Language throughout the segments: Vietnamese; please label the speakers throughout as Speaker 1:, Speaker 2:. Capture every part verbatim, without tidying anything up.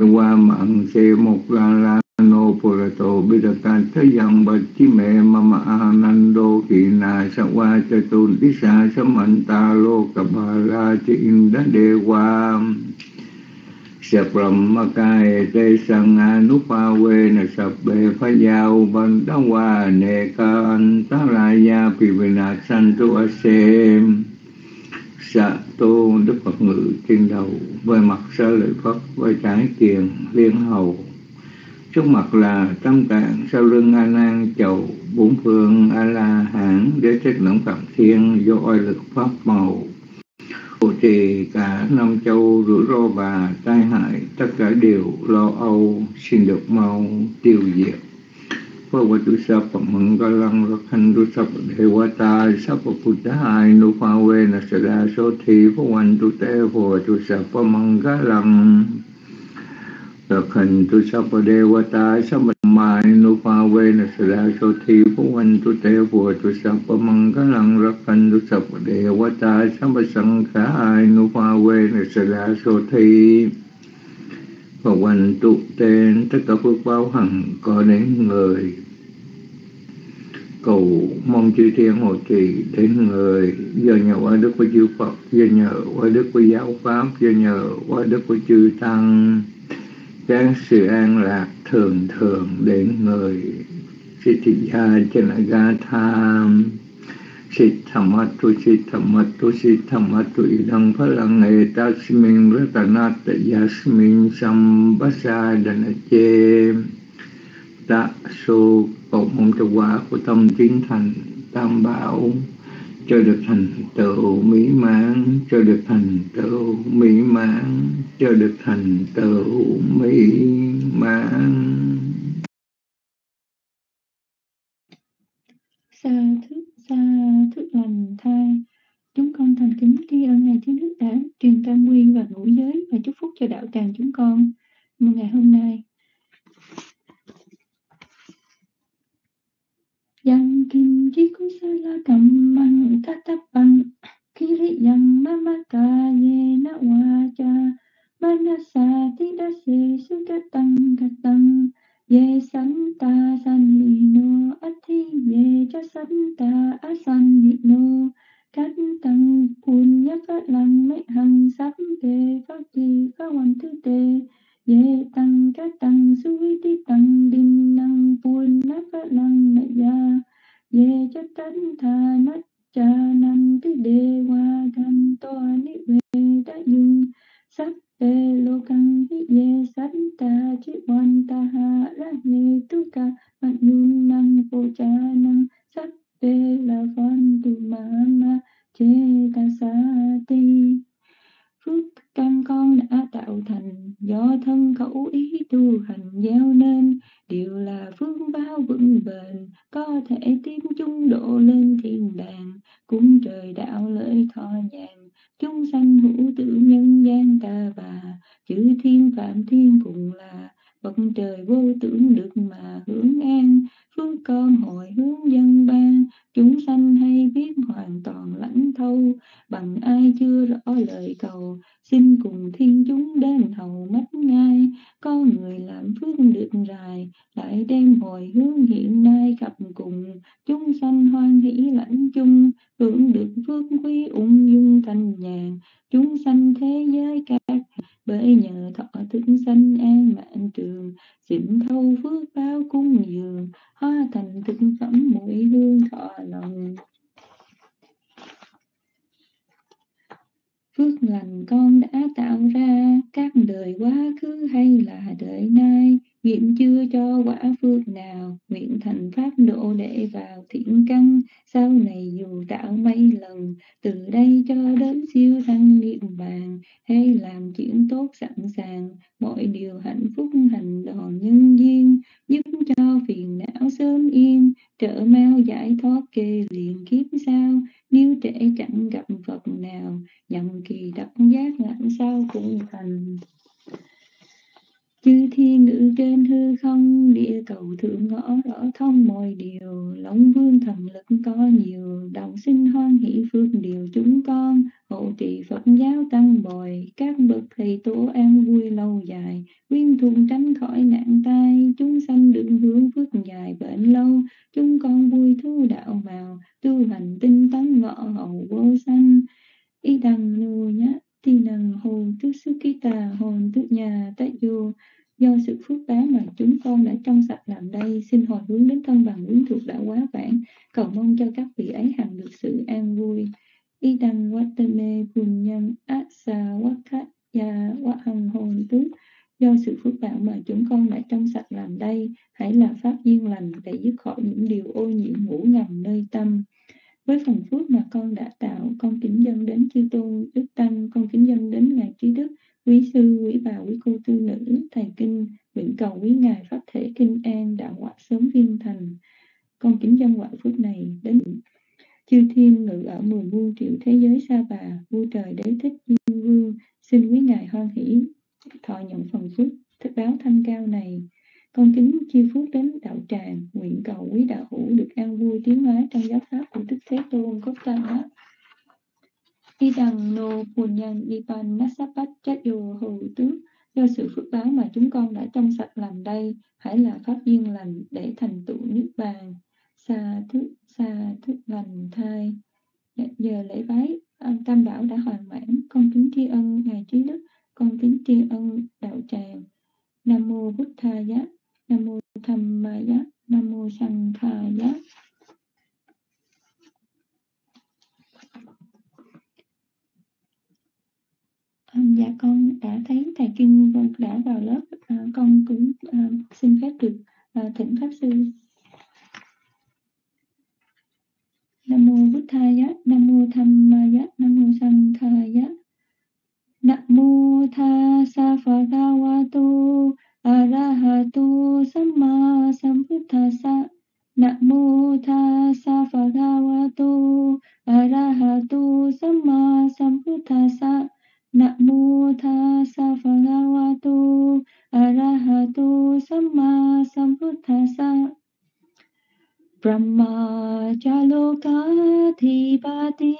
Speaker 1: qua mạng se một la la no purato bidakan thế yang bạch chi mẹ mama anando kỳ na sa qua cha tôn tí sa sa man ta lô cà bà la chi in đa đề qua sa brahmakai te sang anupa ve na sab bê phá giao ban đa hoa nê ca an tá la ya pi vina san tu a xem Dạ tôn Đức Phật ngự trên đầu, với mặt sơ lợi Phật, với trái kiền liên hầu. Trước mặt là tâm tạng, sau lưng A Nan chầu, bốn phương A La Hán, đế thích lẫn Phạm Thiên, do oai lực pháp màu. Hộ trì cả năm châu rủi ro và tai hại, tất cả đều lo âu, xin được mau tiêu diệt. Bhagavatu Sapa Mangalang Rakhantu Sapa Devata Sapa Puttahai Nupawe Nasada Sothi Bhavantu Te Bhagavatu Sapa Mangalang Rakhantu Sapa Devata Sapa Mai Nupawe Nasada Sothi Bhavantu Te Bhagavatu Sapa Mangalang Rakhantu Sapa Devata Sapa Sankhai Nupawe Nasada Sothi và hoành tụ tên tất cả phước báo hằng có đến người. Cầu mong chư thiên hộ trì đến người, do nhờ qua đức của chư Phật, do nhờ qua đức của giáo pháp, do nhờ qua đức của chư tăng, các sự an lạc thường thường đến người. Siddhya Janagatha Siddhamatu Siddhamatu Siddhamatu Idang Phalang Etasmin Ratanata Yasmin Sambasadanache. Tạ số cầu mong cho quả của tâm tiến thành tam bảo, cho được thành tựu mỹ mãn, cho được thành tựu mỹ mãn, cho được thành tựu mỹ mãn.
Speaker 2: Sa thức sa thức lành thai, chúng con thành kính tri ân ngài Thiên Đức đã truyền tam quy và ngũ giới và chúc phúc cho đạo tràng chúng con một ngày hôm nay. Yang kim chi kusala kamman tatapan kiriyang mamaka yena wacha manasa tidase sukatang katang ye santa sanino athi ye cha santa asanino katang punya phalang me hằng sắp về pháp trì pháp hoàn thứ tề ye tăng các tăng suy ti tăng đinh năng punya phalang me ya ye cha tánh tha nát cha nam ti đề hoa gan toa ni về đã dung sắc bê lô căng hi ye santa chi quan ta ha la ni tu ca man yun năng vô cha năng sắc bê la văn tu ma ma che ta sa ti. Phước căn con đã tạo thành do thân khẩu ý tu hành gieo nên đều là phương báo vững bền, có thể tiến chúng độ lên thiên đàng, cúng trời đạo lợi thọ nhàn, chúng sanh hữu tử nhân gian ta bà, chư thiên phạm thiên cùng là bậc trời vô tưởng được mà hưởng an. Phước con hồi hướng dân ban, chúng sanh hay biết hoàn toàn lãnh thâu, bằng ai chưa rõ lời cầu, xin cùng thiên chúng đến hầu mắt ngay. Có người làm phước được rài, lại đem hồi hướng hiện nay gặp cùng, chúng sanh hoan hỷ lãnh chung, hưởng được phước quý ung dung thanh nhàn. Chúng sanh thế giới các bởi nhờ thọ thức sanh an mạng trường, xin thâu phước báo cúng dường, hóa thành thực phẩm mùi hương thọ lòng. Phước lành con đã tạo ra các đời quá khứ hay là đời nay, nghiệm chưa cho quả phước nào, nguyện thành pháp độ để vào thiện căn. Sau này dù tạo mấy lần, từ đây cho đến siêu thăng niết bàn, hay làm chuyện tốt sẵn sàng, mọi điều hạnh phúc hành đòn nhân duyên, giúp cho phiền não sớm yên, trợ mau giải thoát kê liền kiếp sau. Nếu trễ chẳng gặp Phật nào, nhằm kỳ đắc giác lặng sao cũng thành. Chư Chư thiên ngự trên hư không, địa cầu thượng ngõ rõ thông mọi điều. Long vương thần lực có nhiều, đồng sinh hoan hỷ phước điều chúng con. Hộ trì Phật giáo tăng bồi, các bậc thầy tổ an vui lâu dài. Quyên thuận tránh khỏi nạn tai, chúng sanh đường hướng phước dài bền lâu. Chúng con vui thú đạo màu, tu hành tinh tấn ngọ hậu vô sanh. Y đằng nô nhá, thì nằng hồn tức sức ký tà, hồn tức nhà tại vô. Do sự phước báo mà chúng con đã trong sạch làm đây, xin hồi hướng đến thân bằng quyến thuộc đã quá vãng, cầu mong cho các vị ấy hằng được sự an vui. Y đằng Watane Phùng Nhân Át Xà Quát Khát Gia Quát Hằng Hồn Tước. Do sự phước báo mà chúng con đã trong sạch làm đây, hãy là pháp duyên lành để dứt khỏi những điều ô nhiễm ngủ ngầm nơi tâm. Với phần phước mà con đã tạo, con kính dâng đến chư tôn đức tăng, con kính dâng đến ngài trí đức, quý sư, quý bà, quý cô tư nữ, thầy kinh, nguyện cầu quý ngài pháp thể kinh an, đạo quả sớm viên thành. Con kính dâng quả phước này đến chư thiên ngự ở mười muôn triệu thế giới xa bà, vua trời đế thích diêm vương, xin quý ngài hoan hỷ thọ nhận phần phước thích báo thanh cao này. Con kính chia phước đến đạo tràng, nguyện cầu quý đạo hữu được an vui tiến hóa trong giáo pháp của Đức Thế Tôn Cốt Tăng á. Y đằng nô phùn nhân nipan nasapat chát yo hầu tước. Do sự phước báo mà chúng con đã trong sạch làm đây, hãy là pháp duyên lành để thành tựu niết bàn. Sa thức sa thức lành thai. Giờ lễ bái tam bảo đã hoàn mãn, con kính tri ân ngài trí đức, con kính tri ân đạo tràng. Nam mô Bụt Thầy Giá, Nam mô Tham Ma Giá, Nam mô Sang Tha Giá. À, dạ con đã thấy thầy Kinh đã vào lớp, à, con cũng à, xin phép được à, thỉnh pháp sư. Nam mô Bụt Thầy Giá, Nam mô Tham Ma Giá, Nam mô Sang Tha Giá. Nam mô Tha Sa Phật Đà Wa Tu Arahato Samma Sambuddhassa. Nam mô Tha Sa Phật Đà Wa Tu Arahato Samma Sambuddhassa. Nam mô Tha Sa Phật Đà Wa Tu Arahato Samma Sambuddhassa. Brahma Chaloka Thipati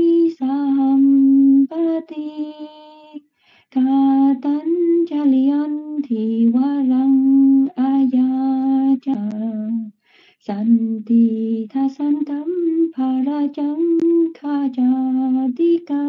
Speaker 2: Sahampati Katan Chalian Thiwarang Ayacha Santi Thasantam Paracham Khajatika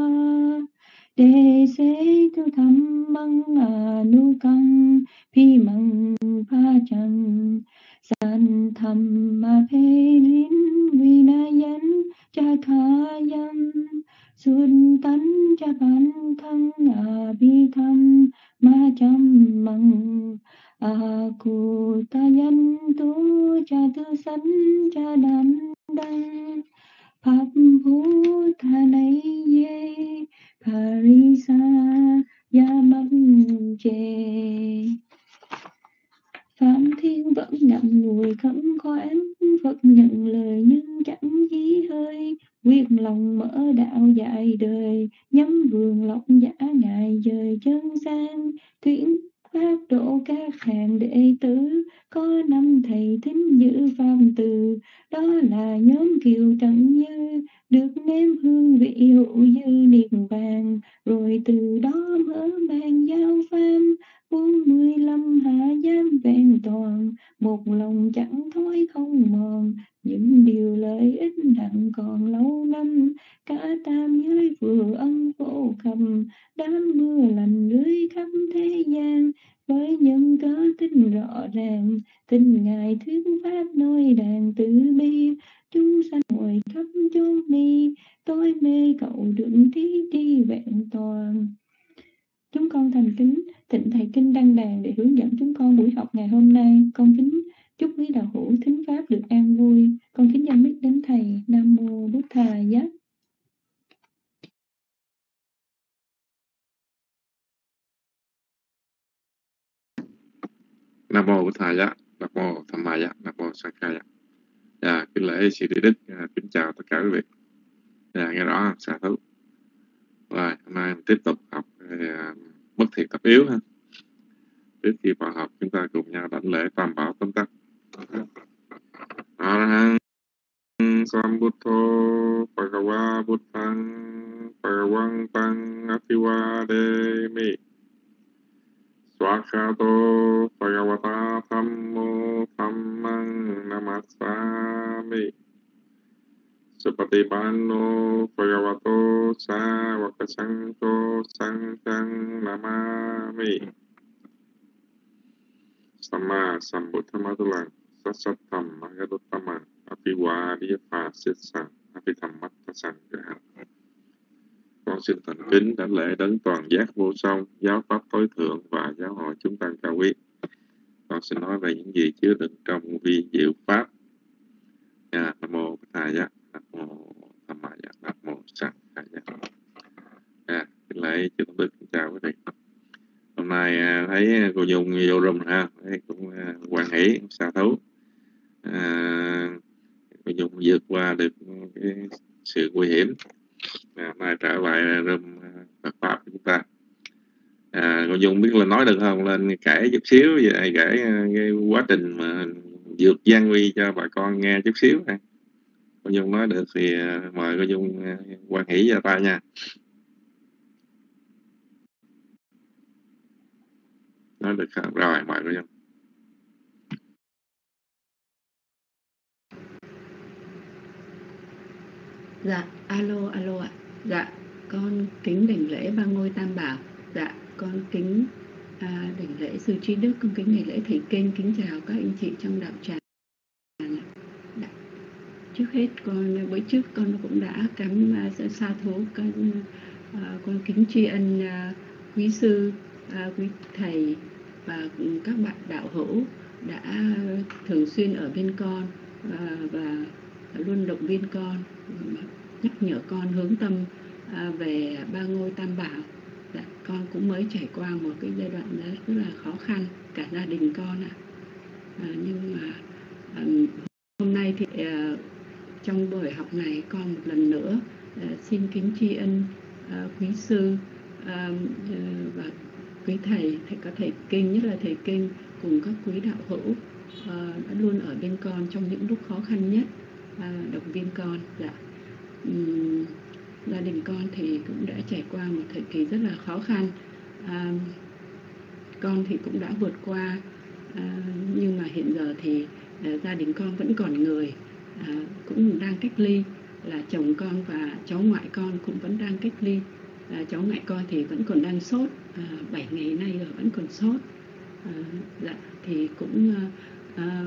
Speaker 2: Dese Tu Dhammang Anukam Pimang Pachang San Thamma Pelin Vinayan Chakayam Xuân tánh cha bản thân à bi thâm ma châm măng à cụ ta danh tu cha tư sánh cha đàn đăng pháp vũ tha này ye parisa ya măng chê. Phạm Thiên vẫn ngậm ngùi khẩn khoản, Phật nhận lời nhưng chẳng dí hơi. Quyết lòng mở đạo dạy đời, nhắm vườn lộc giả ngài dời chân sang. Tuyển pháp độ các hàng đệ tử, có năm thầy thính giữ phạm từ. Đó là nhóm Kiều Trần Như, được nếm hương vị hữu dư niết bàn. Rồi từ đó mở mang giao pham, bốn mươi lăm hạ giám vẹn toàn, một lòng chẳng thói không mòn. Những điều lợi ích hẳn còn lâu năm, cả tam giới vừa ân phổ cầm. Đám mưa lành lưới khắp thế gian, với nhân cớ tin rõ ràng. Tin ngài thuyết pháp nơi đàn tử bi, chúng sanh ngồi khắp chốn ni. Tôi mê cậu đựng trí tri vẹn toàn. Chúng con thành kính thịnh thầy Kinh đăng đàn để hướng dẫn chúng con buổi học ngày hôm nay. Con kính chúc quý đạo hữu thính pháp được an vui. Con kính dâng mic đến thầy. Nam mô Bụt Thầy Giá.
Speaker 3: Nam mô Bụt Thầy Giá, Nam mô Tham Ma Giá, Nam mô Sang Khai Giá. Dạ, kính lễ sư Trí Đức, à, kính chào tất cả quý vị. Dạ, nghe rõ không? Xả thú. Rồi, hôm nay mình tiếp tục học về uh, bất thiện tập yếu ha. Trước khi vào học chúng ta cùng nhau đảnh lễ tam bảo tóm tắt. Arahang Sambuddho Bhagava Buddhang Bhagavang Tăng Apiwademi Swakato Bhagavata Thammo Dhammang Namassami Supatipanno Bhagavato Sāvaka Saṅghang Namami Samma Sambuddhamatulang Sasatam Magaduttaman Apiwadiyapha Sitsang Apithammatthasaṅ. Con xin thành kính đảnh lễ đấng toàn giác vô song, giáo pháp tối thượng và giáo hội chúng tăng cao quý. Con xin nói về những gì chứa đựng trong vi diệu pháp. À, Nam mô Bổn Thầy Giác, Nam mô Tham Ma Giác, Nam mô Sanh Khai Giác. À, kính lễ chư tôn đức, chào quý vị. Hôm nay à, thấy cô Nhung vô room ha, thấy cũng à, hoan hỷ, xa thú. À, cô Nhung vượt qua được cái sự nguy hiểm. À, nay trở lại room Phật pháp của chúng ta. À, cô Nhung biết là nói được không, lên kể chút xíu về kể cái quá trình mà vượt gian nguy cho bà con nghe chút xíu này. Cô Nhung nói được thì mời cô Nhung hoan hỷ ra tay nha. Nói được không? Rồi mời cô Nhung.
Speaker 4: Dạ, alo, alo ạ. Dạ, con kính đảnh lễ ba ngôi tam bảo. Dạ, con kính à, đảnh lễ sư trí đức, con kính đảnh lễ thầy kinh, kính chào các anh chị trong đạo tràng. Dạ. Trước hết con bữa trước con cũng đã cắm uh, sa thú con, uh, con kính tri ân uh, quý sư, uh, quý thầy và các bạn đạo hữu đã thường xuyên ở bên con uh, và luôn động viên con, nhắc nhở con hướng tâm à, về ba ngôi tam bảo. Dạ, con cũng mới trải qua một cái giai đoạn rất là khó khăn, cả gia đình con ạ. À, nhưng mà à, hôm nay thì à, trong buổi học này con một lần nữa à, xin kính tri ân à, quý sư à, và quý thầy, thầy có thầy kinh, nhất là thầy kinh cùng các quý đạo hữu à, đã luôn ở bên con trong những lúc khó khăn nhất. À, động viên con. Dạ. Uhm, gia đình con thì cũng đã trải qua một thời kỳ rất là khó khăn. À, con thì cũng đã vượt qua, à, nhưng mà hiện giờ thì à, gia đình con vẫn còn người, à, cũng đang cách ly, là chồng con và cháu ngoại con cũng vẫn đang cách ly. À, cháu ngoại con thì vẫn còn đang sốt, à, bảy ngày nay rồi vẫn còn sốt. À, dạ, thì cũng à, à,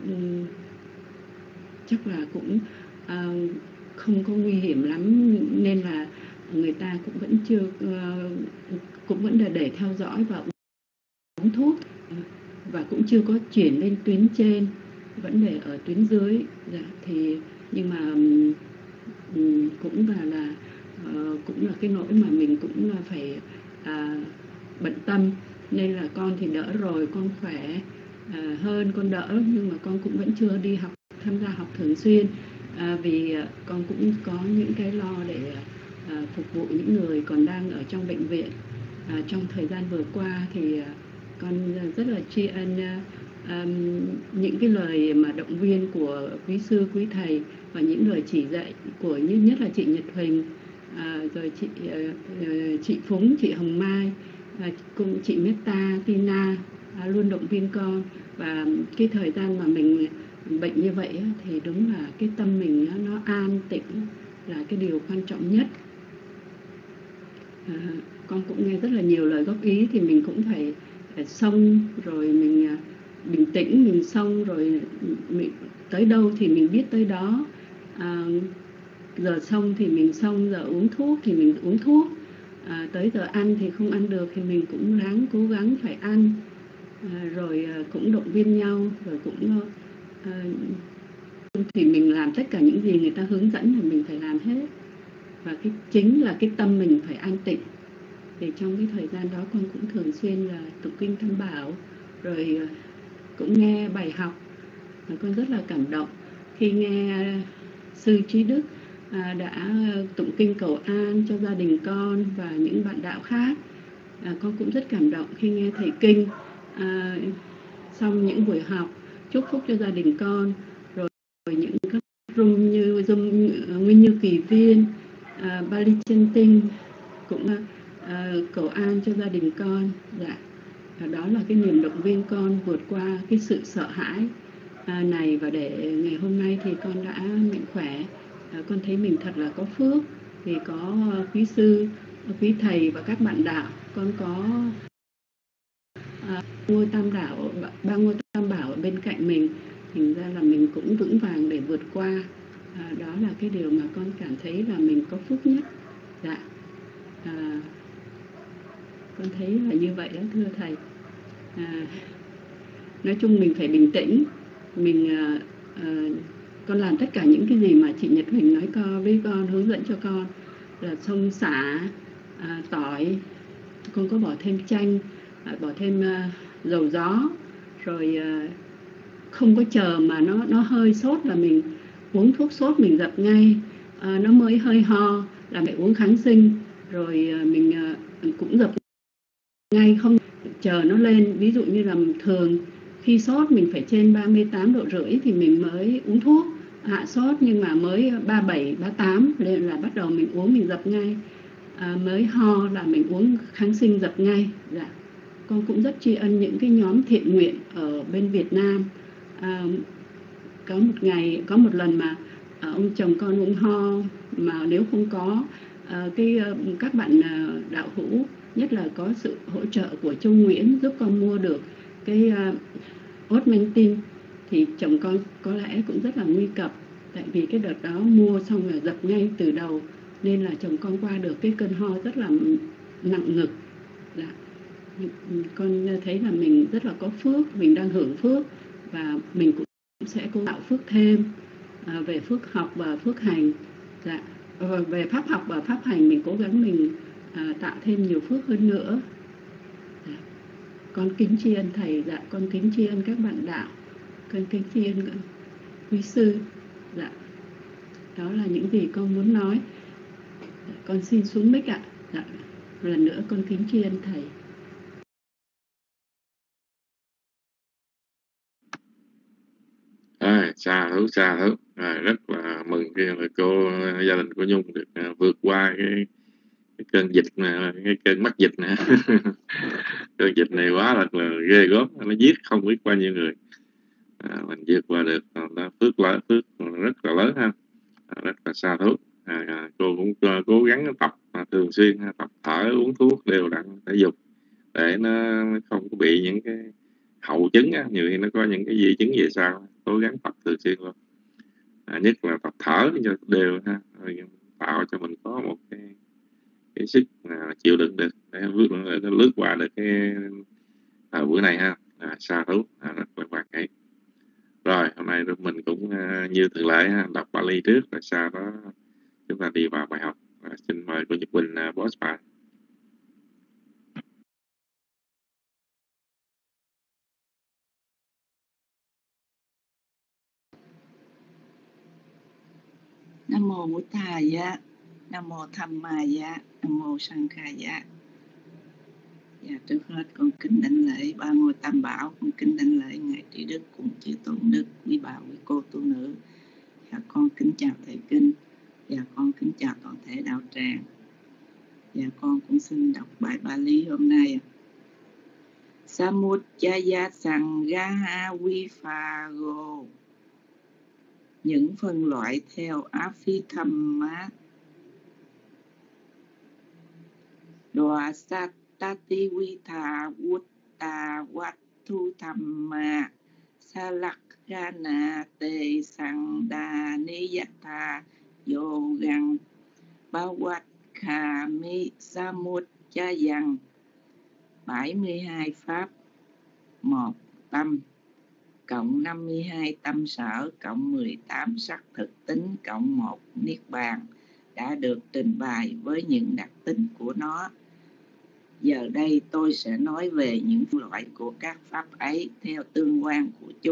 Speaker 4: chắc là cũng uh, không có nguy hiểm lắm, nên là người ta cũng vẫn chưa uh, cũng vẫn là để theo dõi và uống thuốc, và cũng chưa có chuyển lên tuyến trên, vẫn để ở tuyến dưới. Dạ, thì nhưng mà um, cũng là là uh, cũng là cái nỗi mà mình cũng là phải uh, bận tâm, nên là con thì đỡ rồi, con khỏe uh, hơn, con đỡ, nhưng mà con cũng vẫn chưa đi học, tham gia học thường xuyên, à, vì con cũng có những cái lo để à, phục vụ những người còn đang ở trong bệnh viện. À, trong thời gian vừa qua thì à, con rất là tri ân à, à, những cái lời mà động viên của quý sư, quý thầy và những lời chỉ dạy của như nhất là chị Nhật Huỳnh, à, rồi chị à, chị Phúng, chị Hồng Mai, à, cùng chị Meta, Tina à, luôn động viên con. Và cái thời gian mà mình bệnh như vậy thì đúng là cái tâm mình nó an tĩnh là cái điều quan trọng nhất. À, con cũng nghe rất là nhiều lời góp ý, thì mình cũng phải, phải xông rồi mình bình tĩnh, mình xông rồi mình tới đâu thì mình biết tới đó. À, giờ xông thì mình xông, giờ uống thuốc thì mình uống thuốc. À, tới giờ ăn thì không ăn được thì mình cũng ráng cố gắng phải ăn. À, rồi cũng động viên nhau, rồi cũng À, thì mình làm tất cả những gì người ta hướng dẫn thì mình phải làm hết, và cái chính là cái tâm mình phải an tịnh. Thì trong cái thời gian đó con cũng thường xuyên là tụng kinh Tam Bảo, rồi cũng nghe bài học, và con rất là cảm động khi nghe sư Trí Đức à, đã tụng kinh cầu an cho gia đình con và những bạn đạo khác. À, con cũng rất cảm động khi nghe thầy kinh à, xong những buổi học chúc phúc cho gia đình con, rồi, rồi những các room như room Nguyên Như Kỳ Viên, à, Bali Chân Tinh cũng à, cầu an cho gia đình con. Dạ, và đó là cái niềm động viên con vượt qua cái sự sợ hãi à, này, và để ngày hôm nay thì con đã mạnh khỏe. À, con thấy mình thật là có phước vì có quý sư, quý thầy và các bạn đạo. Con có à, ngôi tam đạo, ba ngôi tam bảo ở bên cạnh mình, thành ra là mình cũng vững vàng để vượt qua. À, đó là cái điều mà con cảm thấy là mình có phước nhất. Dạ, à, con thấy là như vậy đó thưa thầy. À, nói chung mình phải bình tĩnh, mình à, à, con làm tất cả những cái gì mà chị Nhật Huỳnh nói con với con, hướng dẫn cho con là xông xả, à, tỏi, con có bỏ thêm chanh, à, bỏ thêm à, dầu gió, rồi à, không có chờ mà nó nó hơi sốt là mình uống thuốc sốt, mình dập ngay. À, nó mới hơi ho là phải uống kháng sinh, rồi à, mình à, cũng dập ngay, không chờ nó lên. Ví dụ như là thường khi sốt mình phải trên ba mươi tám độ rưỡi thì mình mới uống thuốc hạ sốt, nhưng mà mới ba mươi bảy, ba mươi tám lên là bắt đầu mình uống, mình dập ngay. À, mới ho là mình uống kháng sinh dập ngay. Dạ, con cũng rất tri ân những cái nhóm thiện nguyện ở bên Việt Nam. À, có một ngày, có một lần mà à, ông chồng con cũng ho, mà nếu không có à, cái các bạn à, đạo hữu, nhất là có sự hỗ trợ của Châu Nguyễn giúp con mua được cái uh, Osmantin, thì chồng con có lẽ cũng rất là nguy cập. Tại vì cái đợt đó mua xong là dập ngay từ đầu, nên là chồng con qua được cái cơn ho rất là nặng ngực. Dạ, con thấy là mình rất là có phước, mình đang hưởng phước, và mình cũng sẽ cố tạo phước thêm à, về phước học và phước hành. Dạ, về pháp học và pháp hành mình cố gắng mình à, tạo thêm nhiều phước hơn nữa. Dạ, con kính tri ân thầy. Dạ, con kính tri ân các bạn đạo, con kính tri ân quý sư. Dạ, đó là những gì con muốn nói. Dạ, con xin xuống mic ạ. Dạ, lần nữa con kính tri ân thầy.
Speaker 3: À, xa thú xa thú à, rất là mừng khi mà cô gia đình của Nhung được à, vượt qua cái, cái cơn dịch này, cái cơn mắc dịch này. Cơn dịch này quá là, là ghê gớm, nó giết không biết bao nhiêu người. À, mình vượt qua được, nó phước lớn, phước rất là lớn ha. À, rất là xa thú. À, à, cô cũng uh, cố gắng tập à, thường xuyên tập thở, uống thuốc đều đặn, thể dục để nó không có bị những cái hậu chứng á, nhiều khi nó có những cái di chứng về sau. Cố gắng tập thường xuyên luôn, à, nhất là tập thở cho đều ha, rồi tạo cho mình có một cái cái sức à, chịu đựng được để vượt để lướt qua được cái à, bữa này ha. À, xa thú à, rất là quan hệ. Rồi hôm nay mình cũng à, như thường lệ ha, đọc Bali trước rồi sau đó chúng ta đi vào bài học. À, xin mời cô Nhật Quỳnh uh, boss bài.
Speaker 5: Nam mô Bụt Thaya, Nam mô Tham Maya, Nam mô Sankhaya. Dạ, trước hết con kính đảnh lễ ba ngôi tam bảo, con kính đảnh lễ ngài Trí Đức cùng chư tôn đức, quý bà quý cô tu nữ. Dạ, con kính chào thầy kinh. Dạ, con kính chào toàn thể đạo tràng. Dạ, con cũng xin đọc bài Bali hôm nay. Samuccaya Sangha Vipago. Những phân loại theo Abhidhamma. Đoà sát Tati Vitha Vutta Vattu Thamma Salakkana Te Sangha Niyatha Yogang Bhavakkami Samuccayang. bảy mươi hai pháp. Một tâm cộng năm mươi hai tâm sở cộng mười tám sắc thực tính cộng một niết bàn đã được trình bày với những đặc tính của nó. Giờ đây tôi sẽ nói về những loại của các pháp ấy theo tương quan của chúng.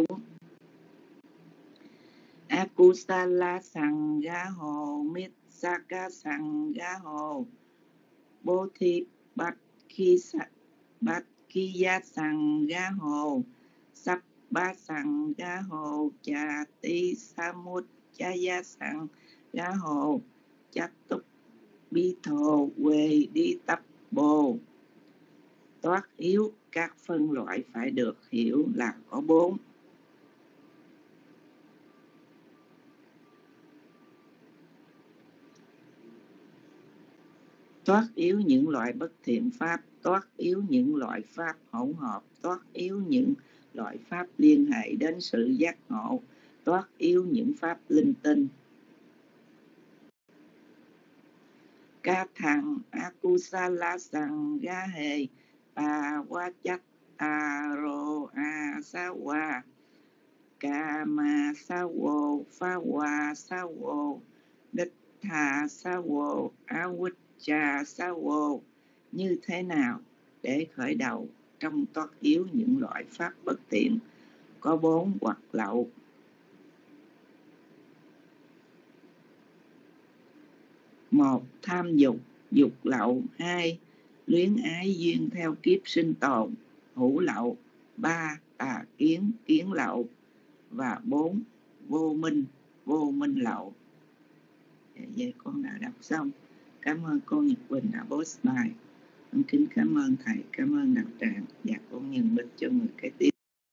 Speaker 5: Akusala Sangha Mitsaka Sangha Bodhi Bhakkisa Kiya sang ga hồ sắp ba sang ga hồ cha ti samut chaya sang ga hồ cha túc bi thồ quê đi tập bồ. Toát yếu các phân loại phải được hiểu là có bốn. Toát yếu những loại bất thiện pháp, toát yếu những loại pháp hỗn hợp, toát yếu những loại pháp liên hệ đến sự giác ngộ, toát yếu những pháp linh tinh. Ca thằng akusala sang ga hề pa wa chat aro a sa wa ca ma sa wo pha wa sa wo đích tha sa wo awit cha sa wo. Như thế nào để khởi đầu trong toát yếu những loại pháp bất tiện có bốn hoặc lậu? Một, tham dục, dục lậu. Hai, luyến ái duyên theo kiếp sinh tồn, hữu lậu. Ba, tà kiến, kiến lậu. Và bốn, vô minh, vô minh lậu. Vậy con đã đọc xong. Cảm ơn cô Nhật Quỳnh đã post bài. Con kính cảm ơn thầy, cảm ơn đạo tràng. Và con nhận lịch cho người kế tiếp.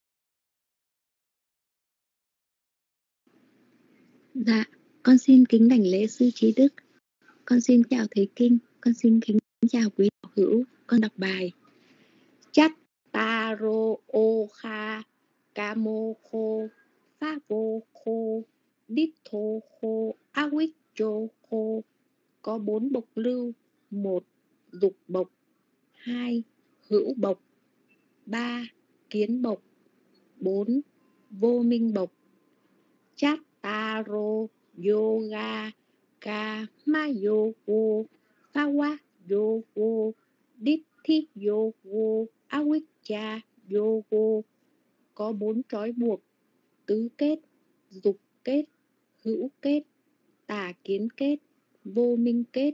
Speaker 6: Dạ, con xin kính đảnh lễ sư trí đức. Con xin chào thầy Kinh. Con xin kính chào quý đạo hữu. Con đọc bài. Chát ta rô ô kha ca mô khô phá vô khô đít thô khô á quýt chô khô. Có bốn bộc lưu. Một, dục bộc. Hai, hữu bộc. Ba, kiến bộc. Bốn, vô minh bộc. Chát ta rô yoga ka ma yogo pha wa yogo đít thi yogo awicca yogo. Có bốn trói buộc: tứ kết, dục kết, hữu kết, tà kiến kết, vô minh kết.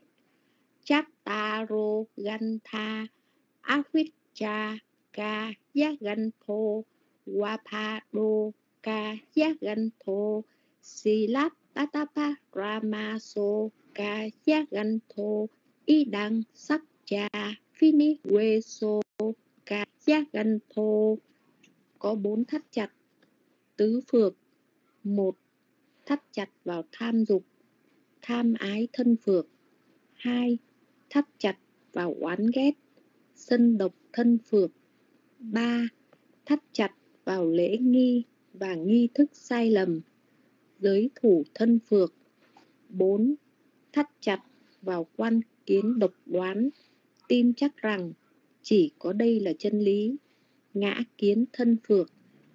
Speaker 6: Chattaro gantha avicca ka yaganto wapado ka yaganto silat tatapa ramaso ka yaganto idang sakcha fini weso ka yaganto. Có bốn thắt chặt, tứ phược. Một, thắt chặt vào tham dục, tham ái thân phược. Hai, thắt chặt vào oán ghét, sân độc thân phược. Ba, thắt chặt vào lễ nghi và nghi thức sai lầm, giới thủ thân phược. Bốn, thắt chặt vào quan kiến độc đoán, tin chắc rằng chỉ có đây là chân lý, ngã kiến thân phược.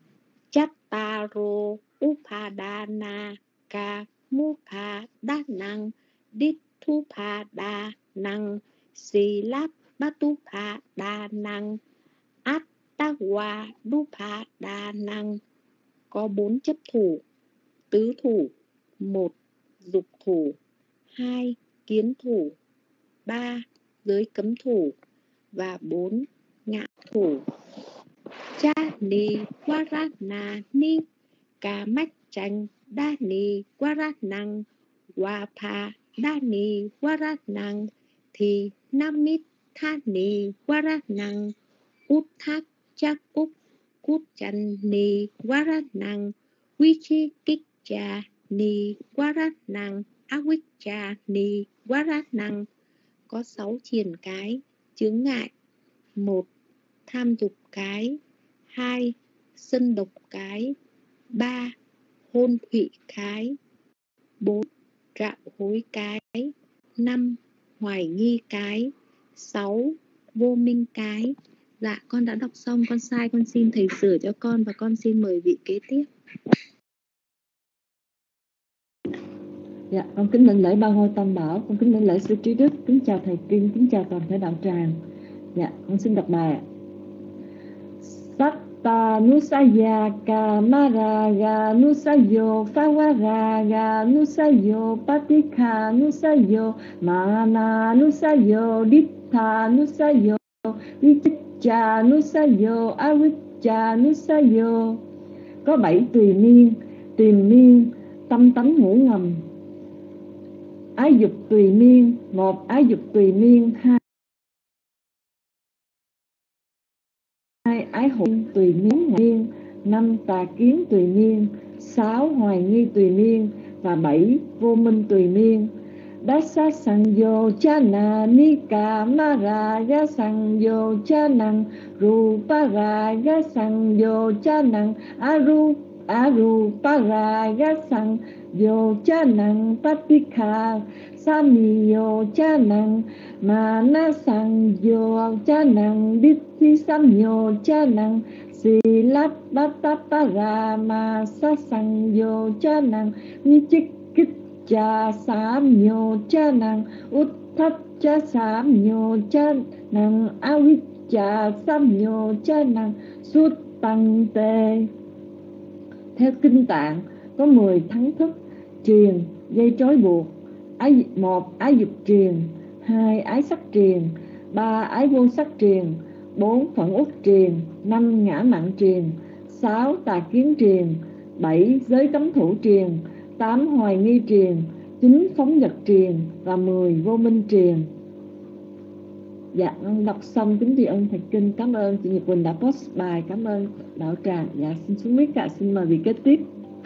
Speaker 6: Chattaro upadana ka mupadanang dithupadanang silap batupadanang attawa dupadanang. Có bốn chấp thủ, tứ thủ. Một, dục thủ. Hai, kiến thủ. Ba, giới cấm thủ. Và bốn, ngã thủ. Cha ni warana ni ca mách tranh đa ni waranang wapa đa ni waranang thì namit tha ni waranang út thác chắc úc cút chăn ni waranang vichi kích cha ni waranang awicca ni waranang. Có sáu triền cái, chướng ngại. Một, tham dục cái. Hai, sân độc cái. Ba, hôn thụy cái. Bốn, rạo hối cái. Năm, hoài nghi cái. Sáu, vô minh cái. Dạ, con đã đọc xong, con sai con xin thầy sửa cho con và con xin mời vị kế tiếp.
Speaker 2: Dạ, con kính lệnh lễ ba ngôi tam bảo, con kính lệnh lễ sư trí đức, kính chào thầy Kinh, kính chào toàn thể đạo tràng. Dạ, con xin đọc bài. Satta nusaya kamaraga nusayo phawaraga nusayo patika nusayo mana nusayo dittha nusayo vichicca aviccanusayo, aviccanusayo. Có bảy tùy miên, tìm miên, tâm tánh ngủ ngầm. Ái dục tùy miên, một ái dục tùy miên, hai hai ái hữu tùy miên, năm tà kiến tùy miên, sáu hoài nghi tùy miên và bảy vô minh tùy miên. Dasa Sangyo Chana Nika Maraga Sangyo Chanang Ruparaga Sangyo Chanang Aru Aruparaga Sangyo Chanang Patikha Samiyo Chanang Mana Sangyo Chanang Ditti Samyo Chanang Silat Bhattaparama Sasangyo Chanang Nichik cha sám nhô cha năng út thất cha sám nhô cha năng awit cha sám nhô cha năng suốt tăng tê. Theo kinh tạng có mười thắng thức truyền dây trói buộc. Ái một ái dục truyền, hai ái sắc truyền, ba ái vô sắc truyền, bốn phận uất truyền, năm ngã mạn truyền, sáu tà kiến truyền, bảy giới cấm thủ truyền, tám hoài nghi truyền, chín phóng vật truyền và mười vô minh truyền. Dạ, đọc xong kính tri ân thầy kinh. Cảm ơn chị Nhật Quỳnh đã post bài. Cảm ơn Đạo Tràng. Dạ, xin xuống mic ạ. Xin mời vị kế tiếp.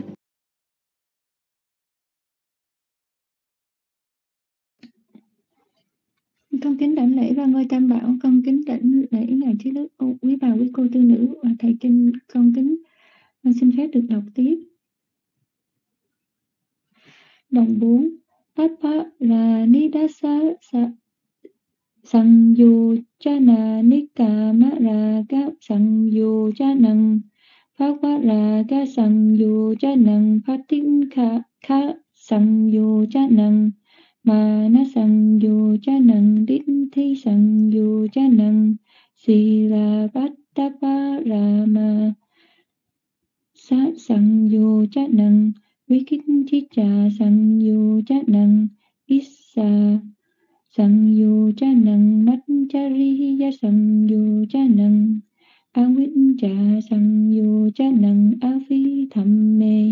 Speaker 7: Con kính đảnh lễ ba ngôi Tam Bảo, con kính đảnh lễ ngài trí đức quý bà quý cô tư nữ và thầy kinh. Con kính con xin phép được đọc tiếp. Đồng bốn. Tapa là nidasa sa Sangyo chana nikamaraga sangyo chanang Phagvaraga sangyo chanang Patikha kha sangyo chanang Mana sangyo chanang Ditti sangyo chanang Sila Bhattaparama Sa sangyo chanang Vikichicha sangyo chanang Issa sangyo chanang Matchariya sangyo chanang Avicca sangyo chanang Avithamme.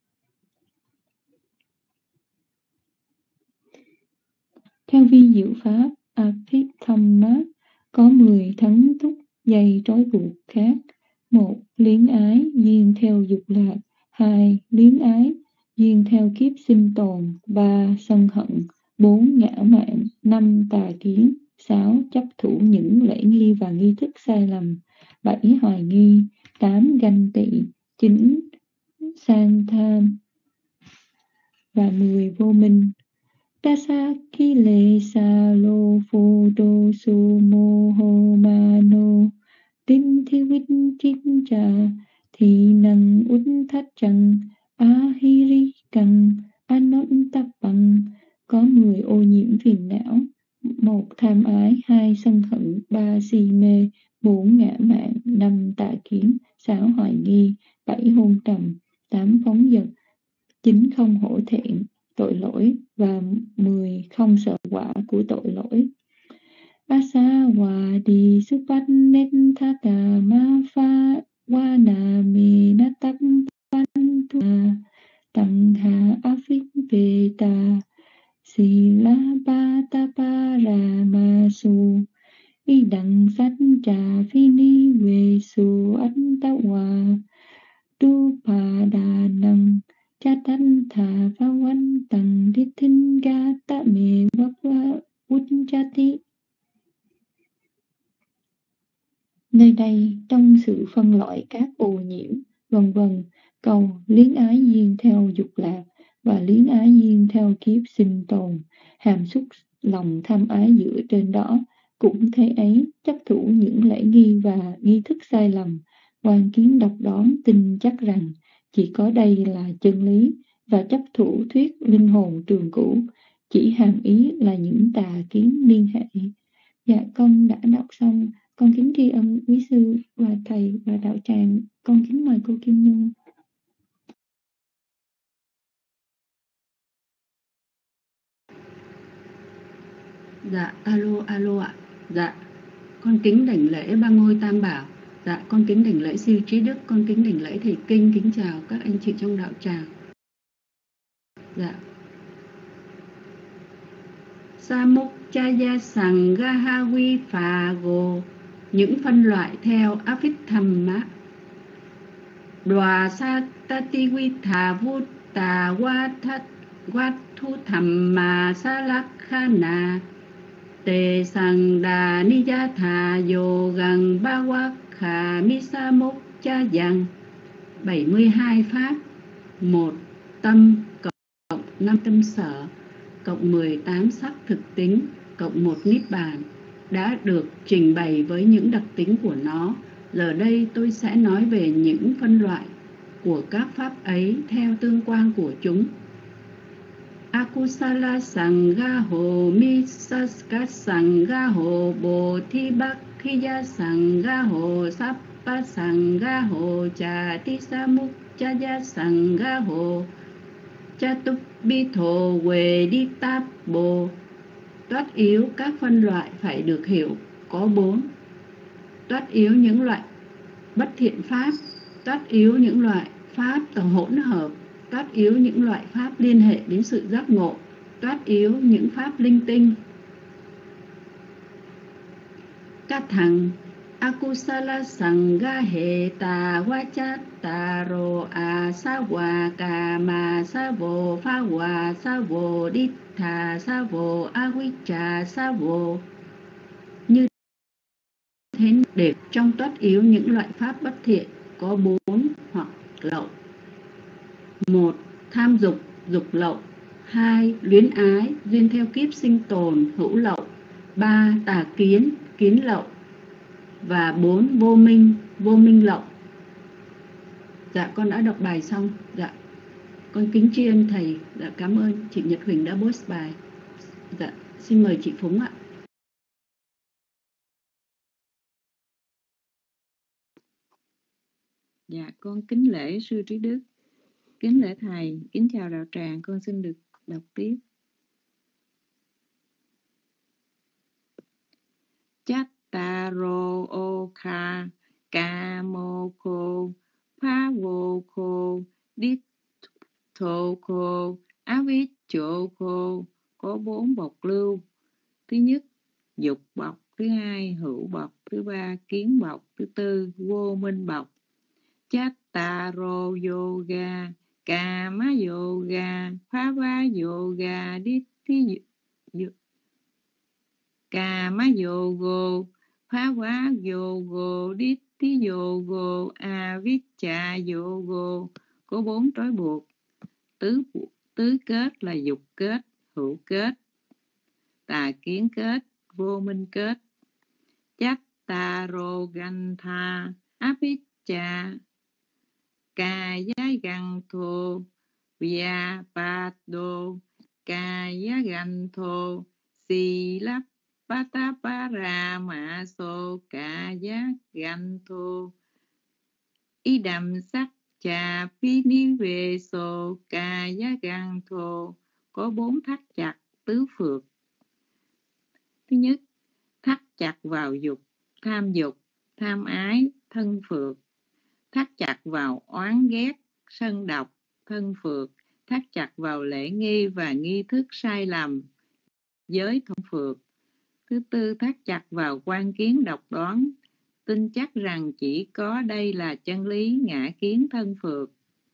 Speaker 7: Theo vi diệu pháp Abhidhamma có mười thắng thúc dây trói buộc khác. Một, luyến ái duyên theo dục lạc. Hai, luyến ái duyên theo kiếp sinh tồn. Ba, sân hận. Bốn, ngã mạn. Năm, tà kiến. Sáu, chấp thủ những lễ nghi và nghi thức sai lầm. Bảy, hoài nghi. Tám, ganh tị. Chín, sang tham. Và mười, vô minh. Tasa kile sa lo pho do su mo ho ma no tin thi vít chinh trà thì năng út thắt trăng a hi ri căng anon tập bằng. Có mười ô nhiễm phiền não. Một, tham ái. Hai, sân hận. Ba, si mê. Bốn, ngã mạn. Năm, tà kiến. Sáu, hoài nghi. Bảy, hôn trầm. Tám, phóng dật. Chín, không hổ thẹn tội lỗi. Và mười, không sợ quả của tội lỗi. Asa wa di supannethata ma pha wa na me na tap pantu tăng ha afik veta sila bata para ma su y đặng sát trà phi ni về su ấn ta wa tu pa đà năng cha tan thà pha văn tăng đi thinh ga ta me vấp Uchati. Nơi đây trong sự phân loại các ô nhiễm vân vân, câu luyến ái duyên theo dục lạc và luyến ái duyên theo kiếp sinh tồn, hàm xúc lòng tham ái dựa trên đó. Cũng thế ấy, chấp thủ những lễ nghi và nghi thức sai lầm, quan kiến độc đoán tin chắc rằng chỉ có đây là chân lý, và chấp thủ thuyết linh hồn trường cửu chỉ hàm ý là những tà kiến liên hệ. Dạ, con đã đọc xong. Con kính tri ân quý sư và thầy và đạo tràng. Con kính mời cô Kim Nhung.
Speaker 4: Dạ, alo, alo ạ. Dạ, Con kính đảnh lễ ba ngôi tam bảo. Dạ, con kính đảnh lễ siêu trí đức, con kính đảnh lễ thầy kinh, kính chào các anh chị trong đạo tràng. Dạ. Samuccaya Sangha Vipago, những phân loại theo Abhidhamma. Đoà Satati Vitha Vutta Vathu Thamma Salakhana Te Sangha Niyatha Yogang Bhavakha Misamuccayang. bảy mươi hai pháp. Một tâm cộng năm tâm sở cộng mười tám sắc thực tính cộng một niết bàn đã được trình bày với những đặc tính của nó. Giờ đây tôi sẽ nói về những phân loại của các pháp ấy theo tương quan của chúng. Akusala Sanghaho Misaska Sanghaho Bodhibakhiya Sanghaho Sappa Sanghaho Chatisamuccaya Sanghaho Chatubitho Vedittabbo. Toát yếu các phân loại phải được hiểu có bốn. Toát yếu những loại bất thiện pháp, toát yếu những loại pháp tổng hỗn hợp, toát yếu những loại pháp liên hệ đến sự giác ngộ, toát yếu những pháp linh tinh. Các thằng Akusala Sangha Heta Vachataro Asawa Kama Savo Phawa Savo Dittha Savo Avicca Savo. Như thế để trong toát yếu những loại pháp bất thiện có bốn hoặc lậu. Một, tham dục, dục lậu. Hai, luyến ái, duyên theo kiếp sinh tồn, hữu lậu. Ba, tà kiến, kiến lậu. Và bốn, vô minh, vô minh lậu. Dạ, con đã đọc bài xong. Dạ, con kính tri ân thầy. Dạ, cảm ơn chị Nhật Huỳnh đã post bài. Dạ, xin mời chị Phúng ạ.
Speaker 5: Dạ, con kính lễ sư trí đức, kính lễ thầy, kính chào đạo tràng. Con xin được đọc tiếp. Chattaro okha kamoko pavoko dittoko avichoko. Có bốn bọc lưu. Thứ nhất, dục bọc. Thứ hai, hữu bọc. Thứ ba, kiến bọc. Thứ tư, vô minh bọc. Chattaro yoga, kama yoga, phava yoga, ditti kama yogo, phava yogo, ditti yogo, avicca yogo. Có bốn trói buộc. Tứ, tứ kết là dục kết, hữu kết, tà kiến kết, vô minh kết. Chattaro gantha, avicca Kaya Gantho Vyapado Kaya Gantho Silapataparamaso Kaya Gantho Idam Sakcha Piniveso Kaya Gantho. Có bốn thắt chặt tứ phược. Thứ nhất, thắt chặt vào dục, tham dục, tham ái, thân phược. Thắt chặt vào oán ghét, sân độc, thân phược. Thắt chặt vào lễ nghi và nghi thức sai lầm, giới thân phược. Thứ tư, thắt chặt vào quan kiến độc đoán, tin chắc rằng chỉ có đây là chân lý, ngã kiến, thân phược.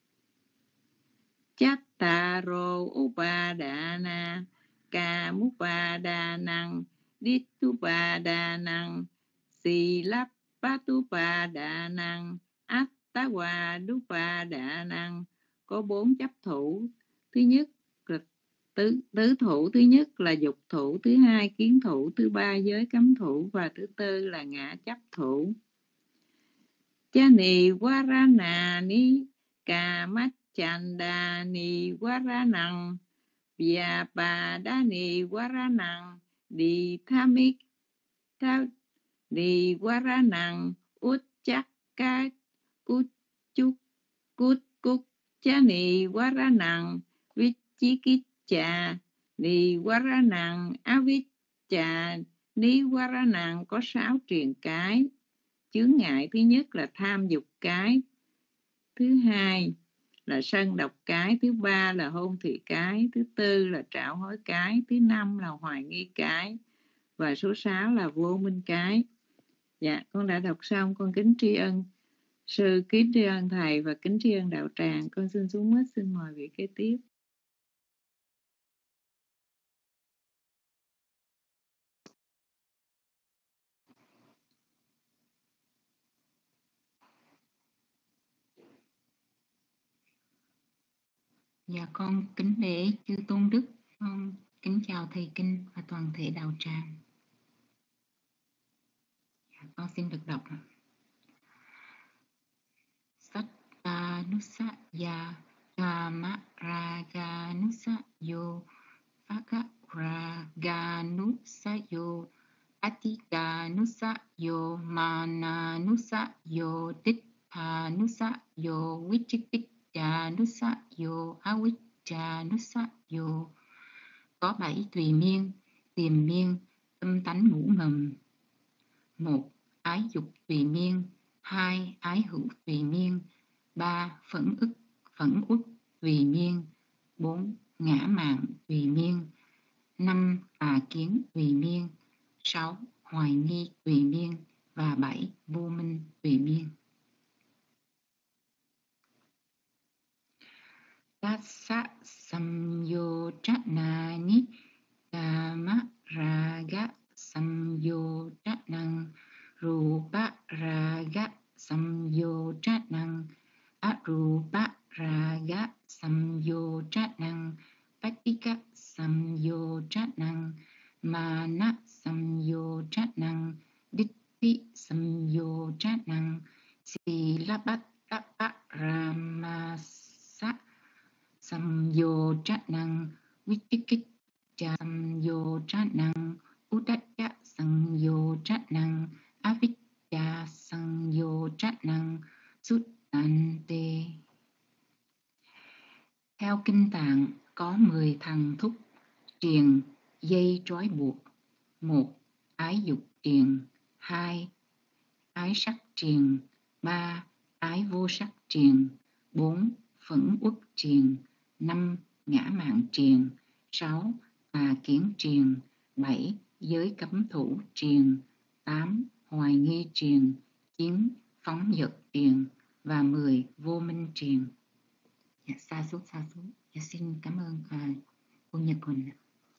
Speaker 5: Chattaro upadana kamupadanang dittupadanang silapatupadanang Attawadupadanang. Có bốn chấp thủ. Thứ nhất là tứ, tứ thủ. Thứ nhất là dục thủ. Thứ hai kiến thủ. Thứ ba giới cấm thủ. Và thứ tư là ngã chấp thủ. Chani waranani kamachandani waranang vyapadani waranang di thamik di waranang uchakka cút chúc cút cúc cha ni waranang vichikiccha ni waranang aviccha Ni Vara Nàng có sáu triền cái. Chướng ngại thứ nhất là tham dục cái, thứ hai là sân độc cái, thứ ba là hôn thị cái, thứ tư là trạo hối cái, thứ năm là hoài nghi cái, và số sáu là vô minh cái. Dạ, con đã đọc xong. Con kính tri ân sư, kính tri ân thầy và kính tri ân đạo tràng. Con xin xuống mic, xin mời vị kế tiếp.
Speaker 8: Dạ con kính lễ chư tôn đức, con kính chào thầy kinh và toàn thể đạo tràng. Dạ, con xin được đọc. Sattanusaya Kamaraganusayo Phagaraгаnusayo Atiganusayo Mananusayo Ditthanusayo Vichikiccanusayo Aviccanusayo. Có bảy tùy miên, tiềm miên, tâm tánh ngủ ngầm. Một, ái dục tùy miên. Hai, ái hữu tùy miên. Ba, phẫn ức, phẫn uất tùy miên. Bốn, ngã mạn tùy miên. Năm, tà kiến tùy miên. Sáu, hoài nghi tùy miên. Và bảy, vô minh tùy miên. Tassa samyojjanani kama raga samyojjanang rupa raga samyojjanang arupa raga samyojjanang patika samyojjanang mana samyojjanang ditti samyojjanang silabbata ramasa samyojjanang vichikicca samyojjanang uddacca samyojjanang avicca samyojjanang suttante. Theo kinh tạng có mười thằng thúc triền dây trói buộc. Một, ái dục triền. Hai, ái sắc triền. Ba, ái vô sắc triền. Bốn, phẫn uất triền. Năm, ngã mạn triền. Sáu, tà kiến triền. Bảy, giới cấm thủ triền. Tám, hoài nghi triền. Chín, phóng dật triền. Và mười, vô minh triền. Dạ, xa suốt xa suốt. Dạ, xin cảm ơn à, cô Nhật Huỳnh.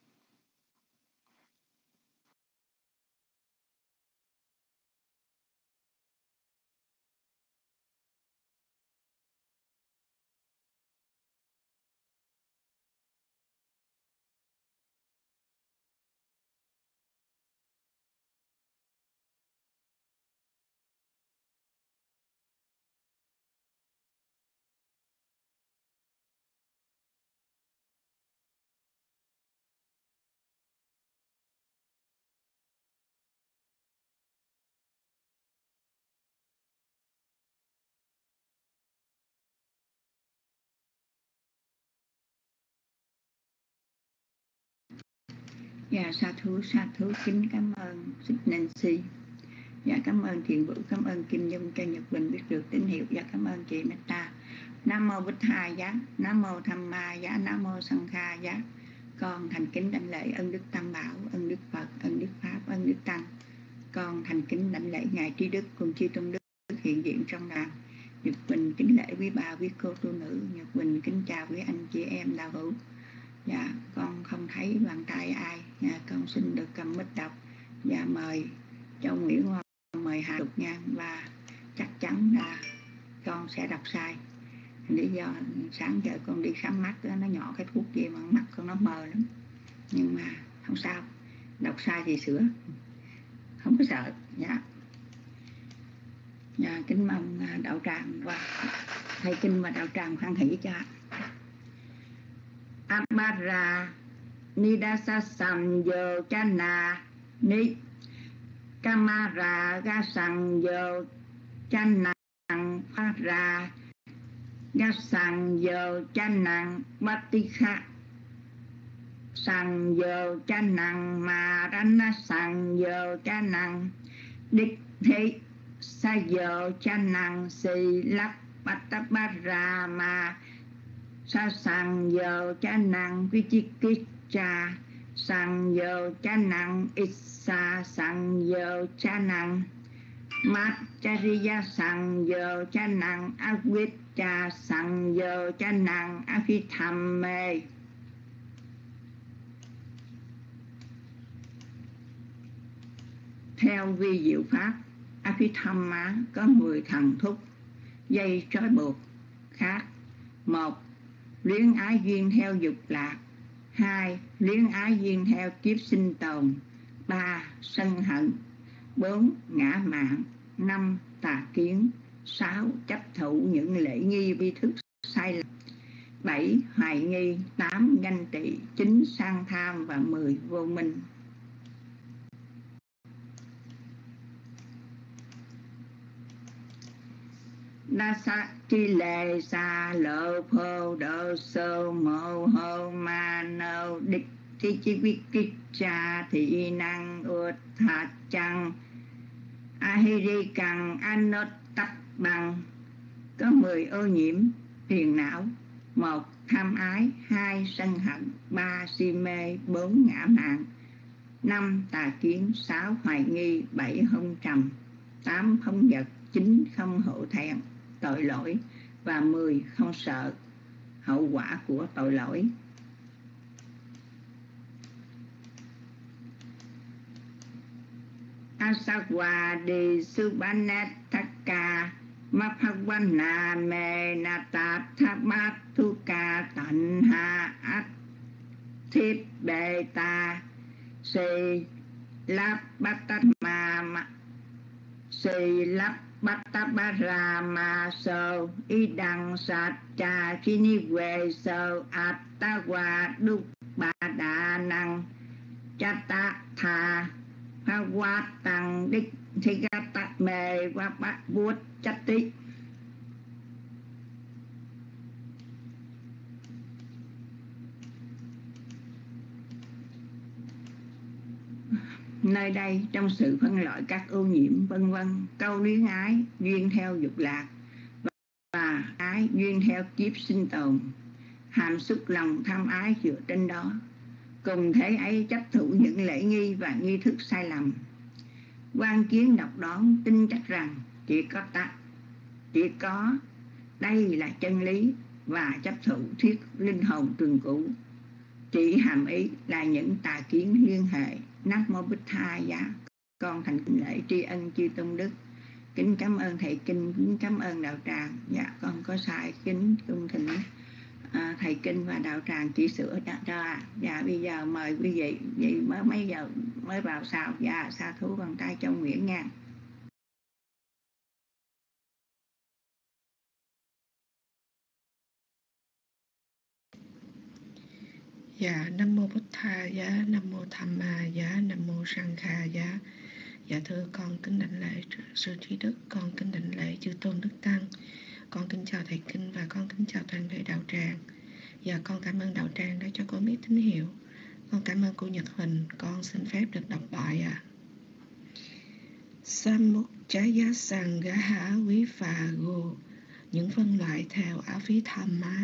Speaker 2: Dạ, sa thú, sa thú, kính cảm ơn Sít Nancy. Dạ, cảm ơn Thiện Vũ, cảm ơn Kim Nhung cho Nhật Bình biết được tín hiệu. Dạ, cảm ơn chị Meta. Nam mô Bích Hà Giá, Nam mô Tham Ma Giá, Nam mô Sanh Kha Giá. Con thành kính đảnh lễ ân đức Tam Bảo, ân đức Phật, ân đức Pháp, ân đức Tăng. Con thành kính đảnh lễ ngài Trí Đức cùng chư tôn đức hiện diện trong đàn. Nhật Bình kính lễ quý bà, quý cô tu nữ. Nhật Bình kính chào quý anh chị em đạo hữu. Dạ, con không thấy bàn tay ai. Dạ, con xin được cầm mic đọc. Dạ, mời Châu Nguyễn Hoa, mời Hà Lục Nhan. Và chắc chắn là con sẽ đọc sai. Lý do sáng giờ con đi khám mắt đó, nó nhỏ cái thuốc gì mà mắt con nó mờ lắm. Nhưng mà không sao, đọc sai thì sửa, không có sợ. Dạ, dạ, kính mong đạo tràng và thầy kinh và đạo tràng hoan hỷ cho. Abara Nidasa Samyojjana Ni Kamara Ga Samyojjana Phara Ga Samyojjana Vatikha
Speaker 5: sang vô cha năng mà rana sang vô cha năng đích thị sa vô cha năng si lắc bát bát ra mà sa sang vô cha năng vi chi kích cha sang vô cha năng isa sang vô cha năng mát chariya sang vô cha năng avit cha sang vô cha năng apitham mê. Theo vi diệu pháp Abhidhamma có mười thần thúc dây trói buộc khác. Một, luyến ái duyên theo dục lạc. Hai, luyến ái duyên theo kiếp sinh tồn. Ba, sân hận. Bốn, ngã mạn. Năm, tà kiến. Sáu, chấp thụ những lễ nghi vi thức sai lầm. Bảy, hoài nghi. Tám, ganh tị. Chín, sang tham. Và mười, vô minh. Nasa chi lệ sa lộ phô đô sô mô hô ma nô đích thi chi vi kích cha thị năng út thạt chăng ahiri căng anot tắc bằng. Có mười ô nhiễm phiền não. Một, tham ái. Hai, sân hận. Ba, si mê. Bốn, ngã mạn. Năm, tà kiến. Sáu, hoài nghi. Bảy, hung trầm. Tám, không giật. Chín, không hổ thẹn tội lỗi. Và mười, không sợ hậu quả của tội lỗi. Asakwa đi Subhanataka Maphawana me nata thabat thuka tanha at thip beta si lap batatma si lap batabara so idang sát cha chini về so atawa đúc ba đà năng chata tha Phá tăng đích thi gá tát mê và bát bút chất tích. Nơi đây trong sự phân loại các ô nhiễm vân vân, câu luyến ái duyên theo dục lạc và ái duyên theo kiếp sinh tồn, hàm xúc lòng tham ái dựa trên đó. Cùng thế ấy chấp thụ những lễ nghi và nghi thức sai lầm. Quan kiến độc đoán tin chắc rằng chỉ có ta, chỉ có đây là chân lý và chấp thụ thuyết linh hồn trường cũ. Chỉ hàm ý là những tà kiến liên hệ. Nam mô Bích Tha Giá. Con thành kính lễ tri ân chư tôn đức. Kính cảm ơn thầy Kinh, kính cảm ơn đạo tràng. Dạ con có sai, kính cung thỉnh À, thầy Kinh và đạo tràng chỉ sửa cho, cho à. Dạ bây giờ mời quý vị, vậy mới mấy giờ mới vào sao. Dạ sa thú bằng tay trong Nguyễn nha.
Speaker 9: Dạ Nam mô Bích Tha Giá, Nam mô Tham Ma Giá, Nam mô Sang Kha Giá. Dạ thưa con kính đảnh lễ sư trí đức, con kính đảnh lễ chư tôn đức tăng, con kính chào thầy Kinh và con kính chào toàn thể đạo tràng. Dạ con cảm ơn đạo tràng đã cho con biết tín hiệu. Con cảm ơn cô Nhật Huỳnh. Con xin phép được đọc bài ạ. À. Samukchaya Sangha Quý Phà Gô. Những phân loại theo Abhidhamma.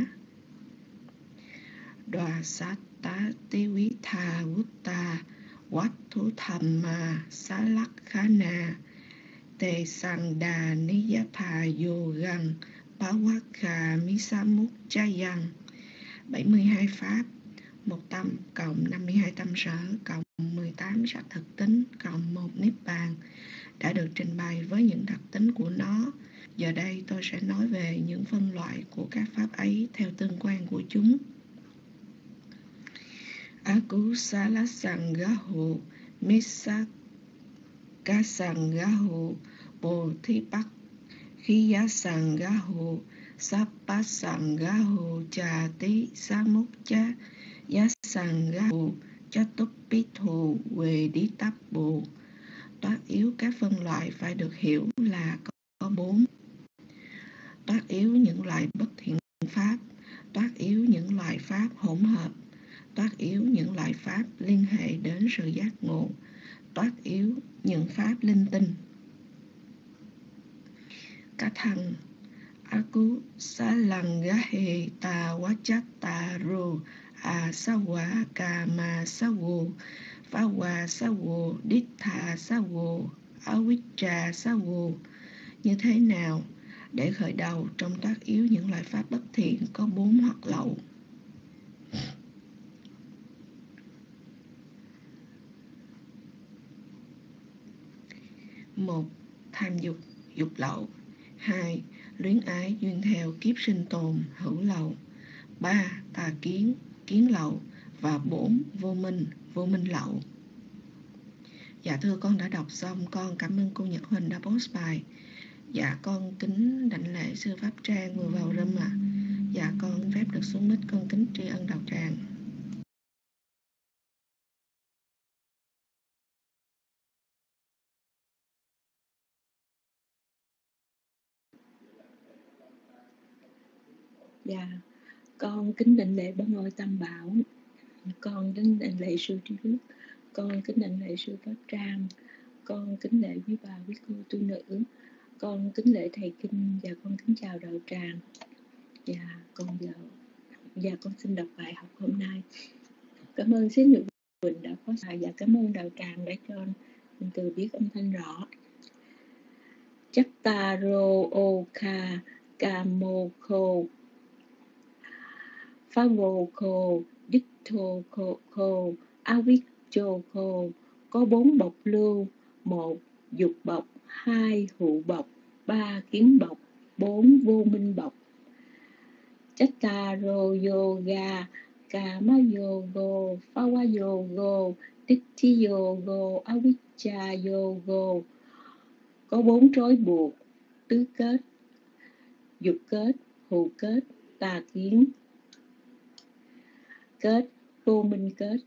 Speaker 9: Đoà sát tá tí quý thà vút ta Quát thú thầm mà xá lắc khá nà Tề sàng đà ní giá thà dô găng Bá quát khà mí sa múc cha yang. bảy mươi hai pháp, một tâm cộng năm mươi hai tâm sở cộng mười tám sắc thực tính cộng một niết bàn đã được trình bày với những đặc tính của nó. Giờ đây tôi sẽ nói về những phân loại của các pháp ấy theo tương quan của chúng. Akusala Sanghaho Misa Kasanghaho Bodhipak Khiya Sanghaho Sappa Sanghaho Chati Samukcha Yá Sanghaho Chatupitho Về Đi Tắp Bồ. Toát yếu các phân loại phải được hiểu là có bốn. Toát yếu những loại bất thiện pháp, toát yếu những loại pháp hỗn hợp, toát yếu những loại pháp liên hệ đến sự giác ngộ, toát yếu những pháp linh tinh. Các thằng Aku Salangahe Ta Wachata Ro A Sawa Kama Sawo Vawa Sawo Dittha Sawo Avijja Sawo. Như thế nào để khởi đầu trong tác yếu những loại pháp bất thiện có bốn hoặc lậu? Một, tham dục, dục lậu. Hai, luyến ái duyên theo kiếp sinh tồn, hữu lậu. Ba, tà kiến, kiến lậu. Và bốn, vô minh, vô minh lậu. Dạ thưa con đã đọc xong, con cảm ơn cô Nhật Huỳnh đã post bài. Dạ con kính đảnh lễ sư Pháp Trang vừa vào râm ạ. À. Dạ con phép được xuống mic, con kính tri ân đạo tràng.
Speaker 6: Dạ, con kính đảnh lễ Ba Ngôi Tam Bảo, con kính đảnh lễ sư Trí Đức, con kính đảnh lễ sư Pháp Trang, con kính lễ quý bà quý cô tu nữ, con kính lễ thầy kinh và con kính chào đạo tràng. Dạ con giờ dạ con xin đọc bài học hôm nay. Cảm ơn Sư Nhật Quỳnh đã có bài và cảm ơn đạo tràng đã cho mình từ biết âm thanh rõ. Chattaro Oka Kamoko Favoko Dittoko Avijjoko. Có bốn bọc lưu: một dục bọc, hai hữu bọc, ba kiến bọc, bốn vô minh bọc. Chattaro Yoga Kama Yogo Phawa Yogo Ditti Yogo Avijja Yogo. Có bốn trói buộc: tứ kết, dục kết, hữu kết, tà kiến kết, vô minh kết.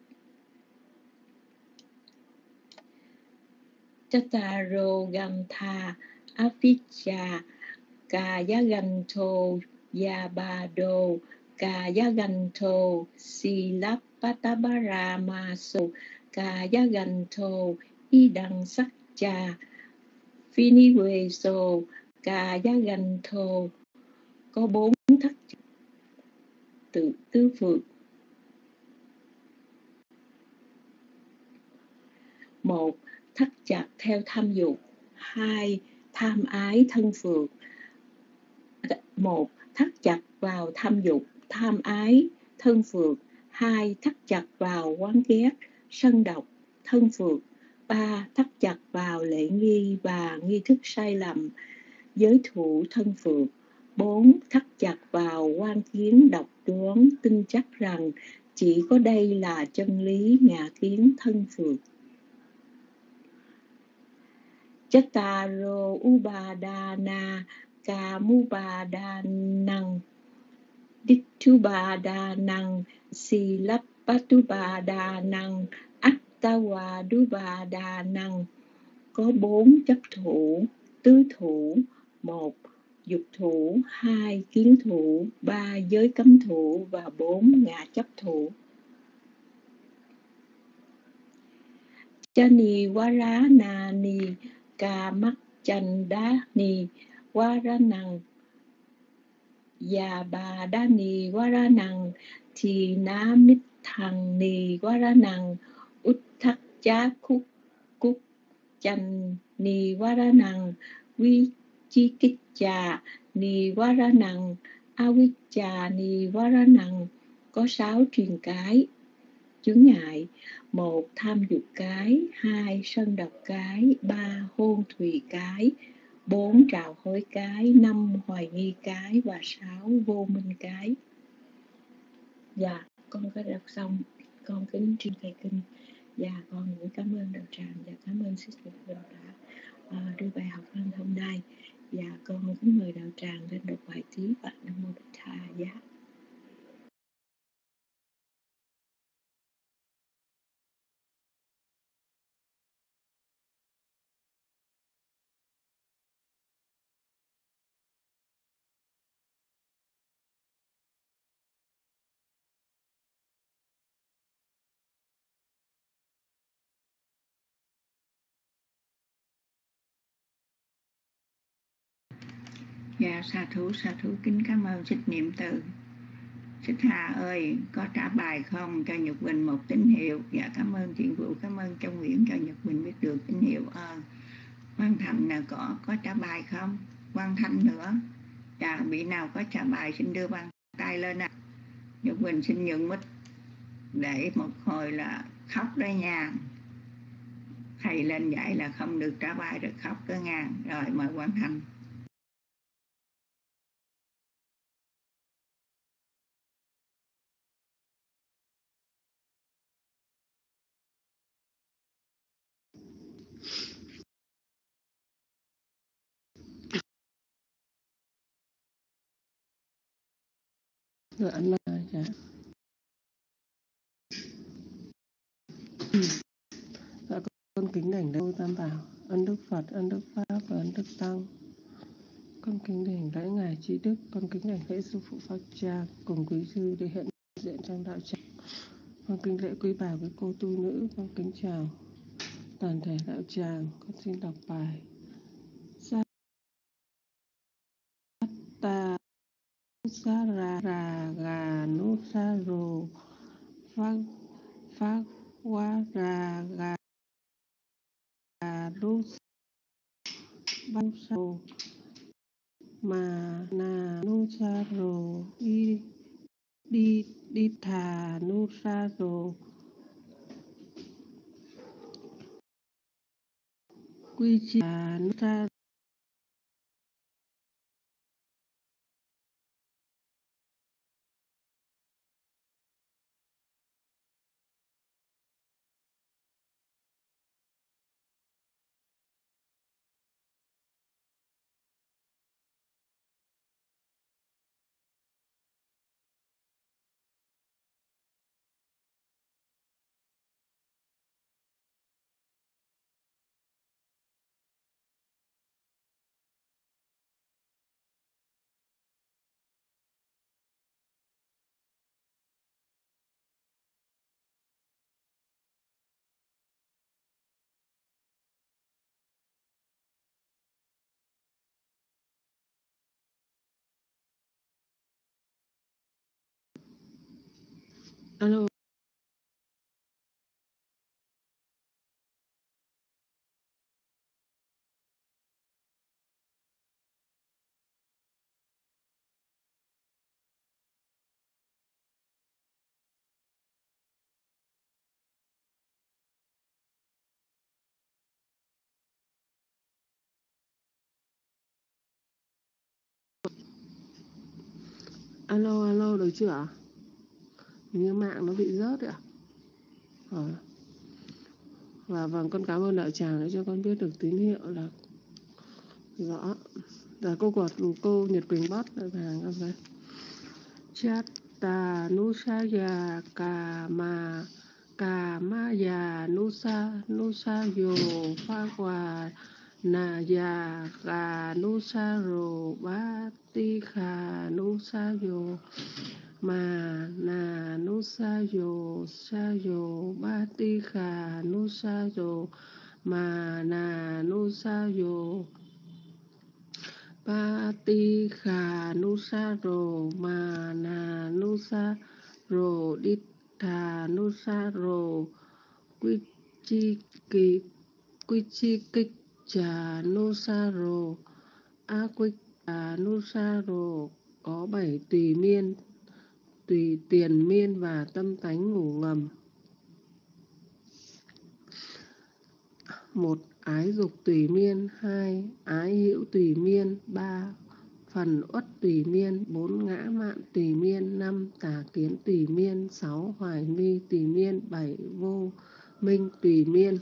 Speaker 6: Chattaro Gantha Avijja Kayaganto Yabado Kayaganto Silappatabaramaso Kayaganto Idang Sakcha Viniveso Kayaganto. Có bốn thất tự tứ phược: một thắt chặt theo tham dục, hai tham ái thân phược. Một thắt chặt vào tham dục, tham ái thân phược. Hai thắt chặt vào quán ghét, sân độc, thân phược. Ba thắt chặt vào lễ nghi và nghi thức sai lầm, giới thủ, thân phược. Bốn thắt chặt vào quan kiến độc đoán, tin chắc rằng chỉ có đây là chân lý, ngã kiến, thân phược. Chattaro Upadana Kamupadanang Dittupadanang Silappatupadanang Attavadupadanang. Có bốn chấp thủ, tứ thủ: một dục thủ, hai kiến thủ, ba giới cấm thủ và bốn ngã chấp thủ. Chani Varanani Kamakchandani Varanang Yabadani Varanang Thinamithang Ni Varanang Utthakcha Kuk Kuk Chan Ni Varanang Vichikiccha Ni Varanang Avijja Ni Varanang. Có sáu truyền cái chướng ngại: một tham dục cái, hai sân độc cái, ba hôn thùy cái, bốn trào hối cái, năm hoài nghi cái và sáu vô minh cái. Dạ con có đọc xong, con kính tri thầy kinh. Dạ con cũng cảm ơn đạo tràng và cảm ơn sư phụ đã uh, đưa bài học lên hôm nay. Dạ con kính mời đạo tràng lên đọc bài tiếp và Nam Mô Bích Tha. Dạ.
Speaker 5: Dạ, sa thú, sa thú kính cảm ơn Thích Niệm Từ. Thích Hà ơi, có trả bài không? Cho Nhật Quỳnh một tín hiệu. Dạ, cảm ơn Thiện Vũ, cảm ơn Châu Nguyễn cho Nhật Quỳnh biết được tín hiệu. À, Quang Thành là có có trả bài không? Quang Thanh nữa. Dạ, vị nào có trả bài xin đưa bàn tay lên ạ. À. Nhật Quỳnh xin nhận mic để một hồi là khóc đấy nha. Thầy lên dạy là không được trả bài rồi khóc cơ nha. Rồi mời Quang Thành.
Speaker 10: Dạ, là dạ. Dạ, con kính đảnh lễ Tam Bảo, ân đức Phật, ân đức Pháp và ân đức Tăng. Con kính đảnh lễ ngài Trí Đức, con kính đảnh lễ sư phụ Pháp Cha cùng quý sư để hiện diện trong đạo tràng. Con kính lễ quý bà với cô tu nữ, con kính chào toàn thể đạo tràng. Con xin đọc bài Satta sa ra ra gà nút sa rồ phát phát quá ra gà nút bao sầu mà na nu sa rồ đi đi đi thà nu sa rồ quy chi nu sa alo. Alo, alo, được chưa ạ? Như mạng nó bị rớt ạ. Ờ. Và vâng, con cảm ơn đạo tràng đã cho con biết được tín hiệu là rõ. Là cô quật cô Nhật Quỳnh bot là hàng con đấy. Chat ta nusaya kama kamaya nusa nusayo phagwa naya ga nusaro batikha nusayo mà na nusayo sayo batikha nusayo mà na nusayo Patikha nusaro mana nusaro dittha nusaro Quichiki Quichikiccha nusaro Aquiccha nusaro có bảy tùy miên, tùy tiền miên và tâm tánh ngủ ngầm. Một, ái dục tùy miên. Hai, ái hữu tùy miên. Ba, phần uất tùy miên. Bốn, ngã mạn tùy miên. Năm, tà kiến tùy miên. Sáu, hoài nghi tùy miên. Bảy, vô minh tùy miên.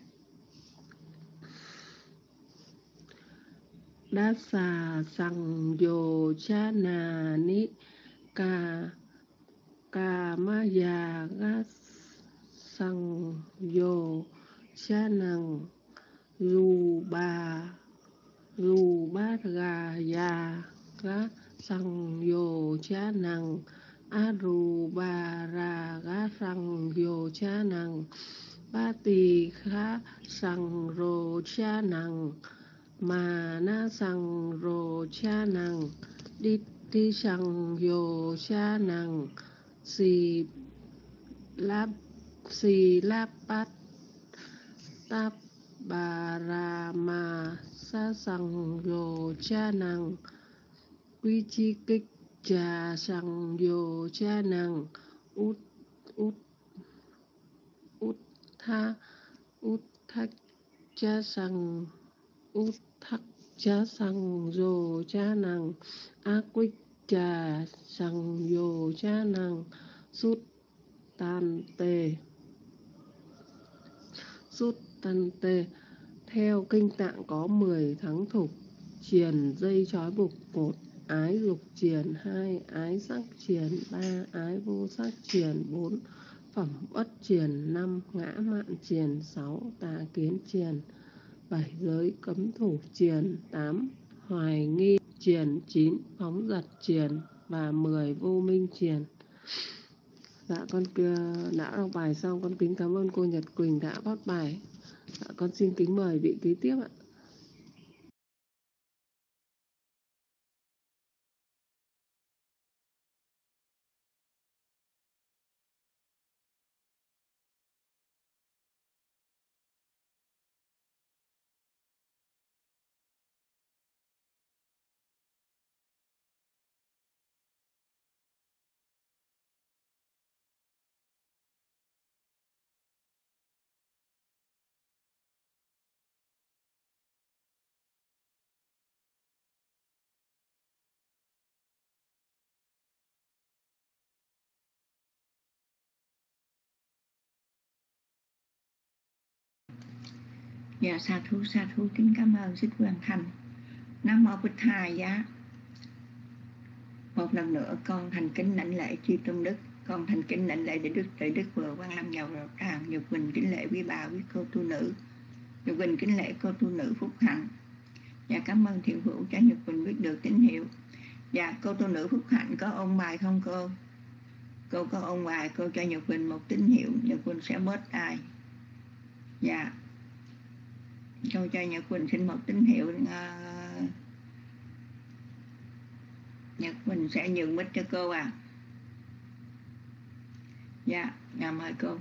Speaker 10: Đa xà sằng dồ cha nà ni ca ca ma già ga sằng dồ cha nằng dù bà dù bát gà già gá sằng dồ cha nằng a rù bà ra gá sằng dồ cha nằng ba tỳ khá sằng rồ cha nằng mà na sang rô cha năng đi đi sang yo cha năng si la si la pat ta bà ra ma sa sang yo cha năng quy chi kích cha sang yo cha năng út út út tha út thắc cha sang út thắc cha sang yo cha năng a quích cha sang yo cha năng sút tan tê sút tan tê. Theo kinh tạng có mười thắng thục triền dây trói buộc: một ái dục triền, hai ái sắc triền, ba ái vô sắc triền, bốn phẩm uất triền, năm ngã mạn triền, sáu tà kiến triền, bảy giới cấm thủ triền, tám hoài nghi triền, chín phóng dật triền và mười vô minh triền. Dạ con đã đọc bài xong, con kính cảm ơn cô Nhật Quỳnh đã phát bài. Dạ, con xin kính mời vị kế tiếp ạ.
Speaker 5: Dạ sa thú sa thú kính cảm ơn Sức Hoàn Thành. Nam mô Bích Thầy giá. Một lần nữa con thành kính lãnh lễ chư tôn đức, con thành kính lãnh lễ để đức tuệ đức vừa Quan Lâm giàu rào tràng, Nhật Quỳnh kính lễ quý bà quý cô tu nữ, Nhật Quỳnh kính lễ cô tu nữ Phúc Hạnh. Dạ cảm ơn thiện hữu cho Nhật Quỳnh biết được tín hiệu. Dạ cô tu nữ Phúc Hạnh có ôn bài không cô? Cô có ôn bài, cô cho Nhật Quỳnh một tín hiệu, Nhật Quỳnh sẽ bớt ai. Dạ cô cho Nhật Quỳnh xin một tín hiệu. uh, Nhật Quỳnh sẽ nhường mic cho cô à. Dạ, dạ mời cô.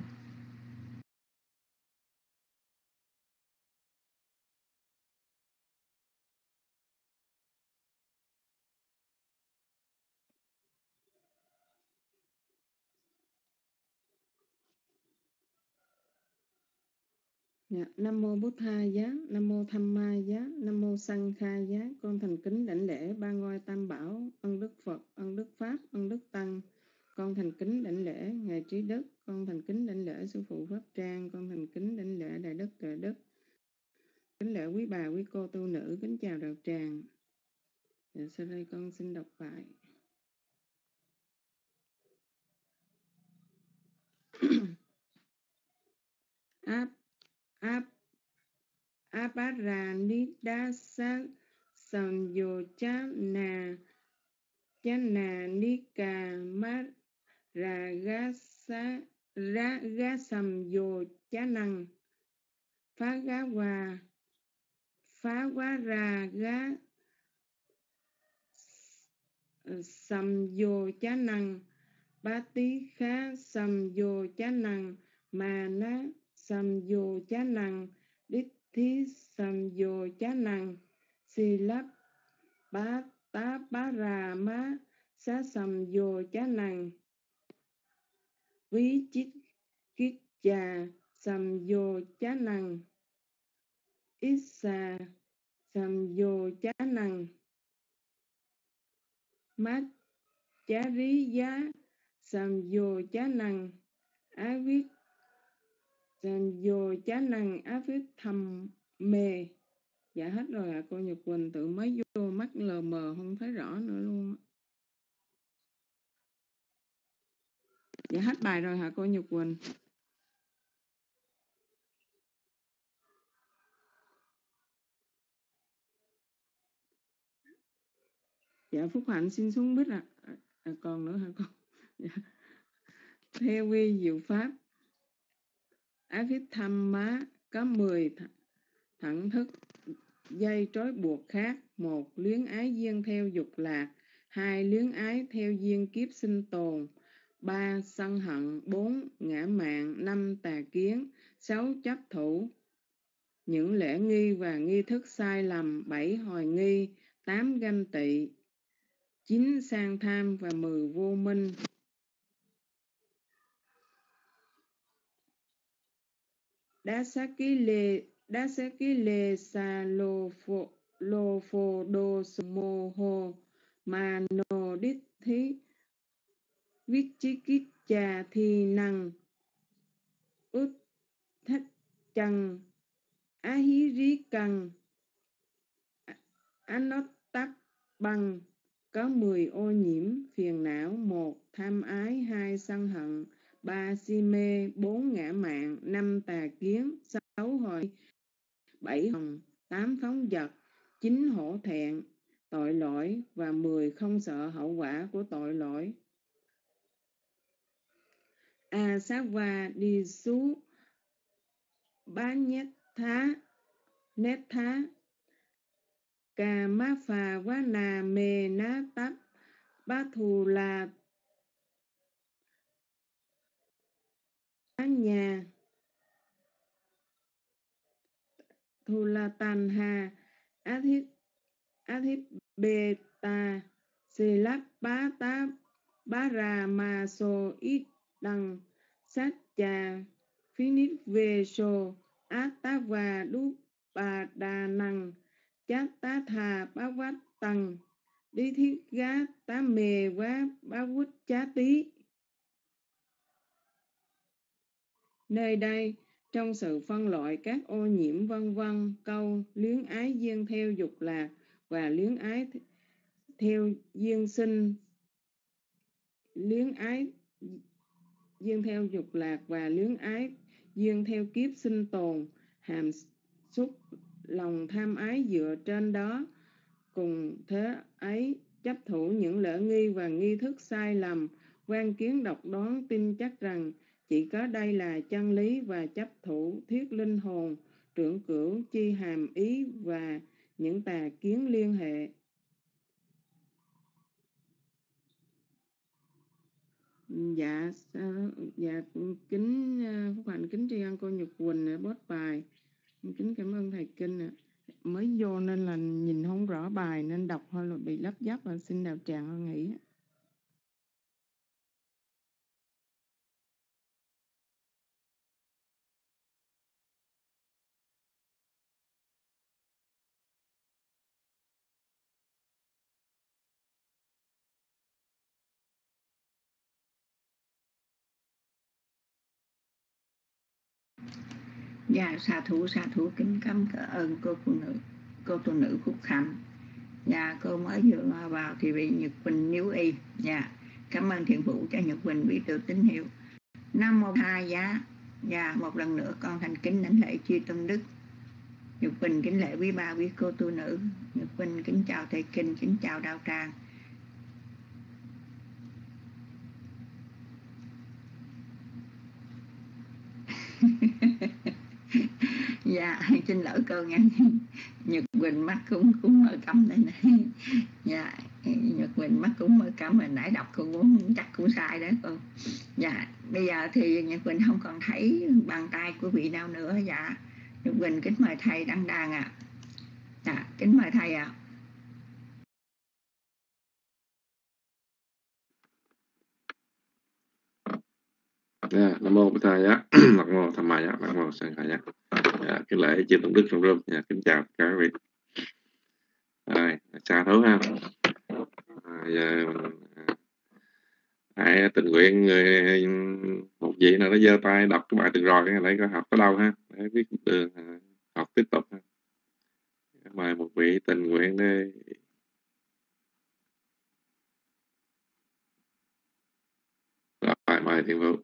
Speaker 10: Dạ, Nam mô Bút Tha giá, Nam mô Tham Ma giá, Nam mô Sang Kha giá. Con thành kính đảnh lễ ba ngôi tam bảo, ân đức Phật, ân đức Pháp, ân đức Tăng. Con thành kính đảnh lễ ngài Trí Đức, con thành kính đảnh lễ sư phụ Pháp Trang, con thành kính đảnh lễ đại đức Tuệ Đức, kính lễ quý bà quý cô tu nữ, kính chào đạo tràng. Dạ, sau đây con xin đọc bài. áp áp Aparanidasa Samyochana Chana Nika Maragasa Ragasamyochanang Phagawa Phagwaraga Samyochanang Batikha Samyochanang Mana Samyochanang Dithi Samyochanang Silap Bataparama Sa Samyochanang Vichit Kitcha Samyochanang Issa Samyochanang Machariya Samyochanang Avit Samyochanang Avit Thầm Mê. Dạ hết rồi ạ. À, cô Nhật Quỳnh tự mới vô mắt lờ mờ không thấy rõ nữa luôn. Dạ hết bài rồi hả cô Nhật Quỳnh? Dạ Phúc Hạnh xin xuống bít ạ. À. À, còn nữa hả con? Dạ. Theo quy diệu pháp Abhidhamma có mười th thẳng thức
Speaker 11: dây trói buộc khác. Một, luyến ái duyên theo dục lạc. Hai, luyến ái theo duyên kiếp sinh tồn. Ba, sân hận. Bốn, ngã mạn. Năm, tà kiến. Sáu, chấp thủ những lễ nghi và nghi thức sai lầm. Bảy, hoài nghi. Tám, ganh tị. Chín, sang tham. Và mười, vô minh. Đá sát ký lê Đá sát ký lê sa lô phô lô phô đô mô hô ma nô đít thí viết chí kít cha thi năng út thách chăng á hí rí căng á nốt tắc băng. Có mười ô nhiễm phiền não. Một, tham ái. Hai, sân hận. Ba, si mê. Bốn, ngã mạn. Năm, tà kiến. Sáu, hồi. Bảy, hồng. Tám, phóng dật. Chín, hổ thẹn tội lỗi. Và mười, không sợ hậu quả của tội lỗi. A sát va đi xú bá nhét thá nét thá cà má phà quá nà mê ná tắp bá thù là á nhà thù là tàn hà á thiết á thiết bê ta xì lắc bá tá bá ra ma sô ít đăng sát trà phí nít về sô á tá và đú bà đà năng chát tá thà bá vát tăng đi thiết gá tá mề quá bá vút chá tí. Nơi đây, trong sự phân loại các ô nhiễm vân vân, câu luyến ái duyên theo dục lạc và luyến ái theo duyên sinh, luyến ái duyên theo dục lạc và luyến ái duyên theo kiếp sinh tồn, hàm xúc lòng tham ái dựa trên đó. Cùng thế ấy, chấp thủ những lễ nghi và nghi thức sai lầm, quan kiến độc đoán tin chắc rằng chỉ có đây là chân lý và chấp thủ thuyết linh hồn, trưởng cửu chi hàm ý và những tà kiến liên hệ. Dạ, dạ kính Phúc Hạnh kính tri ân cô Nhật Quỳnh ở post bài. Kính cảm ơn thầy Kinh ạ. Mới vô nên là nhìn không rõ bài nên đọc hơi là bị lấp dấp và xin đạo tràng ơn nghĩ.
Speaker 5: Dạ, xà thủ, xà thủ kính cảm ơn cô phụ nữ, cô tu nữ Phúc Hạnh. Dạ, cô mới vừa vào thì bị Nhật Quỳnh níu y. Dạ, cảm ơn thiện phụ cho Nhật Quỳnh biết được tín hiệu. Năm một hai giá. Dạ, một lần nữa con thành kính lãnh lễ chư tôn đức. Nhật Quỳnh kính lễ quý ba quý cô tu nữ. Nhật Quỳnh kính chào thầy Kinh, kính chào đạo tràng. Dạ, xin lỗi cô nha. Nhật Quỳnh mắt cũng cũng mơ câm đây này. Dạ, Nhật Quỳnh mắt cũng mơ câm, hồi nãy đọc cô cũng chắc cũng sai đó cô. Dạ, bây giờ thì Nhật Quỳnh không còn thấy bàn tay của vị nào nữa. Dạ, Nhật Quỳnh kính mời thầy đăng đàn ạ. À. Dạ, kính mời thầy ạ. À.
Speaker 3: Yeah, Nam mô Bổn Thầy á, Nam mô Tham Maya, Nam mô Sang Khải. Dạ, kính lễ chư tôn đức trong room. Dạ, kính chào các vị. Rồi, xa thấu ha. À, giờ ai tình nguyện người một vị nào đó giơ tay đọc cái bài từng rồi cái lấy có học ở đâu ha, để biết đường học tiếp tục ha. Mời một vị tình nguyện đi. Rồi, mời thiện phụ.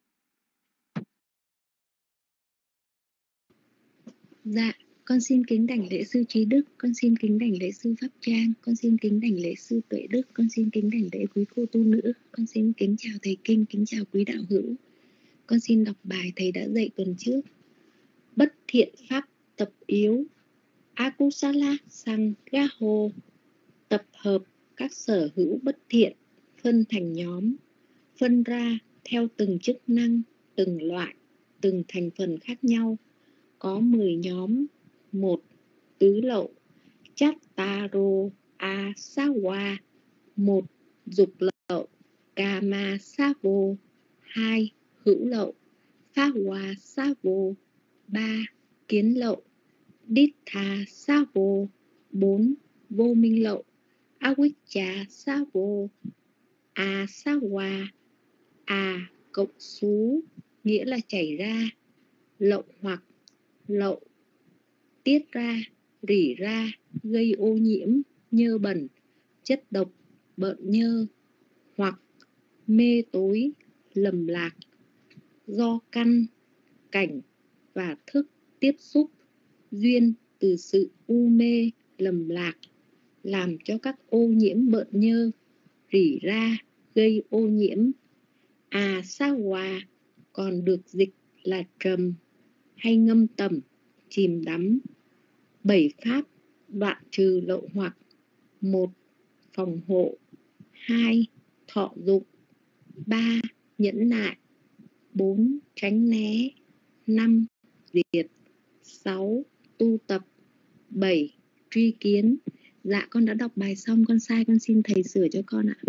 Speaker 6: Dạ, con xin kính đảnh lễ sư Trí Đức, con xin kính đảnh lễ sư Pháp Trang, con xin kính đảnh lễ sư Tuệ Đức, con xin kính đảnh lễ quý cô tu nữ, con xin kính chào thầy Kinh, kính chào quý đạo hữu. Con xin đọc bài thầy đã dạy tuần trước. Bất thiện pháp tập yếu, Akusala Sanghaho, tập hợp các sở hữu bất thiện, phân thành nhóm, phân ra theo từng chức năng, từng loại, từng thành phần khác nhau. Có mười nhóm. Một, tứ lậu, Chattaro Asawa. Một, dục lậu, Kama Savo. Hai, hữu lậu, Phawa Savo. Ba, kiến lậu, Dittha Savo. Bốn, vô minh lậu, Avijja Savo. Asawa, à cộng xú, nghĩa là chảy ra, lậu hoặc, lậu, tiết ra, rỉ ra, gây ô nhiễm, nhơ bẩn, chất độc, bợn nhơ, hoặc mê tối, lầm lạc, do căn, cảnh và thức tiếp xúc, duyên từ sự u mê, lầm lạc, làm cho các ô nhiễm bợn nhơ, rỉ ra, gây ô nhiễm. À sa hòa còn được dịch là trầm hay ngâm tẩm, chìm đắm. Bảy pháp đoạn trừ lậu hoặc: một, phòng hộ; hai, thọ dụng; ba, nhẫn nại; bốn, tránh né; năm, diệt; sáu, tu tập; bảy, truy kiến. Dạ con đã đọc bài xong, con sai con xin thầy sửa cho con ạ.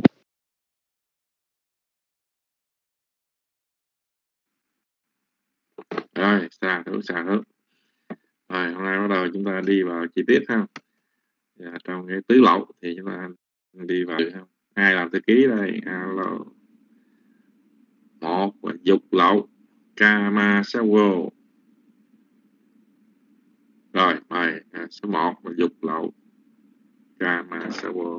Speaker 3: Rồi, xa thử xa thử. Rồi, hôm nay bắt đầu chúng ta đi vào chi tiết ha. Và trong cái tứ lậu thì chúng ta đi vào ha. Ai làm thư ký đây? Alo. Một là dục lậu, Kama Sawo. Rồi, mời à, số một là dục lậu, Kama Sawo.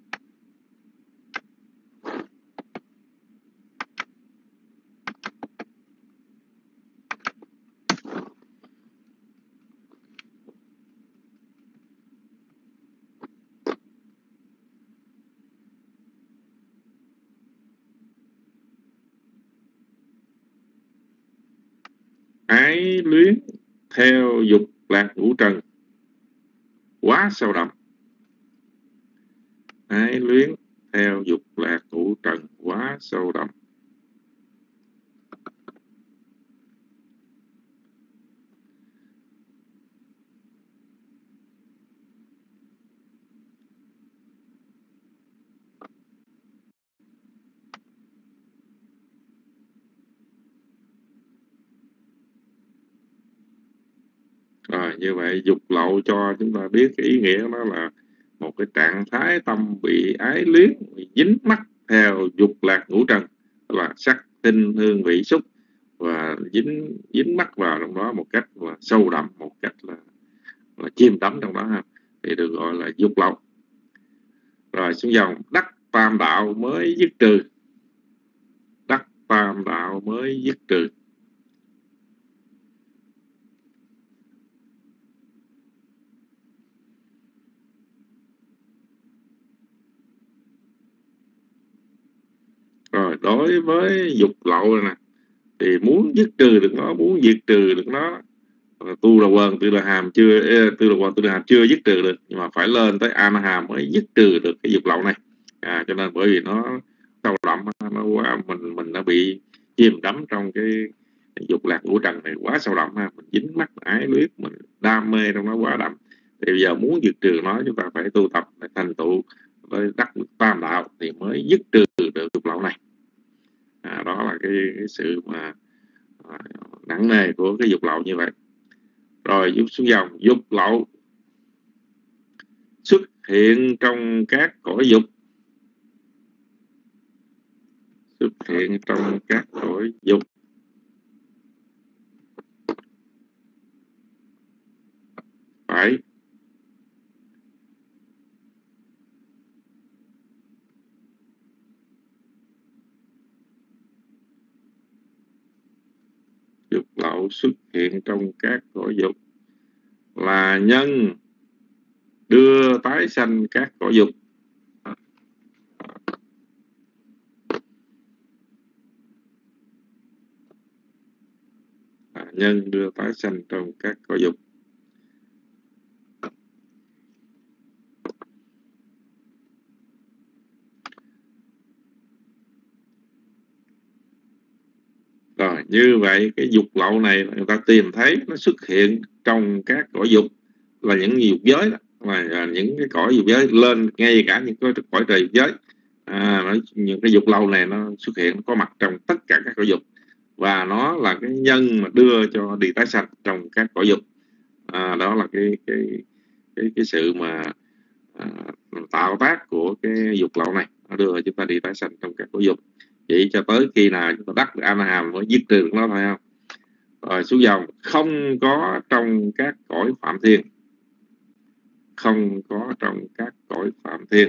Speaker 3: Ái luyến theo dục lạc ngũ trần quá sâu đậm. Ái luyến theo dục lạc ngũ trần quá sâu đậm. Rồi, như vậy dục lậu cho chúng ta biết cái ý nghĩa đó là một cái trạng thái tâm bị ái luyến, bị dính mắc theo dục lạc ngũ trần, là sắc, tinh, hương, vị, xúc, và dính dính mắc vào trong đó một cách là sâu đậm, một cách là, là chìm đắm trong đó ha, thì được gọi là dục lậu. Rồi xuống dòng đắc tam đạo mới dứt trừ. Đắc tam đạo mới dứt trừ. Rồi đối với dục lậu này nè, thì muốn dứt trừ được nó, muốn diệt trừ được nó, tu là quần, tu là hàm chưa, tu là quần, tu là hàm chưa dứt trừ được, nhưng mà phải lên tới a na hàm mới dứt trừ được cái dục lậu này. À, cho nên bởi vì nó sâu đậm, nó quá, mình mình đã bị chìm đắm trong cái dục lạc ngũ trần này quá sâu đậm ha, mình dính mắc ái luyến, mình đam mê trong nó quá đậm. Thì bây giờ muốn diệt trừ nó, chúng ta phải tu tập, phải thành tựu với đắc tam đạo thì mới dứt trừ được dục lậu này. À, đó là cái, cái sự mà à, nặng nề của cái dục lậu như vậy. Rồi giúp xuống dòng dục lậu xuất hiện trong các cõi dục. Xuất hiện trong các cõi dục. Phải dục lậu xuất hiện trong các cõi dục là nhân đưa tái sanh các cõi dục. À, nhân đưa tái sanh trong các cõi dục. Rồi như vậy cái dục lậu này người ta tìm thấy nó xuất hiện trong các cõi dục, là những dục giới đó, là những cái cõi dục giới, lên ngay cả những cái cõi trời dục giới. À, nó, những cái dục lậu này nó xuất hiện, nó có mặt trong tất cả các cõi dục, và nó là cái nhân mà đưa cho đi tái sanh trong các cõi dục. À, đó là cái cái cái cái sự mà à, tạo tác của cái dục lậu này, nó đưa chúng ta đi tái sanh trong các cõi dục. Chỉ cho tới khi nào chúng ta đắc được A La Hàm mới dứt trừ được nó thôi không? Rồi xuống dòng, không có trong các cõi phạm thiên, không có trong các cõi phạm thiên.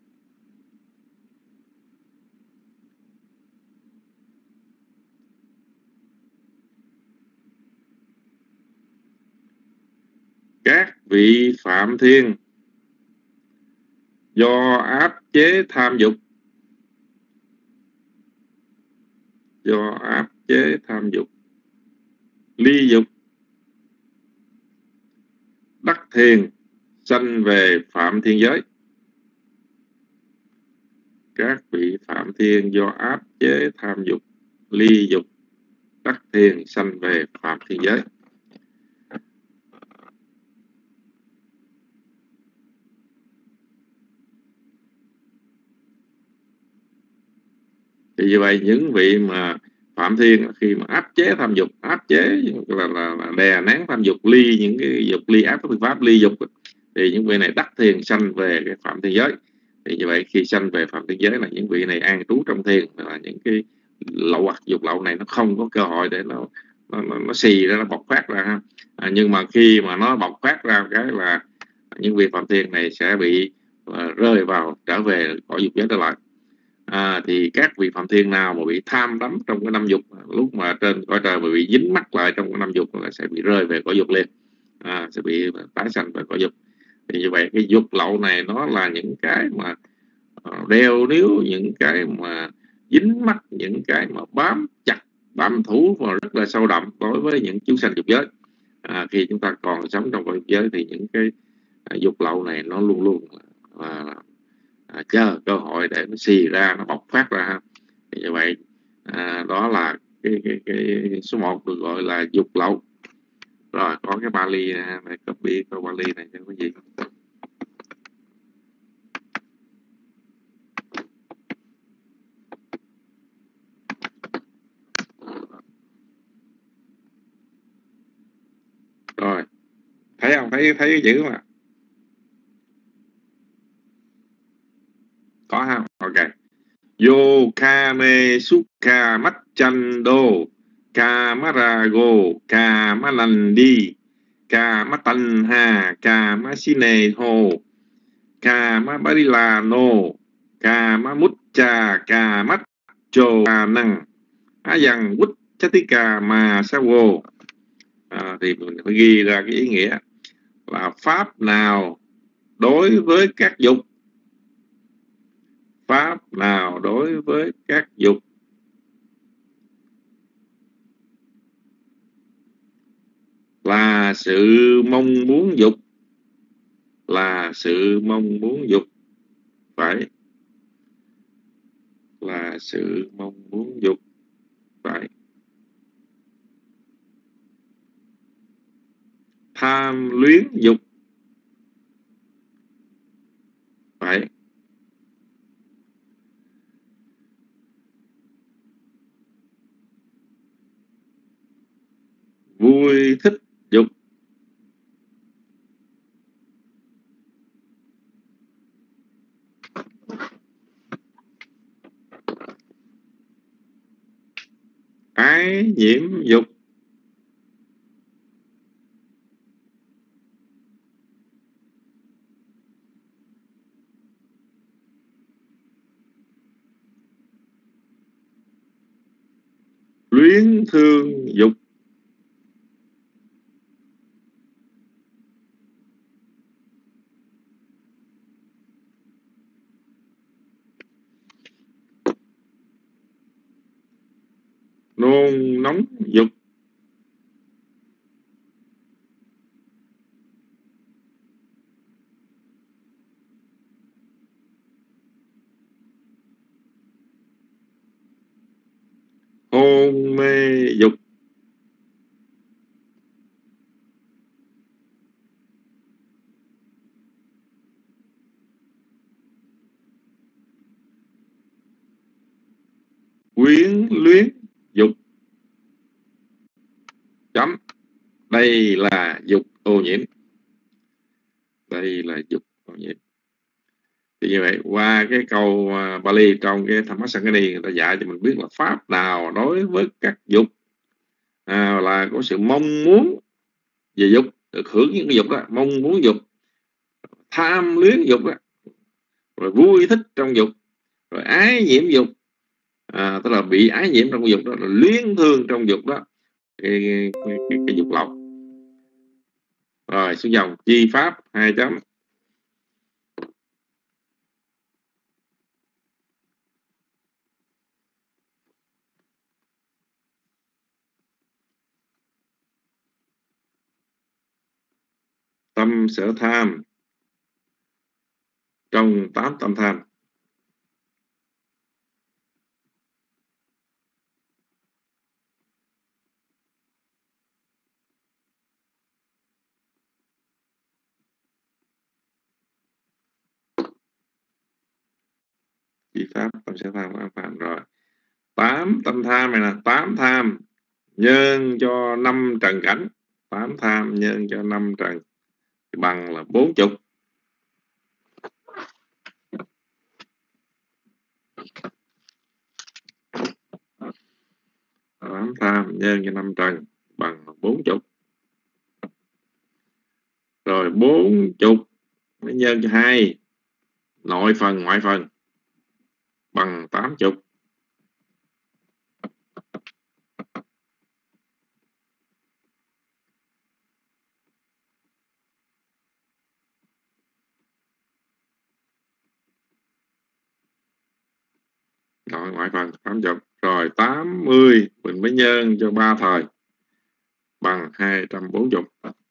Speaker 3: Các vị phạm thiên do áp chế tham dục, do áp chế tham dục, ly dục, đắc thiền, sanh về phạm thiên giới. Các vị phạm thiên do áp chế tham dục, ly dục, đắc thiền, sanh về phạm thiên giới. Thì như vậy những vị mà phạm thiên khi mà áp chế tham dục, áp chế là, là, là đè nén tham dục, ly những cái dục, ly áp các pháp ly dục, thì những vị này đắc thiền sanh về cái phạm thiên giới. Thì như vậy khi sanh về phạm thiên giới là những vị này an trú trong thiền, là những cái lậu hoặc dục lậu này nó không có cơ hội để nó nó, nó, nó xì ra, nó bộc phát ra ha. À, nhưng mà khi mà nó bộc phát ra cái là những vị phạm thiên này sẽ bị uh, rơi vào trở về cõi dục giới trở lại. À, thì các vị phạm thiên nào mà bị tham đắm trong cái năm dục, lúc mà trên cõi trời mà bị dính mắc lại trong cái năm dục là sẽ bị rơi về cõi dục liền, à, sẽ bị tái sanh về cõi dục. Thì như vậy cái dục lậu này nó là những cái mà uh, đeo níu, những cái mà dính mắc, những cái mà bám chặt, bám thủ và rất là sâu đậm đối với những chúng sanh dục giới. À, khi chúng ta còn sống trong cõi dục giới thì những cái uh, dục lậu này nó luôn luôn uh, À, chờ cơ hội để nó xì ra, nó bộc phát ra. Thì như vậy à, đó là cái, cái, cái số một được gọi là dục lậu. Rồi có cái Bali này, này copy cái Bali này cho cái gì. Rồi thấy không, thấy thấy cái chữ mà có không? Ok. Yo kame sukha machando kamarago kamanandi kamatanha kamasineho kamabarilano kamamucha kamacho năng ayang vuchatika ma sawo. À, thì mình phải ghi ra cái ý nghĩa là pháp nào đối với các dục, pháp nào đối với các dục là sự mong muốn dục, là sự mong muốn dục, phải là sự mong muốn dục, phải tham luyến dục, phải vui thích dục, ái nhiễm dục, luyến thương dục, nôn nóng dục, hôn mê dục, quyến luyến dục. Chấm. Đây là dục ô nhiễm. Đây là dục ô nhiễm. Thì như vậy, qua cái câu uh, Bali trong cái Dhammasakkani, người ta dạy cho mình biết là pháp nào đối với các dục à, là có sự mong muốn về dục, được hưởng những cái dục đó, mong muốn dục, tham luyến dục đó, rồi vui thích trong dục, rồi ái nhiễm dục, à, tức là bị ái nhiễm trong dục đó, là luyến thương trong dục đó, cái, cái, cái, cái, cái dục lậu. Rồi xuống dòng chi pháp hai chấm. Tâm sở tham trong tám tâm tham. Chi pháp tâm sở tham tám tham. Rồi tám tâm tham này là tám tham nhân cho năm trần cảnh. Tám tham nhân cho năm trần thì bằng là bốn chục. Tám tham nhân cho năm trần bằng bốn chục. Rồi bốn chục mới nhân cho hai, nội phần ngoại phần bằng tám chục. Nội ngoại phần tám chục. Rồi tám mươi mình mới nhân cho ba thời bằng hai trăm bốn mươi.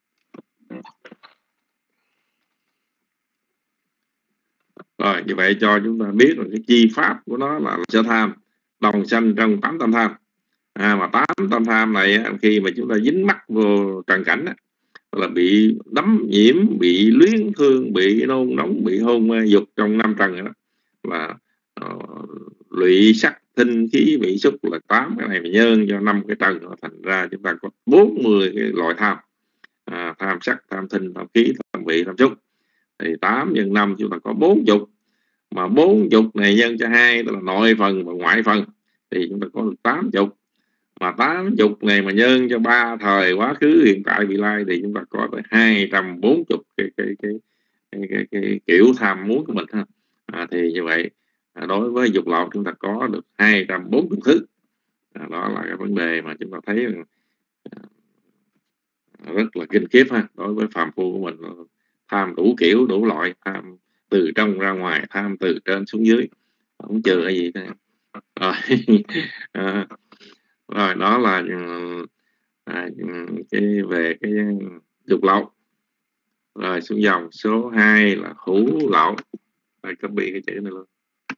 Speaker 3: Rồi như vậy cho chúng ta biết là cái chi pháp của nó là sở tham đồng sanh trong tám tâm tham. À, mà tám tâm tham này khi mà chúng ta dính mắc vô trần cảnh á, là bị đắm nhiễm, bị luyến thương, bị nôn nóng, bị hôn mê dục trong năm trần đó, là uh, lụy sắc thinh khí bị xúc là tám cái này mà nhân cho năm cái trần, thành ra chúng ta có bốn mươi cái loại tham. À, tham sắc, tham thinh, tham khí, tham vị, tham xúc. Thì tám nhân năm chúng ta có bốn chục. Mà bốn chục này nhân cho hai, tức là nội phần và ngoại phần, thì chúng ta có được tám chục. Mà tám chục này mà nhân cho ba thời quá khứ, hiện tại, vị lai, thì chúng ta có tới hai trăm bốn mươi cái, cái, cái, cái, cái, cái kiểu tham muốn của mình ha. À, thì như vậy à, đối với dục lậu chúng ta có được hai trăm bốn mươi thứ. À, đó là cái vấn đề mà chúng ta thấy à, rất là kinh khiếp ha. Đối với phàm phu của mình, tham đủ kiểu đủ loại, tham từ trong ra ngoài, tham từ trên xuống dưới, không trừ cái gì nữa. Rồi à, rồi đó là à, cái về cái dục lậu. Rồi xuống dòng số hai là hữu lậu. Rồi copy cái chữ này luôn.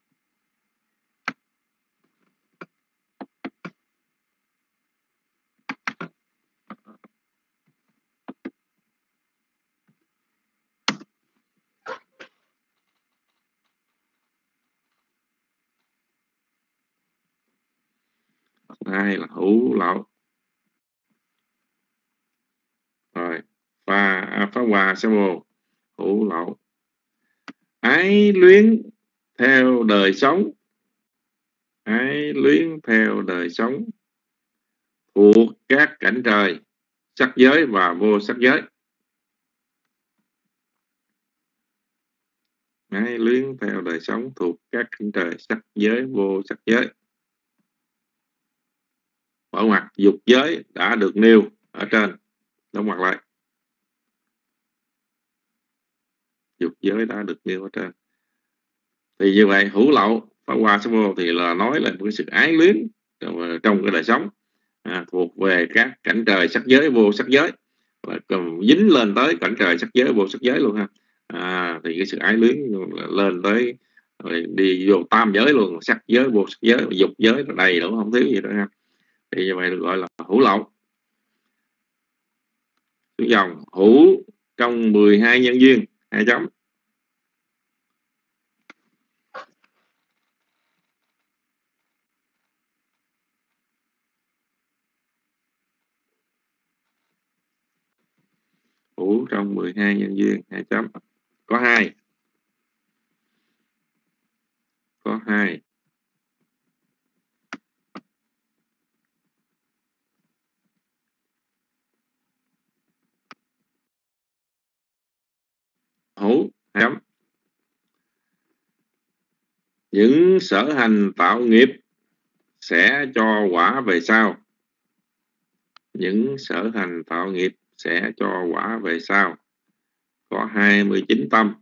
Speaker 3: Hai là hữu lậu. Rồi pha phá hòa sa mô hữu lậu. Ái luyến theo đời sống. Ái luyến theo đời sống thuộc các cảnh trời, sắc giới và vô sắc giới. Ái luyến theo đời sống thuộc các cảnh trời, sắc giới, vô sắc giới. Mở ngoặt dục giới đã được nêu ở trên, đóng ngoặt lại. Dục giới đã được nêu ở trên. Thì như vậy hữu lậu phá hoa sa mô thì là nói là một cái sự ái luyến trong, trong cái đời sống à, thuộc về các cảnh trời, sắc giới, vô sắc giới, và còn dính lên tới cảnh trời, sắc giới, vô sắc giới luôn ha. À, thì cái sự ái luyến lên tới rồi đi vô tam giới luôn, sắc giới, vô sắc giới, dục giới đầy đủ, không thiếu gì nữa ha. Thì như vậy được gọi là hữu lậu. Xuống dòng hữu trong mười hai nhân duyên, hai chấm. Hữu trong mười hai nhân duyên, hai chấm. Có hai. Có hai. Hữu, hai chấm. Những sở hành tạo nghiệp sẽ cho quả về sau. Những sở hành tạo nghiệp sẽ cho quả về sau. Có hai mươi chín tâm.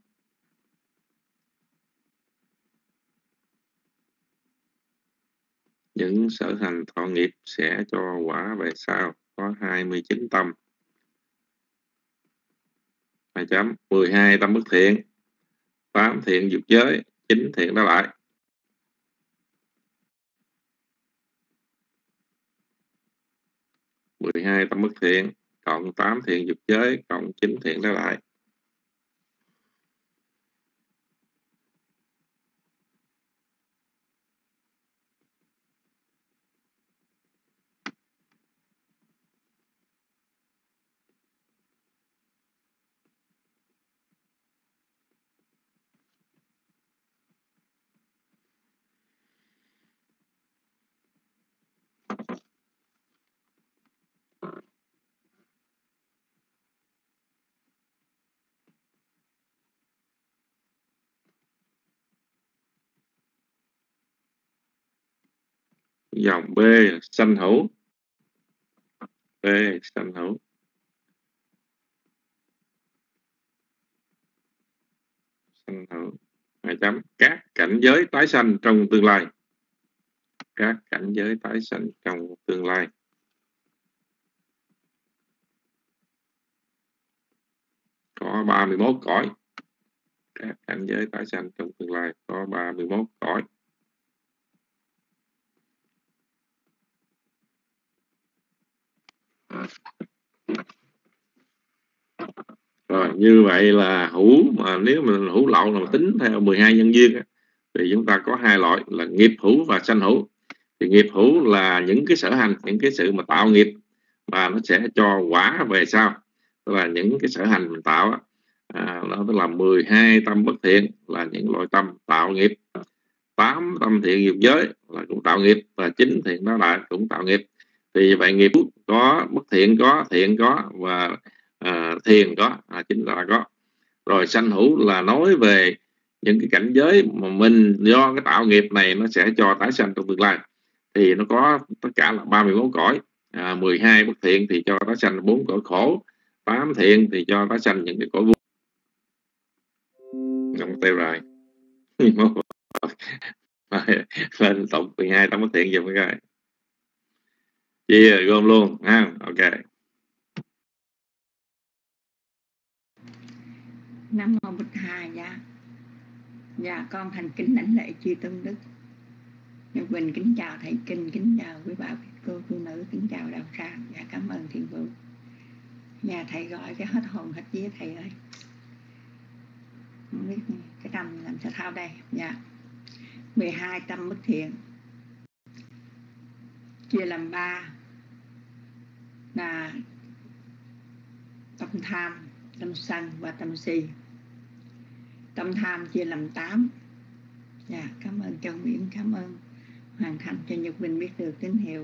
Speaker 3: Những sở hành tạo nghiệp sẽ cho quả về sau. Có hai mươi chín tâm. Hai chấm. mười hai tâm bất thiện. tám thiện dục giới. chín thiện đáo lại. mười hai tâm bất thiện cộng tám thiện dục giới cộng chín thiện đáo lại. Dòng B sanh hữu. B sanh hữu. Sanh hữu. Hai chấm. Các cảnh giới tái sanh trong tương lai. Các cảnh giới tái sanh trong tương lai. Có ba mươi mốt cõi. Các cảnh giới tái sanh trong tương lai có ba mươi mốt cõi. Rồi, như vậy là hữu, mà nếu mình hữu lậu là tính theo mười hai nhân duyên thì chúng ta có hai loại là nghiệp hữu và sanh hữu. Thì nghiệp hữu là những cái sở hành, những cái sự mà tạo nghiệp mà nó sẽ cho quả về sau. Tức là những cái sở hành mình tạo à, nó tức là mười hai tâm bất thiện là những loại tâm tạo nghiệp, tám tâm thiện dục giới là cũng tạo nghiệp, và chín thiện đó lại cũng tạo nghiệp. Thì vậy nghiệp có, bất thiện có, thiện có, và à, thiền có, à, chính là có. Rồi sanh hữu là nói về những cái cảnh giới mà mình do cái tạo nghiệp này nó sẽ cho tái sanh trong tương lai. Thì nó có tất cả là ba mươi mốt cõi. à, mười hai bất thiện thì cho tái sanh bốn cõi khổ, tám thiện thì cho tái sanh những cái cõi vui. Không tiêu rồi. Lên tổng mười hai tâm bất thiện giờ mới coi. Chia gom luôn ha. Ok.
Speaker 12: Nam mô Bụt Thầy. Dạ, dạ con thành kính lãnh lễ chư tôn đức. Nhật Bình kính chào thầy Kinh, kính chào quý bà cô phụ nữ, kính chào đạo tràng. Dạ cảm ơn Thiên Vũ. Nhà thầy gọi cái hết hồn hết vía thầy ơi. Không biết cái tâm làm sao thao đây. Dạ. mười hai tâm bất thiện chia làm ba là tâm tham, tâm sân và tâm si. Tâm tham chia làm tám. Dạ, cảm ơn Châu Nguyễn, cảm ơn Hoàng Thành cho Nhật Bình biết được tín hiệu.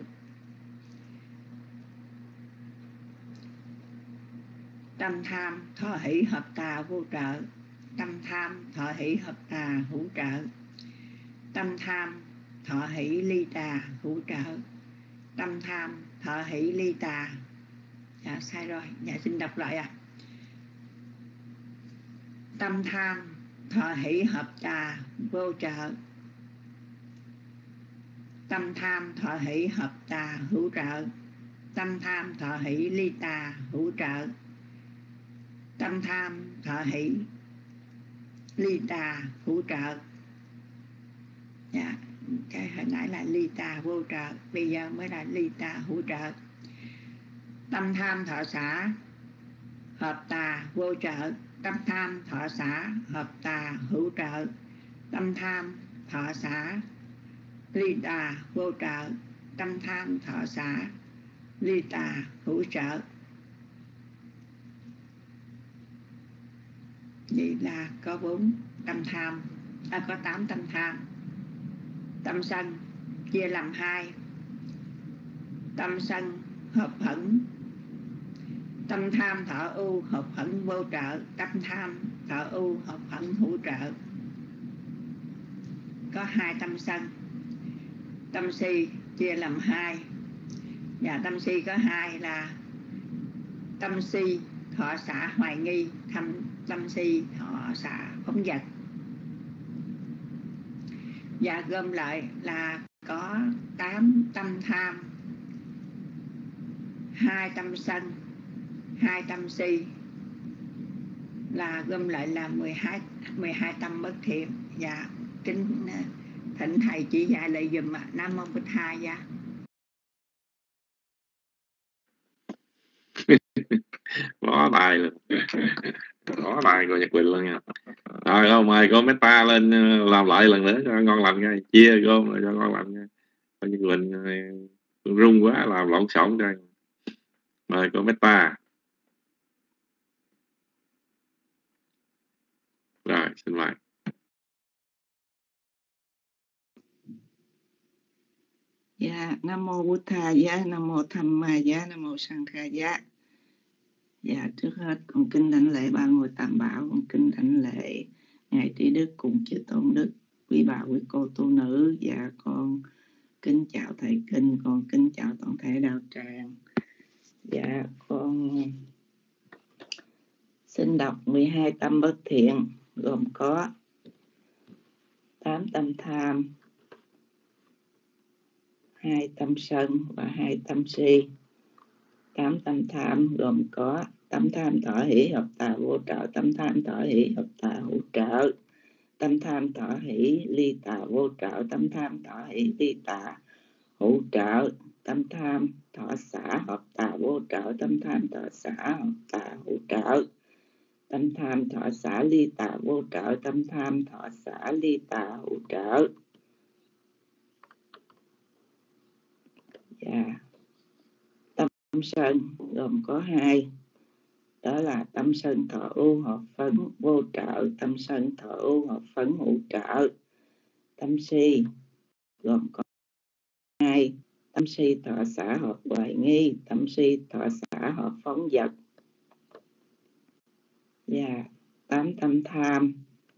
Speaker 12: Tâm tham thọ hỷ hợp tà vô trợ. Tâm tham thọ hỷ hợp tà hữu trợ. Tâm tham thọ hỷ ly tà hữu trợ. Tâm tham thọ hỷ ly tà. Dạ sai rồi, dạ xin đọc lại ạ. À. Tâm tham thọ hỷ hợp tà vô trợ. Tâm tham thọ hỷ hợp tà hữu trợ. Tâm tham thọ hỷ ly tà hữu trợ. Tâm tham thọ hỷ ly tà hữu trợ. Dạ, cái hồi nãy là ly tà vô trợ, bây giờ mới là ly tà hữu trợ. Tâm tham thọ xả hợp tà vô trợ, tâm tham thọ xả hợp tà hữu trợ, tâm tham thọ xả ly tà vô trợ, tâm tham thọ xả ly tà hữu trợ. Vậy là có bốn tâm tham, à, có tám tâm tham. Tâm sân chia làm hai, tâm sân hợp hẫn, tâm tham thọ ưu hợp hẫn vô trợ, tâm tham thọ ưu hợp hẫn hữu trợ. Có hai tâm sân. Tâm si chia làm hai, và tâm si có hai là tâm si thọ xả hoài nghi, tâm, tâm si thọ xả phóng dật. Và gom lại là có tám tâm tham, hai tâm sân, hai tâm si, là gom lại là mười hai, mười hai tâm bất thiện. Và kính thỉnh thầy chỉ dạy lại dùm ạ. Nam mô Bích Hai gia.
Speaker 3: Có tài luôn. Có tài của Nhật Quỳnh luôn nha. Rồi không mời cô Meta lên làm lại lần nữa cho ngon lành nha, chia gom rồi cho ngon lành nha. Cô Nhật Quỳnh rung quá làm lộn xộn cho. Mời cô Meta. Rồi xin mời.
Speaker 5: Dạ, Nam mô Bụt Thà giá, Nam mô Tham Ma giá, Nam mô Sang Kha giá. Dạ, trước hết con kính đảnh lễ ba ngôi Tam Bảo, con kính đảnh lễ ngài Trí Đức cùng chư tôn đức, quý bà quý cô tu nữ. Dạ, con kính chào thầy kinh, con kính chào toàn thể đạo tràng. Dạ, con xin đọc mười hai tâm bất thiện, gồm có tám tâm tham, hai tâm sân và hai tâm si. Tám tâm tham gồm có tâm tham thọ hỷ hợp tà vô trợ, tâm tham thọ hỷ hợp tà hữu trợ, tâm tham thọ hỷ ly tà vô trợ, tâm tham thọ hỷ ly tà hữu trợ, tâm tham thọ xả hợp tà vô trợ, tâm tham thọ xả hợp tà hữu trợ, tâm tham thọ xả ly tà vô trợ, tâm tham thọ xả ly tà hữu trợ. Yeah. Tâm sân gồm có hai, đó là tâm sân thọ ưu hợp phấn vô trợ, tâm sân thọ ưu hợp phấn hữu trợ. Tâm si gồm có hai, tâm si thọ xả hợp hoài nghi, tâm si thọ xả hợp phóng dật. Và tám tâm tham,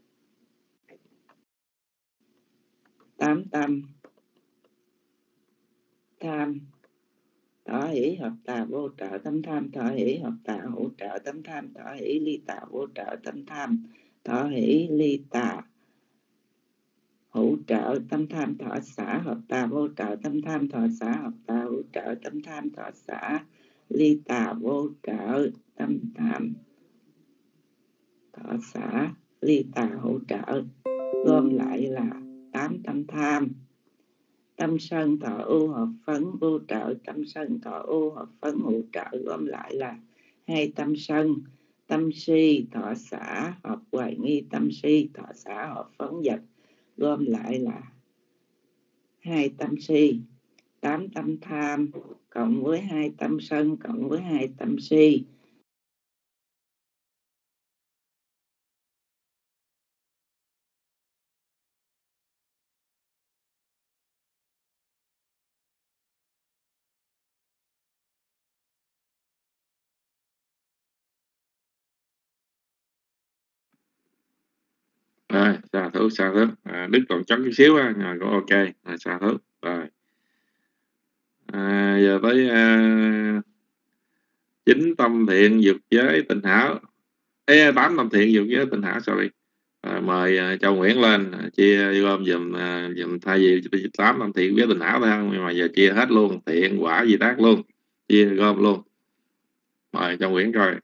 Speaker 5: tám tâm tham thọ hỷ hợp tà vô trợ, tâm tham thọ hỷ hợp tà hữu trợ, tâm tham thọ hỷ ly tà vô trợ, tâm tham thọ hỷ ly tà hữu trợ, tâm tham thọ xả hợp tà vô trợ, tâm tham thọ xả hợp tà hữu trợ, tâm tham thọ xả ly tà vô trợ, tâm tham thọ xả ly tà hữu trợ. Gom lại là tám tâm tham. Tâm sân thọ ưu hợp phấn vô trợ, tâm sân thọ ưu hợp phấn hữu trợ, gom lại là hai tâm sân. Tâm si thọ xả hợp hoài nghi, tâm si thọ xả hợp phấn dật, gom lại là hai tâm si. Tám tâm tham cộng với hai tâm sân cộng với hai tâm si.
Speaker 3: Rồi, xà thước, xà thước. À, Đức còn chấm chút xíu á, rồi cũng ok. À, xà thước. Rồi. À, giờ tới à, chín tâm thiện dục giới tịnh hảo. Ê, tám tâm thiện dục giới tịnh hảo, sorry. À, mời à, Châu Nguyễn lên à, chia gom dùm à, dùm thay vì tám tâm thiện với tịnh hảo thôi không, nhưng mà giờ chia hết luôn, thiện quả di tác luôn, chia gom luôn. Mời Châu Nguyễn coi.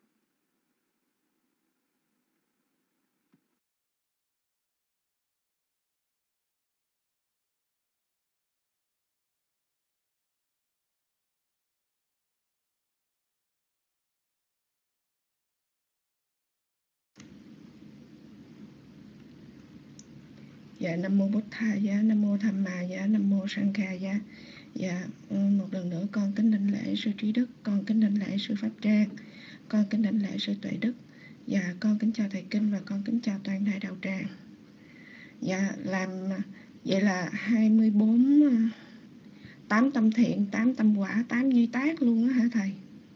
Speaker 9: Dạ Nam Mô Bổn Thầy Giá, Nam Mô Tham Ma Giá, Nam Mô Sang Kha Giá. Dạ một lần nữa con kính đảnh lễ sư Trí Đức, con kính đảnh lễ sư Pháp Trang, con kính đảnh lễ sư Tuệ Đức. Dạ con kính chào thầy Kinh và con kính chào toàn thể đạo tràng. Dạ làm vậy là hai mươi bốn tám tâm thiện, tám tâm quả, tám duy tác luôn á hả thầy?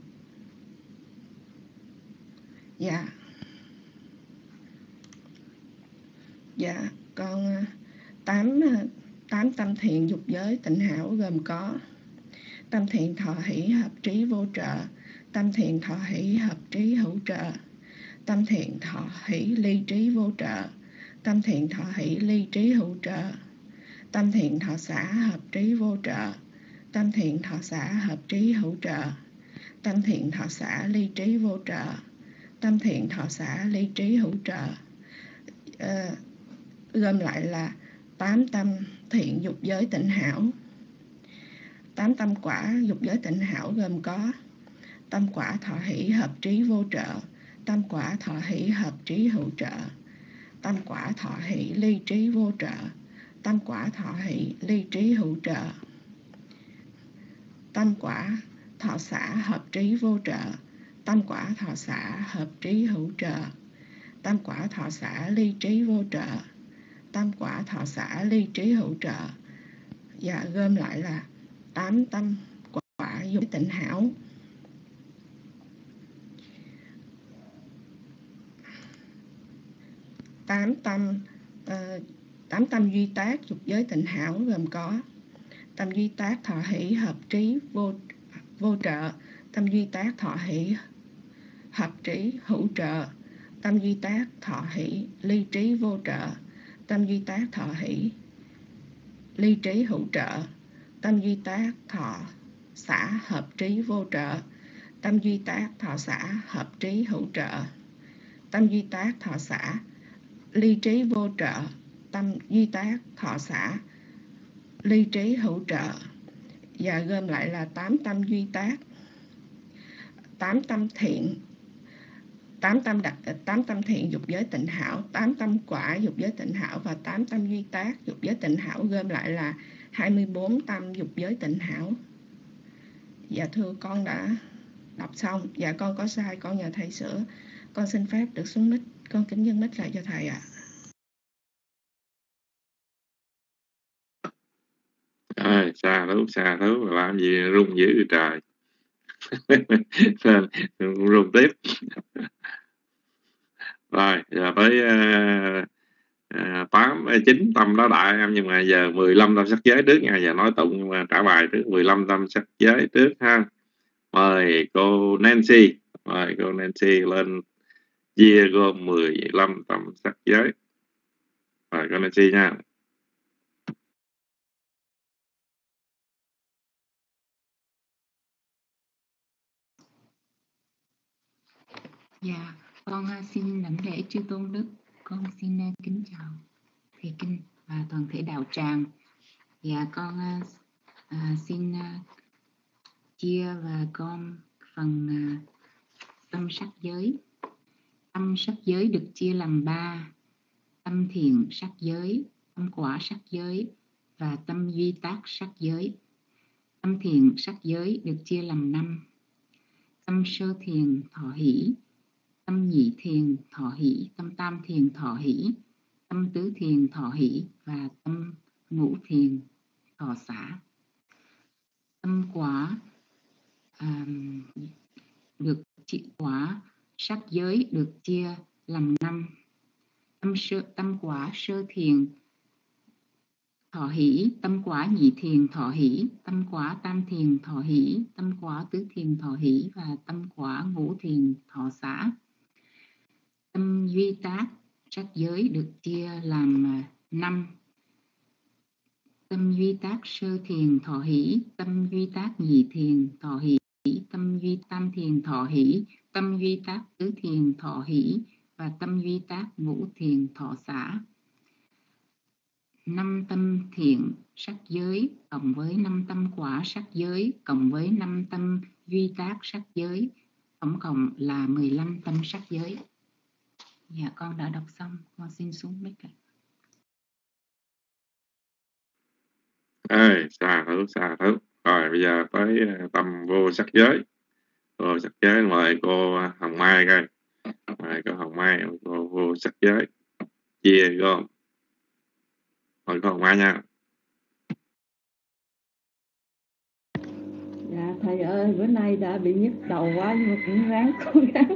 Speaker 9: Dạ. Dạ con tám tám tâm thiện dục giới tịnh hảo gồm có tâm thiện thọ hỷ hợp trí vô trợ, tâm thiện thọ hỷ hợp trí hữu trợ, tâm thiện thọ hỷ ly trí vô trợ, tâm thiện thọ hỷ ly trí hữu trợ, tâm thiện thọ xã hợp trí vô trợ, tâm thiện thọ xã hợp trí hữu trợ, tâm thiện thọ xã ly trí vô trợ, tâm thiện thọ xã ly trí hữu trợ. À, gom lại là tám tâm thiện dục giới tịnh hảo. Tám tâm quả dục giới tịnh hảo gồm có tâm quả thọ hỷ hợp trí vô trợ, tâm quả thọ hỷ hợp trí hữu trợ, tâm quả thọ hỷ ly trí vô trợ, tâm quả thọ hỷ ly trí hữu trợ, tâm quả thọ xã hợp trí vô trợ, tâm quả thọ xã hợp trí hữu trợ, tâm quả thọ xã ly trí vô trợ, tâm quả thọ xã ly trí hữu trợ. Và gom lại là tám tâm quả dục tịnh hảo. Tám tâm uh, tám tâm duy tác dục giới tịnh hảo gồm có tâm duy tác thọ hỷ hợp trí vô vô trợ, tâm duy tác thọ hỷ hợp trí hữu trợ, tâm duy tác thọ hỷ ly trí vô trợ, tâm duy tác thọ hỷ ly trí hữu trợ, tâm duy tác thọ xã hợp trí vô trợ, tâm duy tác thọ xã hợp trí hữu trợ, tâm duy tác thọ xã ly trí vô trợ, tâm duy tác thọ xã ly trí hữu trợ. Và gom lại là tám tâm duy tác, tám tâm thiện, tám tâm đặc tám tâm thiện dục giới tịnh hảo, tám tâm quả dục giới tịnh hảo và tám tâm duy tác dục giới tịnh hảo, gom lại là hai mươi bốn tâm dục giới tịnh hảo. Dạ thưa con đã đọc xong. Dạ con có sai con nhờ thầy sửa. Con xin phép được xuống mic. Con kính dâng mic lại cho thầy ạ.
Speaker 3: À, xa thú xa thú làm gì rung dữ trời. Rung tiếp. Rồi giờ tới uh, uh, tám chín tâm đó đại em, nhưng mà giờ mười lăm tâm sắc giới trước nha. Giờ nói tụng nhưng mà trả bài trước mười lăm tâm sắc giới trước ha. Mời cô Nancy, mời cô Nancy lên chia gồm mười lăm tâm sắc giới. Mời cô Nancy nha.
Speaker 8: Dạ, con xin đảnh lễ chư tôn đức. Con xin kính chào thầy Kinh và toàn thể đạo tràng. Dạ, con à, xin à, chia và con phần à, tâm sắc giới. Tâm sắc giới được chia làm ba: tâm thiện sắc giới, tâm quả sắc giới và tâm duy tác sắc giới. Tâm thiện sắc giới được chia làm năm: tâm sơ thiền thọ hỷ, tâm nhị thiền thọ hỷ, tâm tam thiền thọ hỷ, tâm tứ thiền thọ hỷ và tâm ngũ thiền thọ xả. Tâm quả à, được chia quả sắc giới được chia làm năm: tâm sơ, tâm quả sơ thiền thọ hỷ, tâm quả nhị thiền thọ hỷ, tâm quả tam thiền thọ hỷ, tâm quả tứ thiền thọ hỷ và tâm quả ngũ thiền thọ xả. Tâm duy tác sắc giới được chia làm năm: tâm duy tác sơ thiền thọ hỷ, tâm duy tác nhị thiền thọ hỷ, tâm duy tam thiền thọ hỷ, tâm duy tác tứ thiền thọ hỷ và tâm duy tác ngũ thiền thọ xả. Năm tâm thiện sắc giới cộng với năm tâm quả sắc giới cộng với năm tâm duy tác sắc giới, tổng cộng là mười lăm tâm sắc giới. Dạ con đã đọc xong, con xin xuống mic.
Speaker 3: Ê, xa thử xa thử. Rồi bây giờ tới tâm vô sắc giới. Vô sắc giới mời cô Hồng Mai coi. Mời cô Hồng Mai cô vô sắc giới chia gom. Mời cô Hồng Mai nha.
Speaker 2: Dạ thầy ơi, bữa nay đã bị nhức đầu quá nhưng mà cũng ráng cố gắng.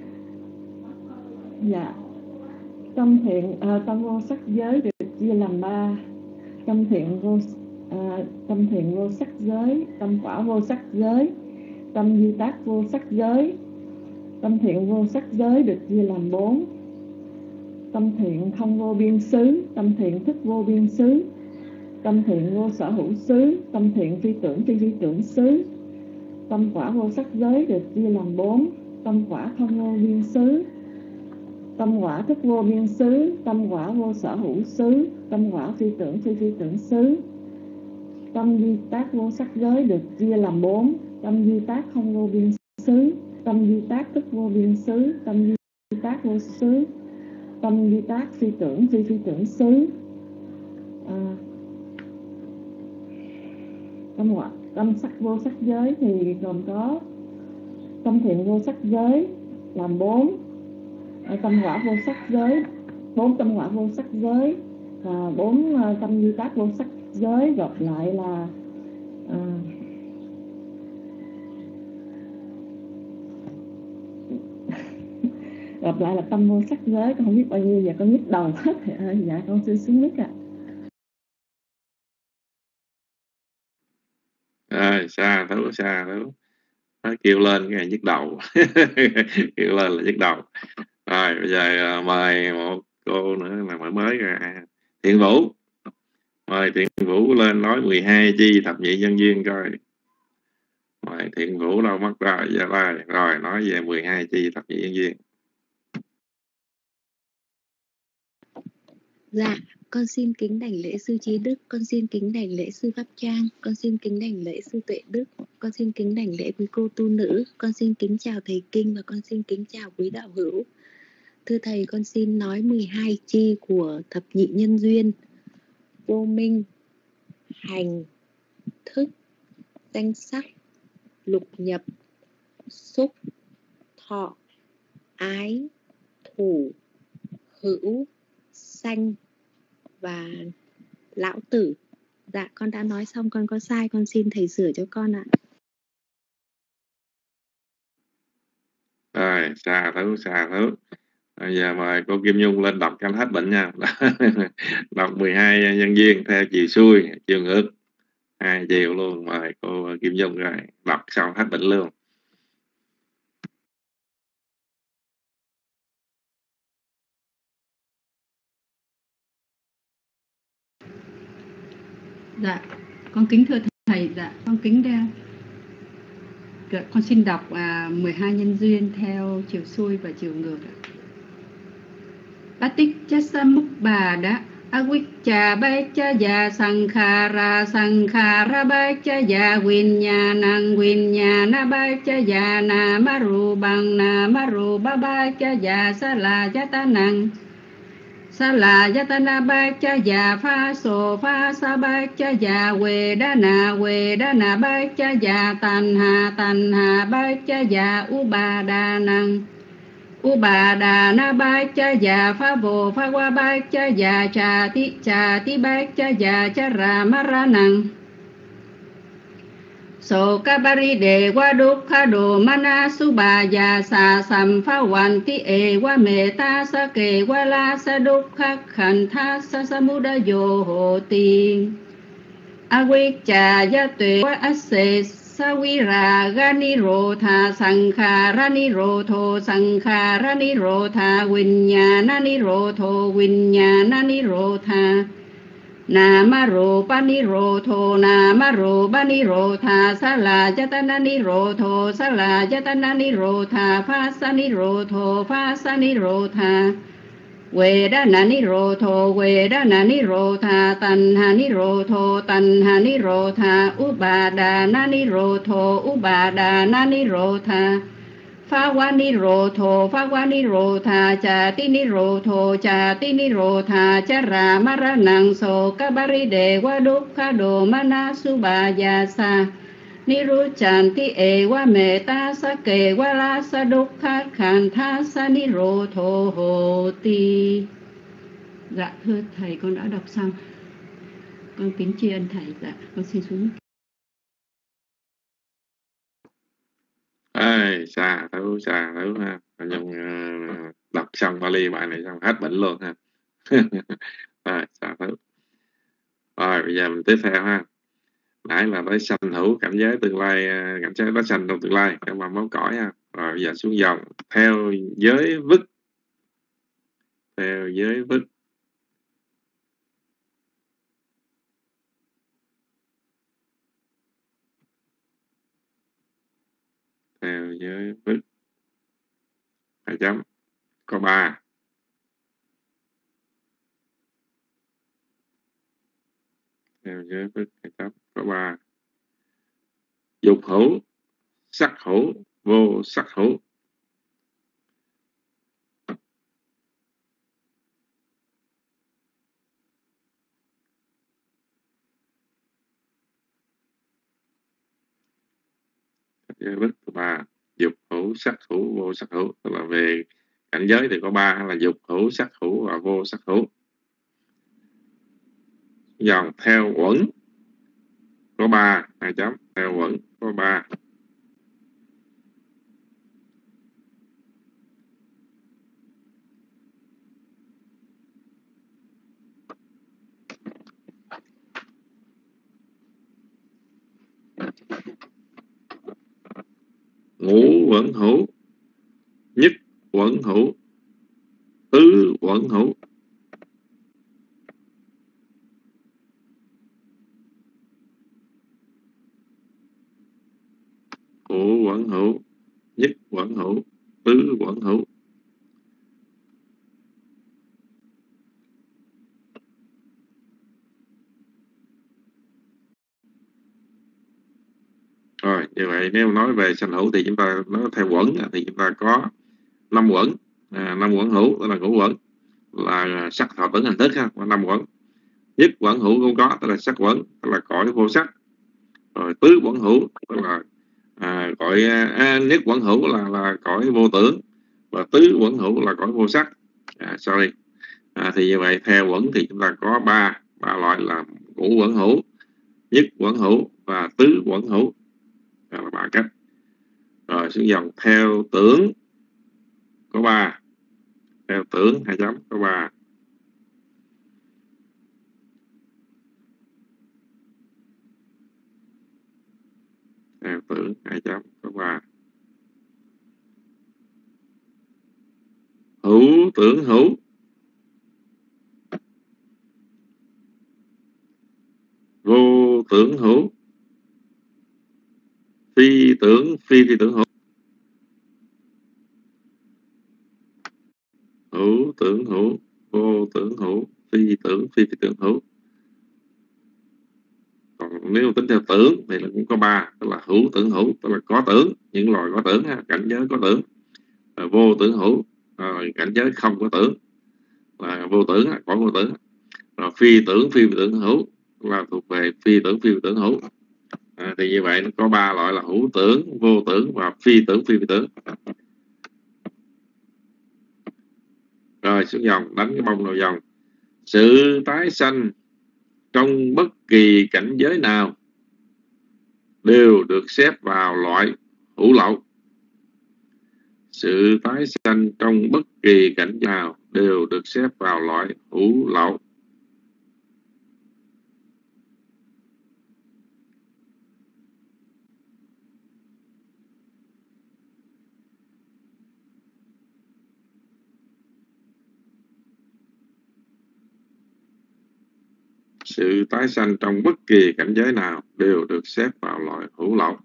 Speaker 2: Dạ, tâm thiện à, tâm vô sắc giới được chia làm ba. Tâm thiện vô à, tâm thiện vô sắc giới, tâm quả vô sắc giới, tâm duy tác vô sắc giới. Tâm thiện vô sắc giới được chia làm bốn. Tâm thiện không vô biên xứ, tâm thiện thức vô biên xứ, tâm thiện vô sở hữu xứ, tâm thiện phi tưởng phi phi tưởng xứ. Tâm quả vô sắc giới được chia làm bốn. Tâm quả không vô biên xứ, tâm quả thức vô biên xứ, tâm quả vô sở hữu xứ, tâm quả phi tưởng phi phi tưởng xứ. Tâm duy tác vô sắc giới được chia làm bốn. Tâm duy tác không vô biên xứ, tâm duy tác thức vô biên xứ, tâm duy tác vô xứ, tâm duy tác phi tưởng phi phi tưởng xứ. À, tâm quả tâm sắc vô sắc giới thì gồm có tâm thiện vô sắc giới làm bốn, tâm quả vô sắc giới bốn, tâm quả vô sắc giới và bốn tâm duy tác vô sắc giới gộp lại là à, gộp lại là tâm vô sắc giới. Con không biết bao nhiêu, giờ con nhức đầu hết thầy ơi. Dạ con xin xuống mic ạ.
Speaker 3: Rồi xa thấu xa thấu. Nó kêu lên cái này nhức đầu. Kêu lên là nhức đầu. Rồi bây giờ mời một cô nữa là mới mới ra, Thiện Vũ. Mời Thiện Vũ lên nói mười hai chi thập nhị nhân duyên coi. Mời Thiện Vũ đâu mất rồi, giờ đây rồi nói về mười hai chi thập nhị nhân duyên.
Speaker 6: Dạ, con xin kính đảnh lễ sư Trí Đức, con xin kính đảnh lễ sư Pháp Trang, con xin kính đảnh lễ sư Tuệ Đức, con xin kính đảnh lễ quý cô tu nữ, con xin kính chào thầy Kinh và con xin kính chào quý đạo hữu. Thưa thầy, con xin nói mười hai chi của thập nhị nhân duyên: vô minh, hành, thức, danh sắc, lục nhập, xúc, thọ, ái, thủ, hữu, sanh và lão tử. Dạ con đã nói xong, con có sai con xin thầy sửa cho con ạ.
Speaker 3: Rồi xa thấu xa thấu. Bây giờ mời cô Kim Nhung lên đọc cho hết bệnh nha. Đọc mười hai nhân duyên theo chiều xuôi, chiều ngược, hai chiều luôn. Mời cô Kim Nhung rồi đọc xong hết bệnh luôn.
Speaker 4: Dạ, con kính thưa thầy. Dạ, con kính đeo. Con xin đọc à, mười hai nhân duyên theo chiều xuôi và chiều ngược. Paticcasamuppada avicca bhaccaya sankhara sankhara bhaccaya vinyanang vinyana bhaccaya namarubang namarupa bhaccaya salayatanang salayatana bhaccaya phaso phasa bhaccaya vedana vedana bhaccaya tanha tanha bhaccaya upadanang Upadana bhaccaya phavo phava bhaccaya chati chati bhaccaya charamaranang Sokaparide wa dukkha domana subaya sa samphavanti ewa meta sake wala sa dukkha khantha sa samudayo hoti Avicca yatve wa asse Saviraga nirotha sankhara nirotho sankhara nirotha vinyana nirotho vinyana nirotha namarupa nirotho namarupa nirotha salayatana nirotho salayatana nirotha phasa nirotho phasa nirotha Vedana nirotho vedana nirotha tanha nirotho tanha nirotha upadana nirotho upadana nirotha Phá Quá Ni Rô Thô Phá Quá Ni Rô Thà Chà Tí Ni Rô Thô Chà Tí Ni Rô Thà Chà Ra Ma Ra Năng Sô Ca Ba Ri Đề Quá Đúc Kha Đồ Ma Na Su Ba Ya Sa Ni Ru Chan Ti E Quá Mê Ta Sa Kê Quá La Sa Đúc Kha Khàn Tha Sa Ni Rô Thô Hồ Ti. Dạ thưa thầy, con đã đọc xong. Con kính tri ân thầy. Dạ con xin xuống.
Speaker 3: Ê, xà thấu xà thấu ha. Nhung uh, đọc xong Bali bài này xong hết bệnh luôn ha. Rồi xà thấu. Rồi bây giờ mình tiếp theo ha. Nãy là tới sanh hữu cảnh giới tương lai, cảnh giới đó sanh trong tương lai, các bạn máu cõi ha. Rồi bây giờ xuống dòng theo giới vứt, theo giới vứt. Theo giới vứt hai chấm có ba. Theo giới vứt hai chấm có ba. Dục hữu, sắc hữu, vô sắc hữu. Giới vứt có ba. Dục hữu, sắc hữu, vô sắc hữu. Tức là về cảnh giới thì có ba là dục hữu, sắc hữu và vô sắc hữu. Dòng theo uẩn có ba hai chấm, theo uẩn có ba. Ngũ uẩn hữu, nhất uẩn hữu, tứ uẩn hữu. Ngũ uẩn hữu, nhất uẩn hữu, tứ uẩn hữu. Rồi như vậy nếu nói về sanh hữu thì chúng ta nói theo uẩn thì chúng ta có năm uẩn, à, năm uẩn hữu tức là ngũ uẩn là sắc thọ tưởng hành thức ha, năm uẩn. Nhất uẩn hữu cũng có tức là sắc uẩn, tức là cõi vô sắc. Rồi tứ uẩn hữu tức là à, cõi à, nhất uẩn hữu là là cõi vô tưởng, và tứ uẩn hữu là cõi vô sắc. À, sorry. À, thì như vậy theo uẩn thì chúng ta có ba ba loại là ngũ uẩn hữu, nhất uẩn hữu và tứ uẩn hữu. Đó là ba cách. Rồi xuống dòng theo tưởng có ba. Theo tưởng hai chấm có ba. Theo tưởng hai chấm có ba. Hữu tưởng hữu, vô tưởng hữu, phi tưởng phi phi tưởng hữu. Hữu tưởng hữu, vô tưởng hữu, phi tưởng phi phi tưởng hữu. Còn nếu tính theo tưởng thì là cũng có ba, tức là hữu tưởng hữu tức là có tưởng, những loài có tưởng, cảnh giới có tưởng. Rồi vô tưởng hữu, rồi cảnh giới không có tưởng, là vô tưởng, có vô tưởng. Rồi phi tưởng phi tưởng hữu là thuộc về phi tưởng phi tưởng hữu. À, thì như vậy nó có ba loại là hữu tưởng, vô tưởng và phi tưởng phi tưởng. Rồi xuống dòng đánh cái bông đầu dòng. Sự tái sanh trong bất kỳ cảnh giới nào đều được xếp vào loại hữu lậu. Sự tái sanh trong bất kỳ cảnh giới nào đều được xếp vào loại hữu lậu. Sự tái sanh trong bất kỳ cảnh giới nào đều được xếp vào loại hữu lậu.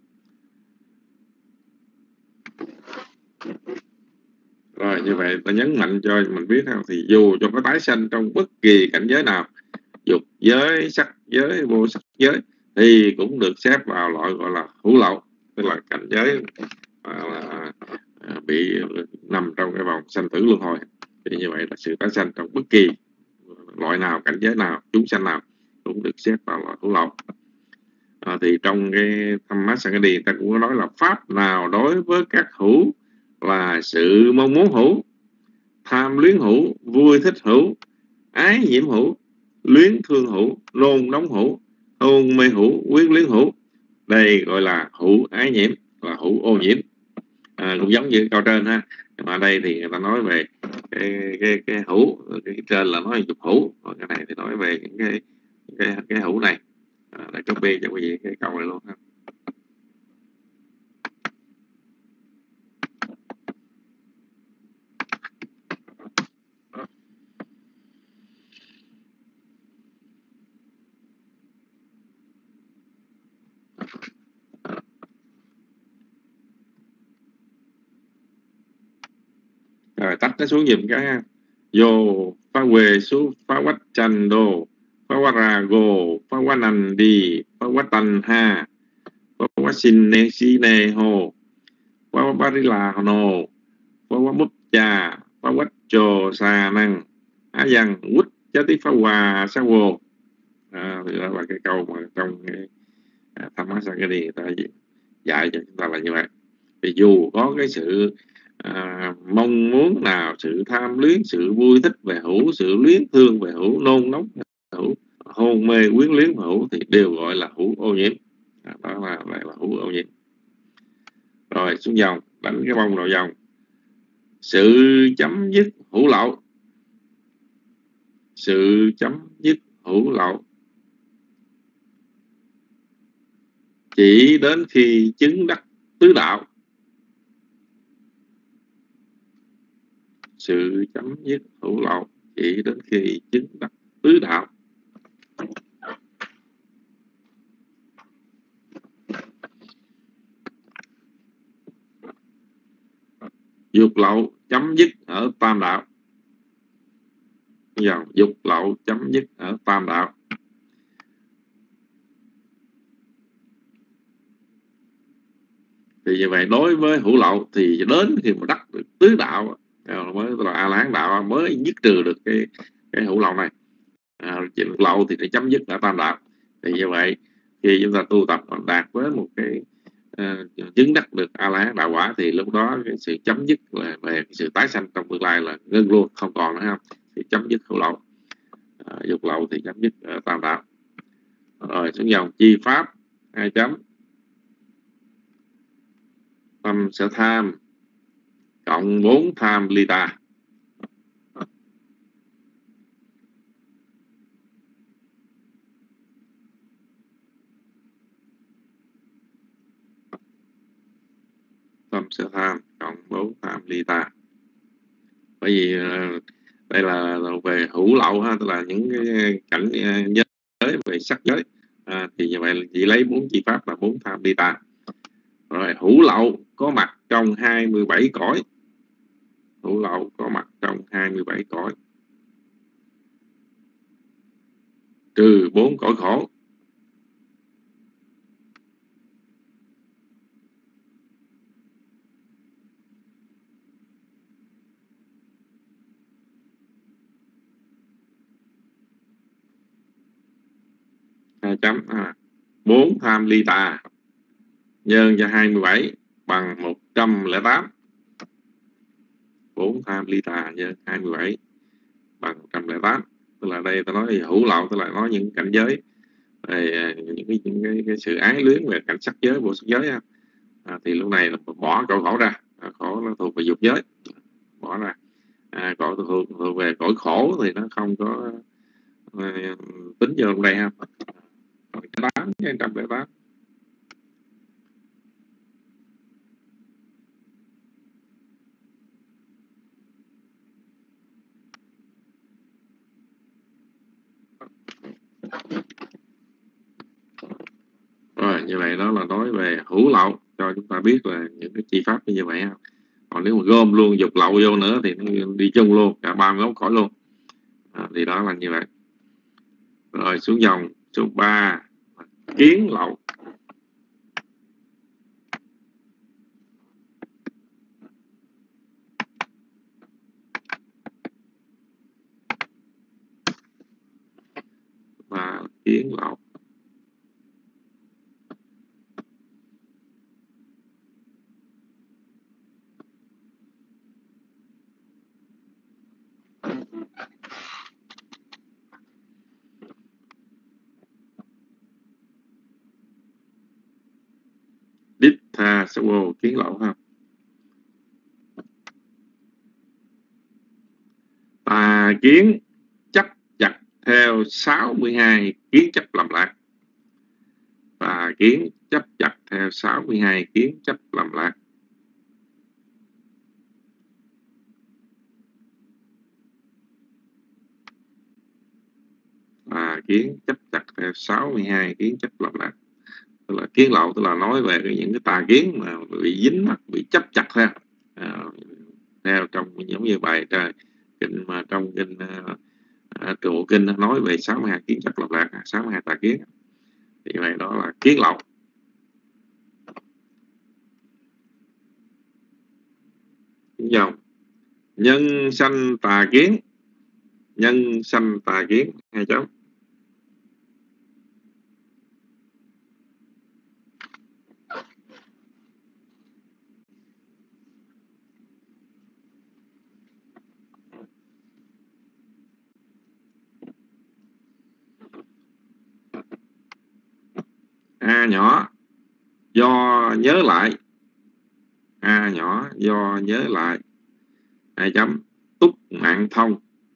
Speaker 3: Rồi như vậy ta nhấn mạnh cho mình biết không, thì dù cho có tái sanh trong bất kỳ cảnh giới nào, dục giới, sắc giới, vô sắc giới, thì cũng được xếp vào loại gọi là hữu lậu, tức là cảnh giới à, à, bị nằm trong cái vòng sanh tử luân hồi. Thì như vậy là sự tái sanh trong bất kỳ loại nào, cảnh giới nào, chúng sanh nào cũng được xếp vào loại hữu lậu. À, thì trong cái Dhammasakkadi ta cũng có nói là pháp nào đối với các hữu là sự mong muốn hữu, tham luyến hữu, vui thích hữu, ái nhiễm hữu, luyến thương hữu, nôn nóng hữu, hôn mê hữu, quyến luyến hữu, đây gọi là hữu ái nhiễm, là hữu ô nhiễm. À, cũng giống như câu trên ha, mà đây thì người ta nói về cái cái cái hữu, cái trên là nói dục hữu, còn cái này thì nói về những cái cái cái hữu này. À, để copy cho quý vị cái câu này luôn ha. Rồi tắt nó xuống giùm cái ha. Vô phá quê su phá quách chanh đô phá quá ra gô phá quá nành đi phá quá tanh ha phá quá xin nê si nê hồ phá quá bá ri là nô phá quá mút cha phá quách trồ sa năng á văn quýt chá tí phá hòa sa vô. À, thì đó là cái câu mà trong cái à, Dhammasakkadi người ta dạy cho chúng ta là như vậy. Thì dù có cái sự à, mong muốn nào, sự tham luyến, sự vui thích về hữu, sự luyến thương về hữu, nôn nóng về hữu, hôn mê quyến luyến về hữu, thì đều gọi là hữu ô nhiễm. À, đó là lại là hữu ô nhiễm. Rồi xuống dòng, đánh cái bông đầu dòng. Sự chấm dứt hữu lậu, sự chấm dứt hữu lậu chỉ đến khi chứng đắc tứ đạo. Sự chấm dứt hữu lậu chỉ đến khi chứng đắc tứ đạo. Dục lậu chấm dứt ở tam đạo. Giờ dục lậu chấm dứt ở tam đạo. Thì như vậy đối với hữu lậu thì đến khi mà đắc được tứ đạo mới là A La Hán đạo mới dứt trừ được cái cái hữu lậu này. À, dục lậu thì phải chấm dứt ở tam đạo. Thì như vậy khi chúng ta tu tập đạt với một cái uh, chứng đắc được A La Hán đạo quả thì lúc đó cái sự chấm dứt là về sự tái sanh trong tương lai là ngưng luôn, không còn nữa, không thì chấm dứt hữu lậu. À, dục lậu thì chấm dứt ở tam đạo. Rồi xuống dòng chi pháp hai chấm tâm sở tham cộng bốn tham ly ta. Tâm sở tham cộng bốn tham ly ta. Bởi vì đây là về hữu lậu ha, tức là những cái cảnh giới về sắc giới. À, thì như vậy chỉ lấy bốn chi pháp là bốn tham ly ta. Rồi hữu lậu có mặt trong hai mươi bảy cõi. Hữu lậu có mặt trong hai mươi bảy cõi, trừ bốn cõi khổ. Hai chấm à. Bốn tham ly tà nhân cho hai mươi bảy bằng một trăm lẻ tám. Bốn tham ly tà nhân hai mươi bảy bằng một trăm lẻ tám. Tức là đây ta nói hữu lậu, tức là nói những cảnh giới về những cái, những cái, cái sự ái luyến về cảnh sắc giới, vô sắc giới. À, thì lúc này là bỏ cõi khổ ra. À, khổ nó thuộc về dục giới, bỏ ra. À, cõi thuộc, thuộc về cõi khổ thì nó không có à, tính vô trong đây ha. Tám một trăm lẻ tám. Rồi như vậy đó là nói về hữu lậu, cho chúng ta biết là những cái chi pháp như vậy. Còn nếu mà gom luôn dục lậu vô nữa thì nó đi chung luôn cả ba mươi mốt cõi luôn. À, thì đó là như vậy. Rồi xuống dòng số ba kiến lậu. kiến lậu. Đích tha sa vô kiến lậu ha. Tà kiến chấp chặt theo sáu mươi hai kiến chấp lầm lạc. Tà kiến chấp chặt theo sáu mươi hai kiến chấp lầm lạc. Tà kiến chấp chặt theo sáu mươi hai kiến chấp lầm lạc. Tức là kiến lậu, tức là nói về cái, những cái tà kiến mà bị dính mắc, bị chấp chặt theo à, theo trong giống như bài trời kinh mà trong kinh uh, trụ kinh nói về sáu mươi hai kiến chấp lầm lạc, sáu mươi hai tà kiến, thì vậy đó là kiến lậu. Dòng nhân sanh tà kiến, nhân sanh tà kiến hai chấm. A nhỏ do nhớ lại, A nhỏ do nhớ lại hai chấm. Túc mạng thông,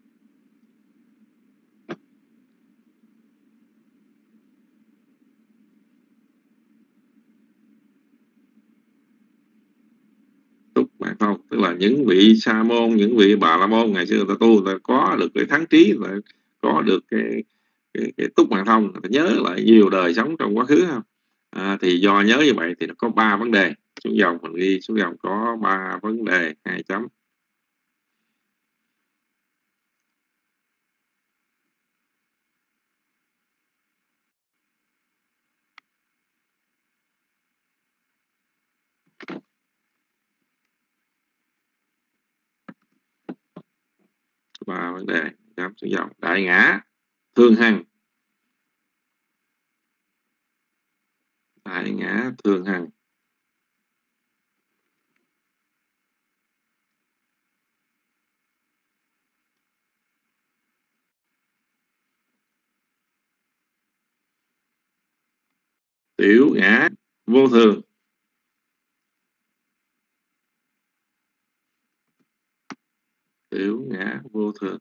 Speaker 3: túc mạng thông tức là những vị sa môn, những vị bà la môn ngày xưa người ta tu, người ta có được cái thắng trí, người ta có được cái, cái, cái túc mạng thông, người ta nhớ lại nhiều đời sống trong quá khứ không? À, thì do nhớ như vậy thì nó có ba vấn đề. Xuống dòng mình ghi xuống dòng có ba vấn đề hai chấm. Ba vấn đề chấm xuống dòng. Đại ngã thường hằng, đại ngã thường hằng. Tiểu ngã vô thường, tiểu ngã vô thường.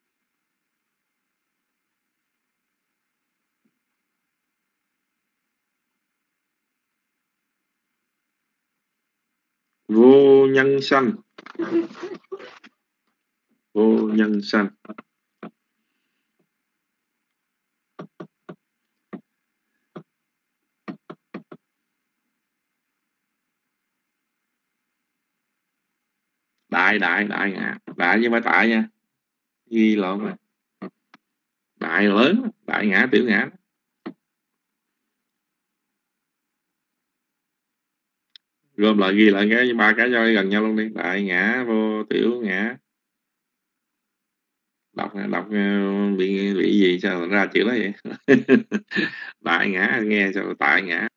Speaker 3: Vô nhân sanh, vô nhân sanh. Đại đại đại ngã, đại nhưng mà tại nha, ghi lộn rồi. Đại lớn, đại ngã tiểu ngã. Gom lại ghi lại cái ba cái cho gần nhau luôn đi. Đại ngã vô tiểu ngã. Đọc đọc bị bị gì sao ra chữ đó vậy? Đại ngã nghe sao tại ngã.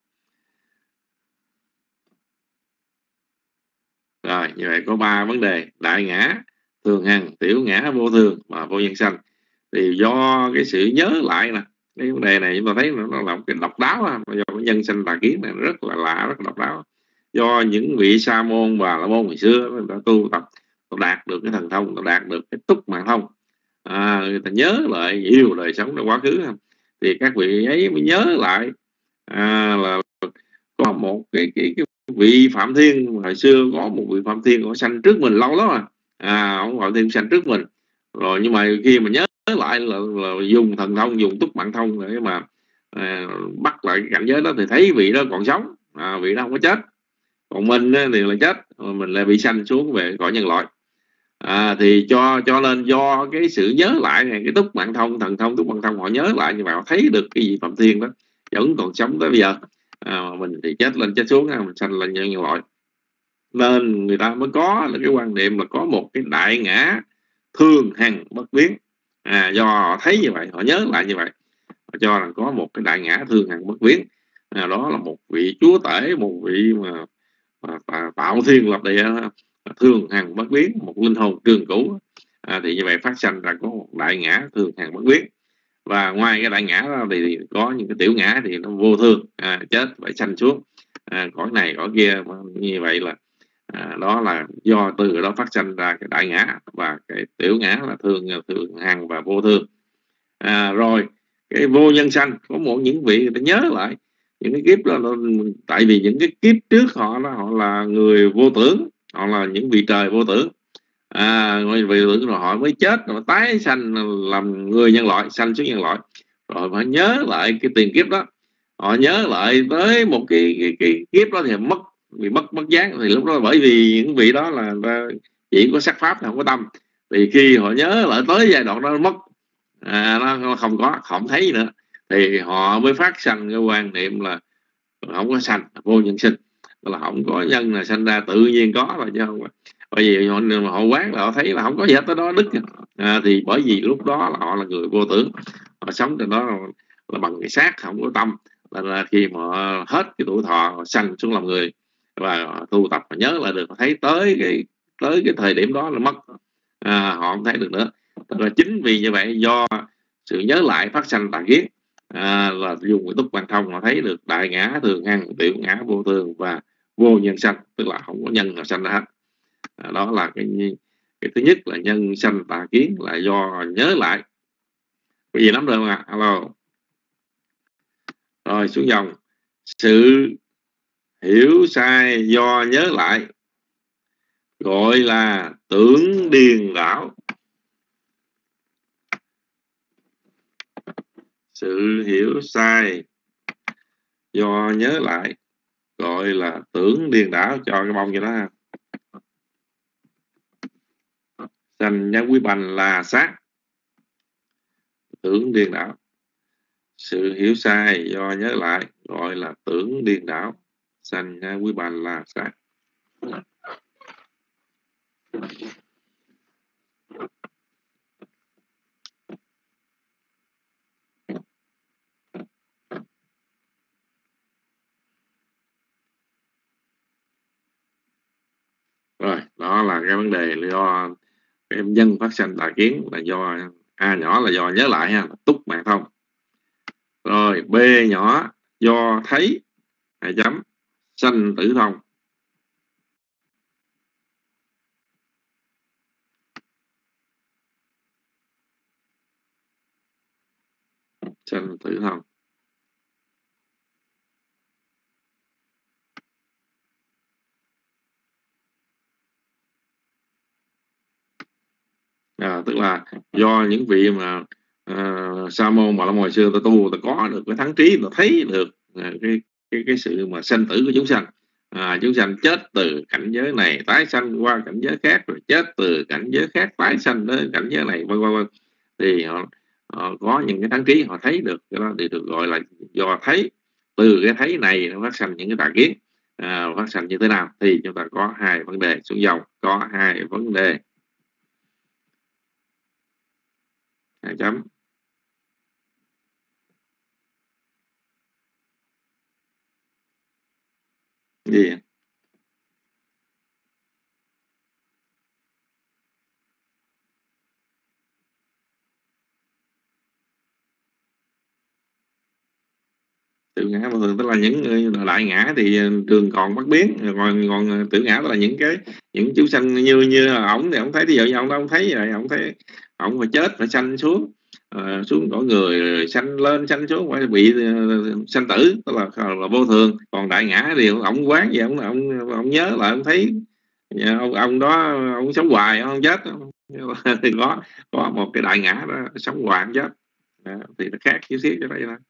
Speaker 3: Rồi như vậy có ba vấn đề: đại ngã thường hằng, tiểu ngã vô thường và vô nhân sanh. Thì do cái sự nhớ lại nè, cái vấn đề này chúng ta thấy nó là một cái độc đáo, do cái nhân sanh tà kiến này rất là lạ, rất là độc đáo. Do những vị sa môn và la môn ngày xưa người ta tu tập, ta đạt được cái thần thông, ta đạt được cái túc mạng thông, à, người ta nhớ lại nhiều đời sống trong quá khứ, thì các vị ấy mới nhớ lại à, là có một cái, cái, cái vị Phạm Thiên hồi xưa, có một vị Phạm Thiên có sanh trước mình lâu lắm à, à ông Phạm Thiên sanh trước mình rồi, nhưng mà khi mà nhớ lại là, là dùng thần thông, dùng túc mạng thông để mà à, bắt lại cái cảnh giới đó thì thấy vị đó còn sống, à, vị đó không có chết. Còn mình thì là chết, mình lại bị sanh xuống về cõi nhân loại. À, thì cho cho nên do cái sự nhớ lại này, cái túc mạng thông, thần thông túc mạng thông, họ nhớ lại như vậy, họ thấy được cái gì Phạm Thiên đó vẫn còn sống tới bây giờ, à, mình thì chết lên chết xuống, mình sanh lên nhân loại. Nên người ta mới có là cái quan niệm là có một cái đại ngã thường hằng bất biến, à, do họ thấy như vậy, họ nhớ lại như vậy, họ cho rằng có một cái đại ngã thường hằng bất biến, à, đó là một vị chúa tể, một vị mà, mà, mà tạo thiên lập địa, thường hằng bất biến, một linh hồn trường cửu. À, thì như vậy phát sanh ra có một đại ngã thường hằng bất biến. Và ngoài cái đại ngã đó thì, thì có những cái tiểu ngã thì nó vô thường, à, chết phải sanh xuống, à, cõi này cõi kia. Như vậy là à, đó là do từ đó phát sanh ra cái đại ngã, và cái tiểu ngã là thường thường hằng và vô thường. À, rồi cái vô nhân sanh, có một những vị người ta nhớ lại những cái kiếp đó, nó, tại vì những cái kiếp trước họ đó, họ là người vô tưởng, họ là những vị trời vô tưởng, à, người vị tưởng rồi họ mới chết, rồi tái sanh làm người nhân loại, sanh xuống nhân loại, rồi họ nhớ lại cái tiền kiếp đó, họ nhớ lại tới một cái, cái, cái kiếp đó thì mất, bị mất mất giác. Thì lúc đó bởi vì những vị đó là chỉ có sắc pháp, không có tâm, thì khi họ nhớ lại tới giai đoạn đó nó mất, à, nó không có, không thấy nữa, thì họ mới phát sanh cái quan niệm là không có sanh, vô nhân sinh, là không có nhân là sanh ra, tự nhiên có rồi chứ không. Bởi vì họ, họ quán là họ thấy là không có gì hết tới đó đức, à, thì bởi vì lúc đó là họ là người vô tưởng, họ sống trên đó là, là bằng cái xác, không có tâm, là, là khi mà họ hết cái tuổi thọ, họ sanh xuống làm người và họ tu tập, họ nhớ lại được, họ thấy tới cái tới cái thời điểm đó là mất, à, họ không thấy được nữa. Tức là chính vì như vậy, do sự nhớ lại phát sanh tà kiến, à, là dùng cái túc quan thông, họ thấy được đại ngã thường hằng, tiểu ngã vô thường và vô nhân sanh, tức là không có nhân nào sanh ra hết. À, đó là cái cái thứ nhất là nhân sanh tà kiến, là do nhớ lại. Cái gì lắm rồi mà alo. Rồi xuống dòng, sự hiểu sai do nhớ lại gọi là tưởng điên đảo. Sự hiểu sai do nhớ lại gọi là tưởng điên đảo, cho cái bông cho đó ha. Sanh nhân quý bành là sát, tưởng điên đảo. Sự hiểu sai do nhớ lại gọi là tưởng điên đảo, sanh nhân quý bành là sát. Rồi, đó là cái vấn đề là do cái nhân phát sanh tà kiến, là do A nhỏ là do nhớ lại ha, túc mạng thông. Rồi B nhỏ do thấy, hai chấm, sanh tử thông. Sanh tử thông. À, tức là do những vị mà uh, sa môn mà hồi xưa ta tu, ta có được cái thắng trí, ta thấy được uh, cái cái cái sự mà sanh tử của chúng sanh. À, chúng sanh chết từ cảnh giới này tái sanh qua cảnh giới khác, rồi chết từ cảnh giới khác tái sanh đến cảnh giới này, vân vân. Thì họ, họ có những cái thắng trí, họ thấy được cái đó thì được gọi là do thấy. Từ cái thấy này nó phát sanh những cái tà kiến, à, phát sanh như thế nào thì chúng ta có hai vấn đề xuống dòng, có hai vấn đề. Hai chấm. Gì? Tiểu ngã vô thường tức là những đại ngã thì trường còn bất biến, còn còn tiểu ngã tức là những cái những chúng sanh như như ổng thì ổng thấy, ví dụ như ổng đâu thấy rồi, ổng thấy ổng phải chết, phải sanh xuống, uh, xuống cõi người, sanh lên sanh xuống, phải bị uh, sanh tử, tức là, là vô thường. Còn đại ngã thì ổng quán gì, ổng ổng ổng nhớ lại, ổng thấy ông ông đó ông sống hoài, ông không chết. Thì có có một cái đại ngã đó sống hoài không chết, à, thì nó khác chút xíu cho đây thôi.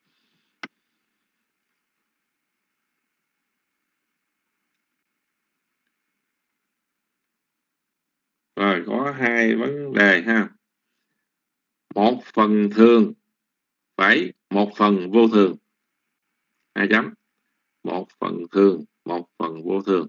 Speaker 3: Rồi có hai vấn đề ha. Một phần thường phải một phần vô thường, hai chấm. Một phần thường, một phần vô thường.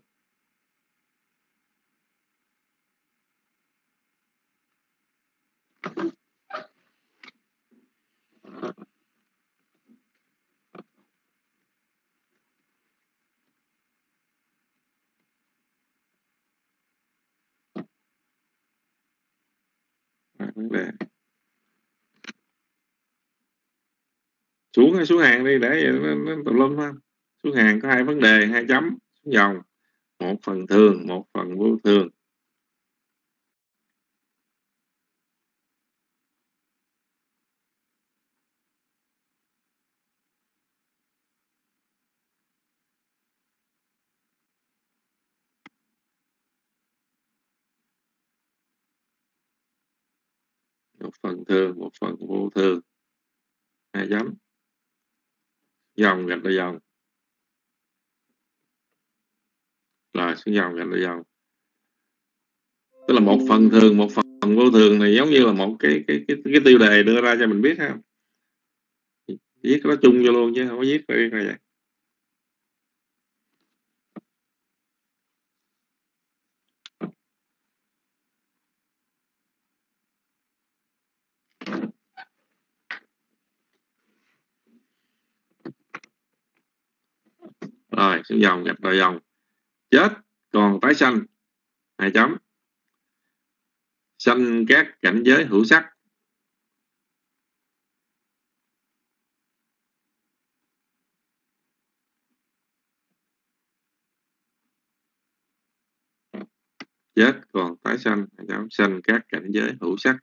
Speaker 3: hai vấn đề. Xuống hay xuống hàng đi để nó, nó tùm lum ha. Xuống hàng có hai vấn đề, hai chấm, xuống dòng. Một phần thường, một phần vô thường. Một phần thường, một phần vô thường. Hai chấm. Dòng gạch đầu dòng. Rồi xuống dòng gạch đầu dòng. Tức là một phần thường, một phần vô thường này giống như là một cái cái cái, cái tiêu đề đưa ra cho mình biết ha. Viết nó chung vô luôn chứ không có viết ra vậy. Rồi xuống dòng gạch đầu dòng. Chết còn tái sanh. Hai chấm. Sanh các cảnh giới hữu sắc. Chết còn tái sanh. Hai chấm. Sanh các cảnh giới hữu sắc.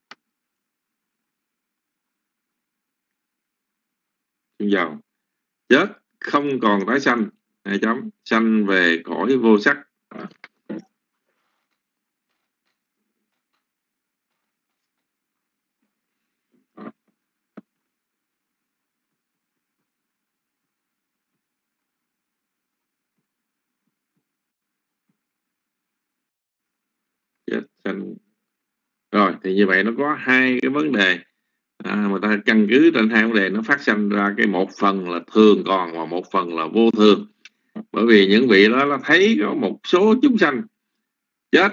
Speaker 3: Xuống dòng. Chết không còn tái sanh. Hai chấm. Sanh về cõi vô sắc. Chết sanh. Rồi thì như vậy nó có hai cái vấn đề à, mà ta căn cứ trên hai vấn đề nó phát sinh ra cái một phần là thường còn và một phần là vô thường. Bởi vì những vị đó nó thấy có một số chúng sanh chết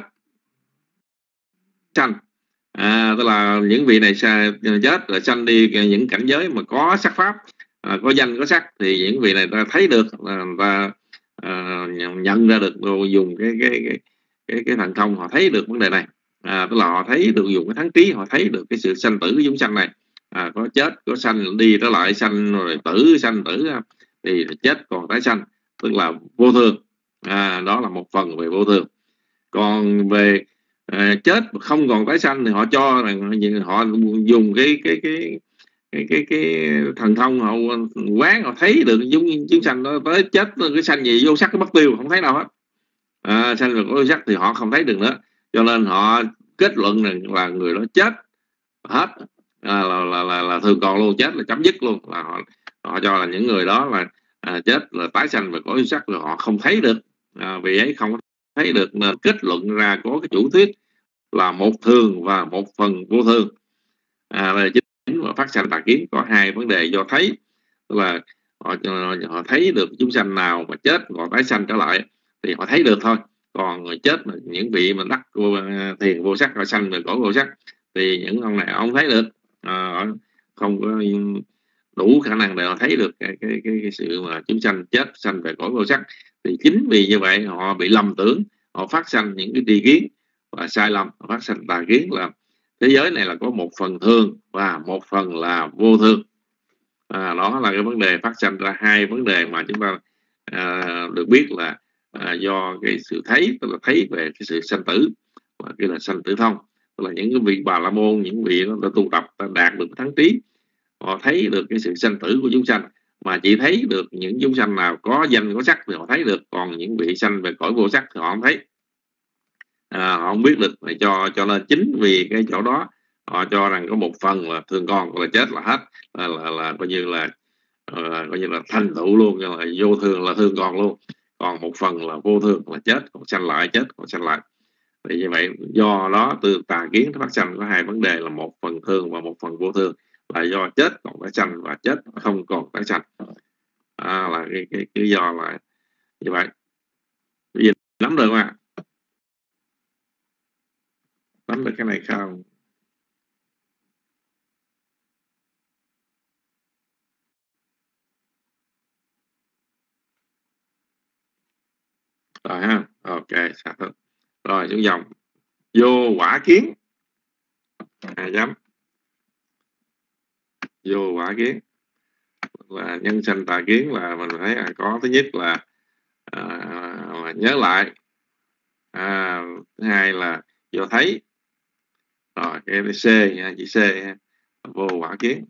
Speaker 3: sanh à, tức là những vị này chết rồi sanh đi những cảnh giới mà có sắc pháp à, có danh có sắc, thì những vị này ta thấy được và à, nhận ra được dùng cái cái cái cái cái thần thông, họ thấy được vấn đề này à, tức là họ thấy được dùng cái thắng trí, họ thấy được cái sự sanh tử của chúng sanh này à, có chết có sanh đi trở lại sanh rồi tử sanh tử thì chết còn tái sanh, tức là vô thường à, đó là một phần về vô thường. Còn về à, chết không còn tái sanh thì họ cho rằng họ dùng cái cái cái cái cái, cái thần thông họ quán, họ thấy được chúng chúng sanh đó tới chết cái sanh gì vô sắc cái mất tiêu không thấy đâu hết à, sanh về vô sắc thì họ không thấy được nữa, cho nên họ kết luận rằng là người đó chết hết à, là, là, là, là thường còn luôn, chết là chấm dứt luôn, là họ họ cho là những người đó là à, chết là tái sanh về cõi vô sắc, rồi họ không thấy được à, vì ấy không thấy được nên kết luận ra có cái chủ thuyết là một thường và một phần vô thường à, là chính và phát sanh tà kiến có hai vấn đề do thấy, tức là họ, họ thấy được chúng sanh nào mà chết còn tái sanh trở lại thì họ thấy được thôi, còn chết những vị mà đắc vô, thiền vô sắc họ sanh về cõi vô sắc thì những ông này ông thấy được à, không có đủ khả năng để họ thấy được cái, cái, cái, cái sự mà chúng sanh chết sanh về cõi vô sắc. Thì chính vì như vậy họ bị lầm tưởng, họ phát sanh những cái tri kiến và sai lầm, phát sanh tà kiến là thế giới này là có một phần thường và một phần là vô thường à, đó là cái vấn đề phát sanh ra hai vấn đề mà chúng ta à, được biết là à, do cái sự thấy, tức là thấy về cái sự sanh tử và cái là sanh tử thông, tức là những cái vị Bà La Môn, những vị nó đã tu tập đã đạt được thắng trí, họ thấy được cái sự sanh tử của chúng sanh, mà chỉ thấy được những chúng sanh nào có danh có sắc thì họ thấy được, còn những vị sanh về cõi vô sắc thì họ không thấy à, họ không biết được, cho cho nên chính vì cái chỗ đó họ cho rằng có một phần là thường còn là chết là hết là là, là coi như là uh, coi như là thành tựu luôn, là vô thường là thường còn luôn, còn một phần là vô thường là chết còn sanh lại, chết còn sanh lại. Thì như vậy do đó từ tà kiến phát sanh có hai vấn đề là một phần thường và một phần vô thường, là do chết còn tái sanh và chết không còn tái sanh à, là cái cái cái do là như vậy. Bây giờ nắm được không ạ? Nắm được cái này không? Rồi ha, ok, rồi xuống dòng vô quả kiến. hai chấm. Vô quả kiến là nhân sanh tà kiến, là mình thấy là có thứ nhất là, à, là nhớ lại, à, thứ hai là do thấy. Rồi cái C nha, chữ C ha, vô quả kiến.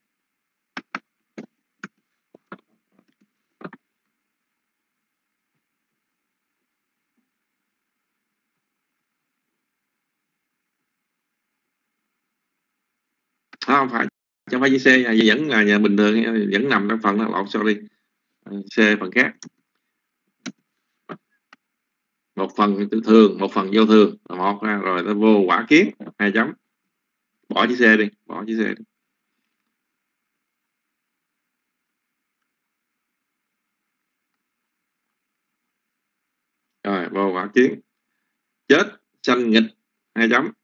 Speaker 3: À, không phải, chẳng phải chữ C nha, vẫn là nhà bình thường, vẫn nằm trong phần đó, lộn sorry, C phần khác. Một phần thường, một phần vô thường, một ra rồi nó vô quả kiến, hai chấm. Bỏ chữ C đi, bỏ chữ C đi. Rồi vô quả kiến. Chết sanh nghịch, hai chấm.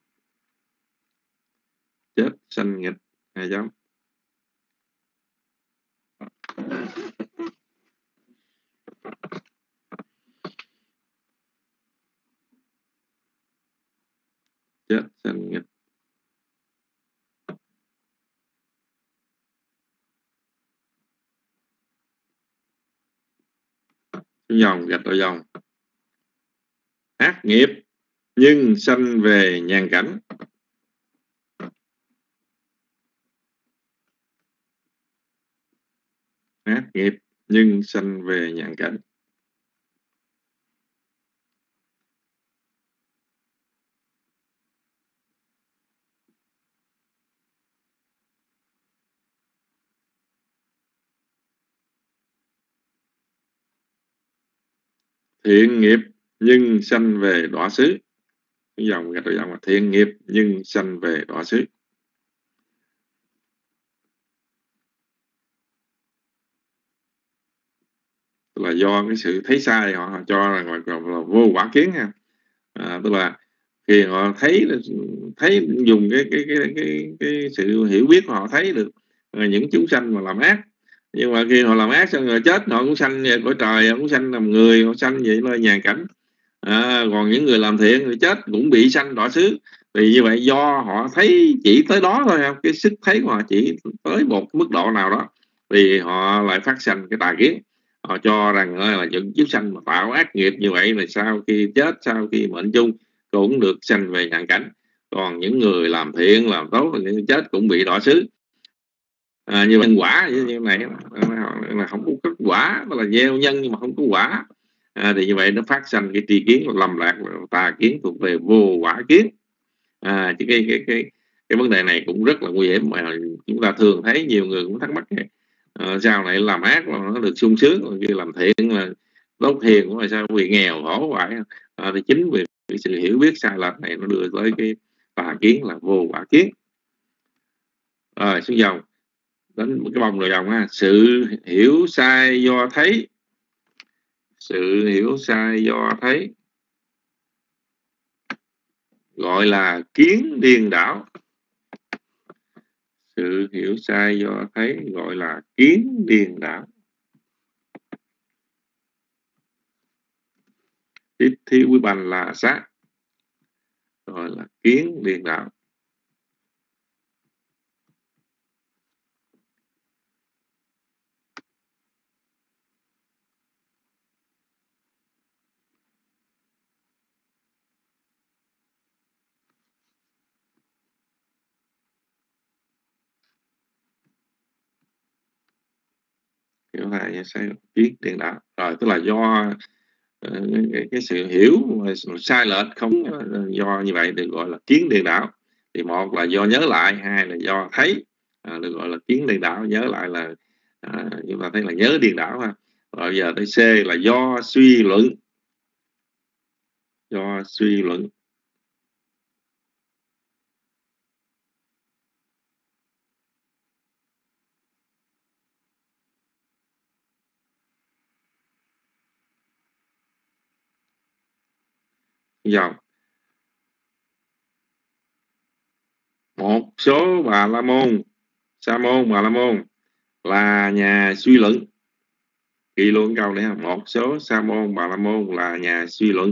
Speaker 3: Chết sanh nghịch, hai chấm. Chết sanh nghịch. Dòng gạch đầu dòng. Ác nghiệp nhưng sanh về nhàn cảnh. Ác nghiệp nhưng sanh về nhàn cảnh. Thiện nghiệp nhưng sanh về đọa xứ. Cái dòng gạch đầu dòng là thiện nghiệp nhưng sanh về đọa xứ. Tức là do cái sự thấy sai, họ cho là, là, là vô quả kiến ha. À, tức là khi họ thấy thấy dùng cái cái cái cái, cái sự hiểu biết của họ thấy được những chúng sanh mà làm ác, nhưng mà khi họ làm ác xong rồi chết, họ cũng sanh về cõi trời, họ cũng sanh làm người, họ sanh vậy nơi nhàn cảnh. À, còn những người làm thiện thì chết cũng bị sanh đọa xứ. Vì như vậy do họ thấy chỉ tới đó thôi, không, cái sức thấy của họ chỉ tới một mức độ nào đó, vì họ lại phát sanh cái tà kiến. Họ cho rằng là những chúng sanh mà tạo ác nghiệp như vậy là sau khi chết, sau khi mệnh chung cũng được sanh về nhàn cảnh. Còn những người làm thiện làm tốt thì chết cũng bị đọa xứ. À, như nhân quả như thế này là không có kết quả, đó là gieo nhân nhưng mà không có quả. À, thì như vậy nó phát sanh cái tri kiến lầm lạc, tà kiến thuộc về vô quả kiến. À, chứ cái cái cái cái vấn đề này cũng rất là nguy hiểm, mà chúng ta thường thấy nhiều người cũng thắc mắc à, sao lại làm ác mà nó được sung sướng, còn khi làm thiện là tốt hiền cũng là sao vì nghèo khổ vậy. À, thì chính vì cái sự hiểu biết sai lệch này nó đưa tới cái tà kiến là vô quả kiến. Rồi xuống dòng đến cái vòng đầu dòng ha. Sự hiểu sai do thấy. Sự hiểu sai do thấy gọi là kiến điên đảo. Sự hiểu sai do thấy gọi là kiến điên đảo. Tiếp thi quy bành là sát, gọi là kiến điên đảo. Hiểu là sai kiến điên đảo. Rồi tức là do cái, cái sự hiểu sai lệch không do như vậy được gọi là kiến điên đảo. Thì một là do nhớ lại, hai là do thấy, à, được gọi là kiến điên đảo. Nhớ lại là à, chúng ta thấy là nhớ điên đảo ha. Rồi giờ tới C là do suy luận. Do suy luận. Dòng một số Bà La Môn, Sa Môn, Bà La Môn là nhà suy luận. Ghi luôn câu này, một số Sa Môn, Bà La Môn là nhà suy luận.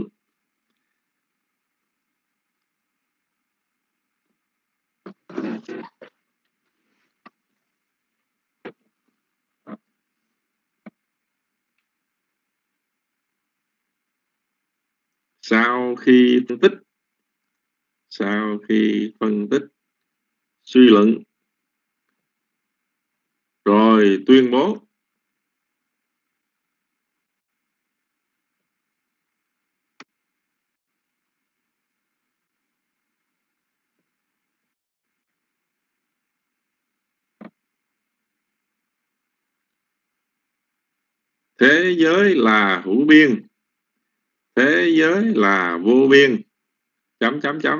Speaker 3: Sau khi phân tích sau khi phân tích suy luận rồi tuyên bố thế giới là hữu biên, thế giới là vô biên, chấm chấm chấm.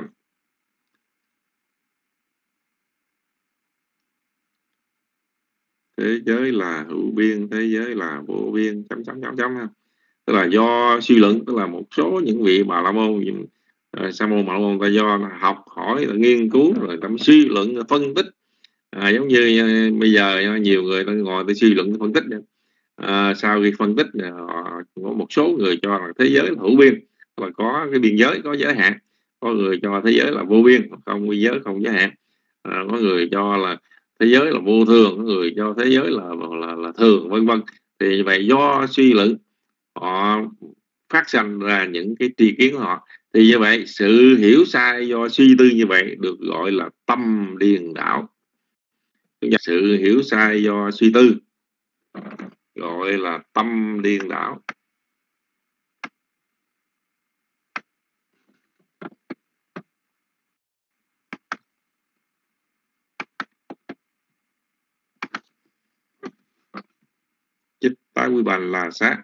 Speaker 3: Thế giới là hữu biên, thế giới là vô biên, chấm chấm chấm chấm ha. Tức là do suy luận, tức là một số những vị Bà La Môn, uh, Sa môn Bà La Môn ta do học hỏi, nghiên cứu rồi ta suy luận, phân tích. À, giống như uh, bây giờ uh, nhiều người ta ngồi ta suy luận phân tích. À, sau khi phân tích họ có một số người cho là thế giới là hữu biên, là có cái biên giới, có giới hạn. Có người cho thế giới là vô biên, không biên giới, không giới hạn. À, có người cho là thế giới là vô thường, có người cho thế giới là là, là thường, vân vân. Thì như vậy do suy luận họ phát sinh ra những cái tri kiến của họ. Thì như vậy sự hiểu sai do suy tư như vậy được gọi là tâm điên đảo. Sự hiểu sai do suy tư gọi là tâm điên đảo. Chích tá quy bàn là sát.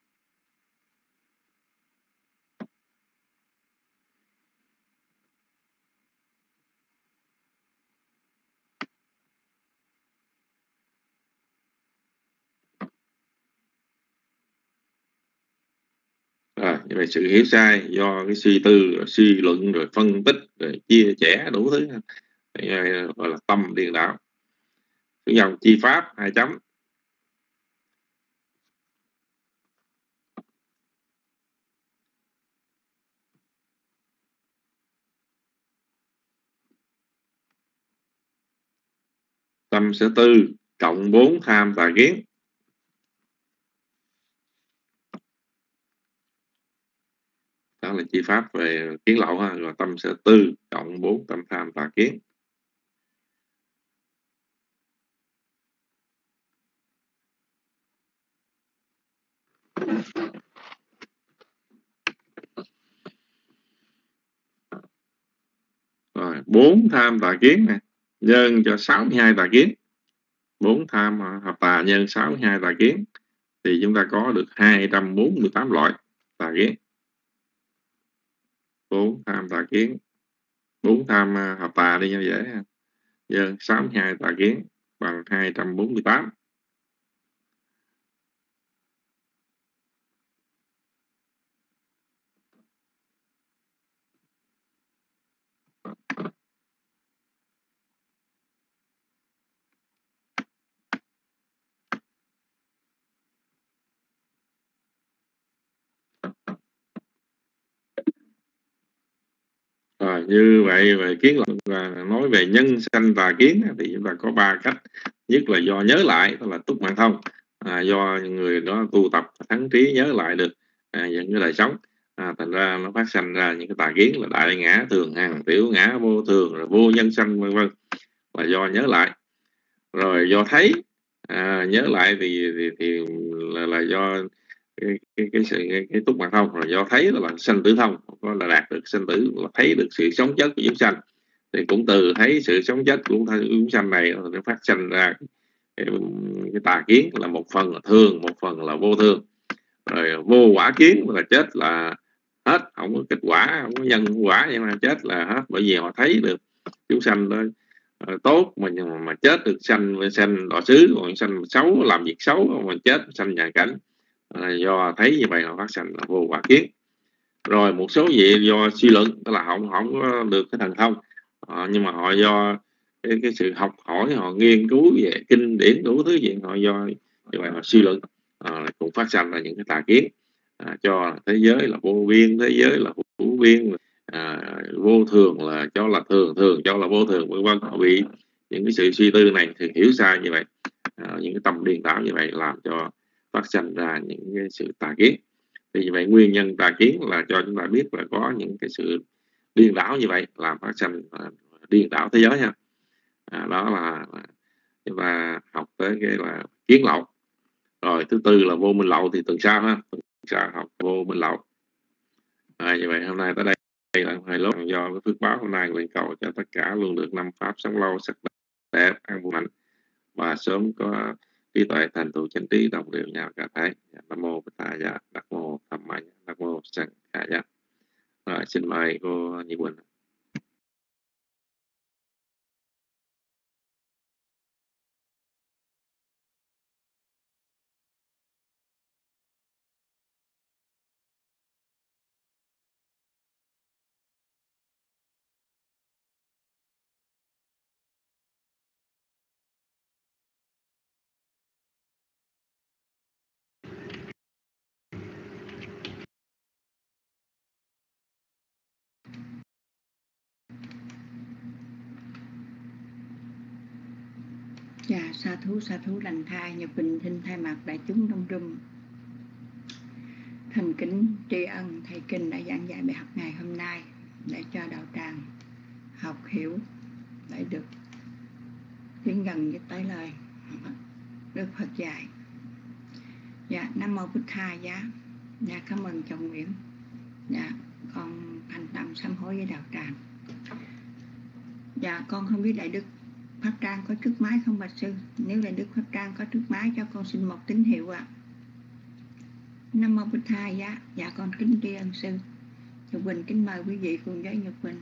Speaker 3: À, như vậy sự hiểu sai do cái suy tư, rồi suy luận, rồi phân tích, rồi chia sẻ đủ thứ, gọi là tâm điên đảo. Dòng chi pháp hai chấm. Tâm sở tư cộng bốn tham tà kiến. Đó là chi pháp về kiến lậu ha, rồi tâm sở tư cộng bốn tâm tham tà kiến. Rồi bốn tham tà kiến này nhân cho sáu mươi hai tà kiến. Bốn tham hợp tà nhân sáu mươi hai tà kiến thì chúng ta có được hai trăm bốn mươi tám loại tà kiến. Bốn tham tà kiến, bốn tham hợp tà đi cho dễ, nhân sáu mươi hai tà kiến bằng hai trăm bốn mươi tám. À, như vậy về kiến lậu và nói về nhân sanh tà kiến thì chúng ta có ba cách. Nhất là do nhớ lại, đó là túc mạng thông, à, do người đó tu tập thắng trí nhớ lại được à, những cái đời sống, à, thành ra nó phát sinh ra những cái tà kiến là đại ngã, thường hằng, tiểu ngã, vô thường, rồi vô nhân sanh, vân vân, là do nhớ lại. Rồi do thấy, à, nhớ lại thì thì, thì là, là do cái cái cái, sự, cái, cái túc mạng thông. Rồi do thấy là, là sanh tử thông, có là đạt được sanh tử, là thấy được sự sống chết của chúng sanh. Thì cũng từ thấy sự sống chết của chúng sanh này nó phát sinh ra cái, cái tà kiến, là một phần là thường, một phần là vô thường. Rồi vô quả kiến là chết là hết, không có kết quả, không có nhân quả, nhưng mà chết là hết, bởi vì họ thấy được chúng sanh đó uh, tốt mà mà chết được sanh sanh đọa xứ, còn sanh xấu làm việc xấu mà chết sanh nhà cảnh. À, do thấy như vậy họ phát sinh là vô quả kiến. Rồi một số vị do suy luận, tức là họ không có được cái thần thông, à, nhưng mà họ do cái, cái sự học hỏi, họ nghiên cứu về kinh điển đủ thứ gì, họ do như vậy họ suy luận, à, cũng phát sinh ra những cái tà kiến, à, cho thế giới là vô biên, thế giới là hữu biên, à, vô thường là cho là thường, thường cho là vô thường, vân vân. Họ bị những cái sự suy tư này thì hiểu sai như vậy, à, những cái tâm điên đảo như vậy làm cho phát sinh ra những cái sự tà kiến. Thì như vậy nguyên nhân tà kiến là cho chúng ta biết là có những cái sự điên đảo như vậy làm phát sinh uh, điên đảo thế giới ha. À, đó là chúng ta học tới cái là kiến lậu. Rồi thứ tư là vô minh lậu, thì tuần sau ha, tuần sau học vô minh lậu. À, như vậy hôm nay tới đây, đây là hai lúc do cái phước báo hôm nay nguyện cầu cho tất cả luôn được năm pháp sống lâu sắc đẹp an vui mạnh và sớm có trí tuệ thành tựu chánh trí đồng đều nhau cả thấy. Nam mô Bổn Thầy, Nam mô Tham Mai, Nam mô Sang Khả. Rồi xin mời cô Nhị Quỳnh.
Speaker 12: Dạ, sa thú sa thú lành thai. Nhật Bình xin thay mặt đại chúng đông rùm thành kính tri ân thầy Kinh đã giảng dạy bài học ngày hôm nay để cho đạo tràng học hiểu để được tiến gần với tới lời Đức Phật dạy. Dạ, Nam mô Bích Thầy. Dạ, dạ cảm ơn chồng Nguyễn. Dạ, con thành tâm sám hối với đạo tràng. Dạ, con không biết Đại Đức Pháp Trang có trước máy không bạch sư? Nếu Đại Đức Pháp Trang có trước máy cho con xin một tín hiệu ạ. À. Nam mô Bích Thầy. Dạ, dạ con kính tri ân sư. Nhật Bình kính mời quý vị cùng với Nhật Bình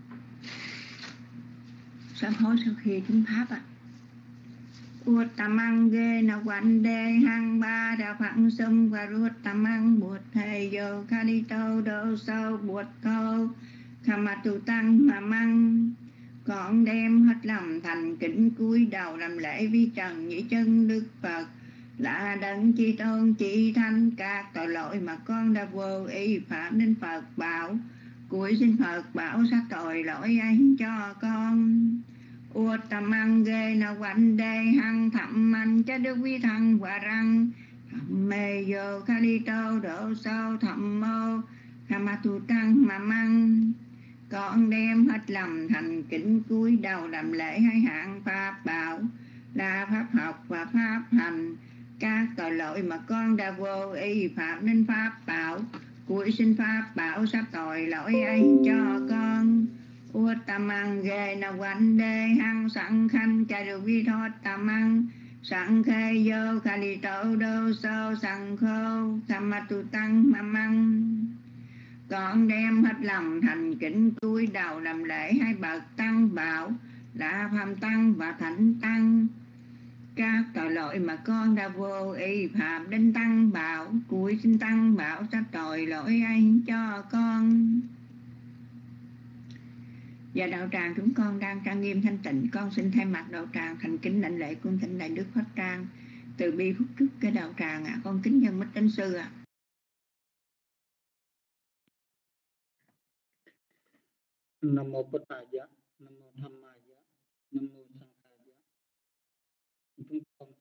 Speaker 12: sám hối sau khi chứng pháp ạ. À. Uttamang ge na quan đề hang ba đà phẳng sum và ruột tamang bụt thầy yo khalito đô sâu bụt câu khamatu tăng mà măng. Con đem hết lòng thành kính cúi đầu làm lễ vi trần nhĩ chân Đức Phật là đấng chi tôn chỉ thanh các tội lỗi mà con đã vô ý phạm đến Phật bảo. Cuối xin Phật bảo sát tội lỗi ấy cho con. Uttamang ge na quan đề hăng thậm mạnh cho đức vi thăng và răng mê yo khalito độ sâu thậm mô khamatu tăng mà măng. Con đem hết lòng thành kính cúi đầu làm lễ hai hạng pháp bảo là pháp học và pháp hành các tội lỗi mà con đã vô ý phạm nên pháp bảo. Cuối xin pháp bảo sát tội lỗi ấy cho con. Uttamang ge na quan đề hăng sẵn khanh cha được vi thoát tamang sẵn khê vô khali tổ đô sâu sẵn khô khamatu tăng ma măng. Con đem hết lòng thành kính cúi đầu làm lễ hai bậc tăng bảo là phạm tăng và thánh tăng các tội lỗi mà con đã vô ý phạm đến tăng bảo. Cuối xin tăng bảo sát tội lỗi ấy cho con. Và đạo tràng chúng con đang trang nghiêm thanh tịnh, con xin thay mặt đạo tràng thành kính đảnh lễ cung thỉnh Đại Đức Pháp Trang từ bi phúc trước cái đạo tràng ạ. À. Con kính dân mít đến sư ạ. À.
Speaker 13: Nam mô Bổn Thầy. Nam mô Tham Mai. Nam mô Sang Khả. Chúng con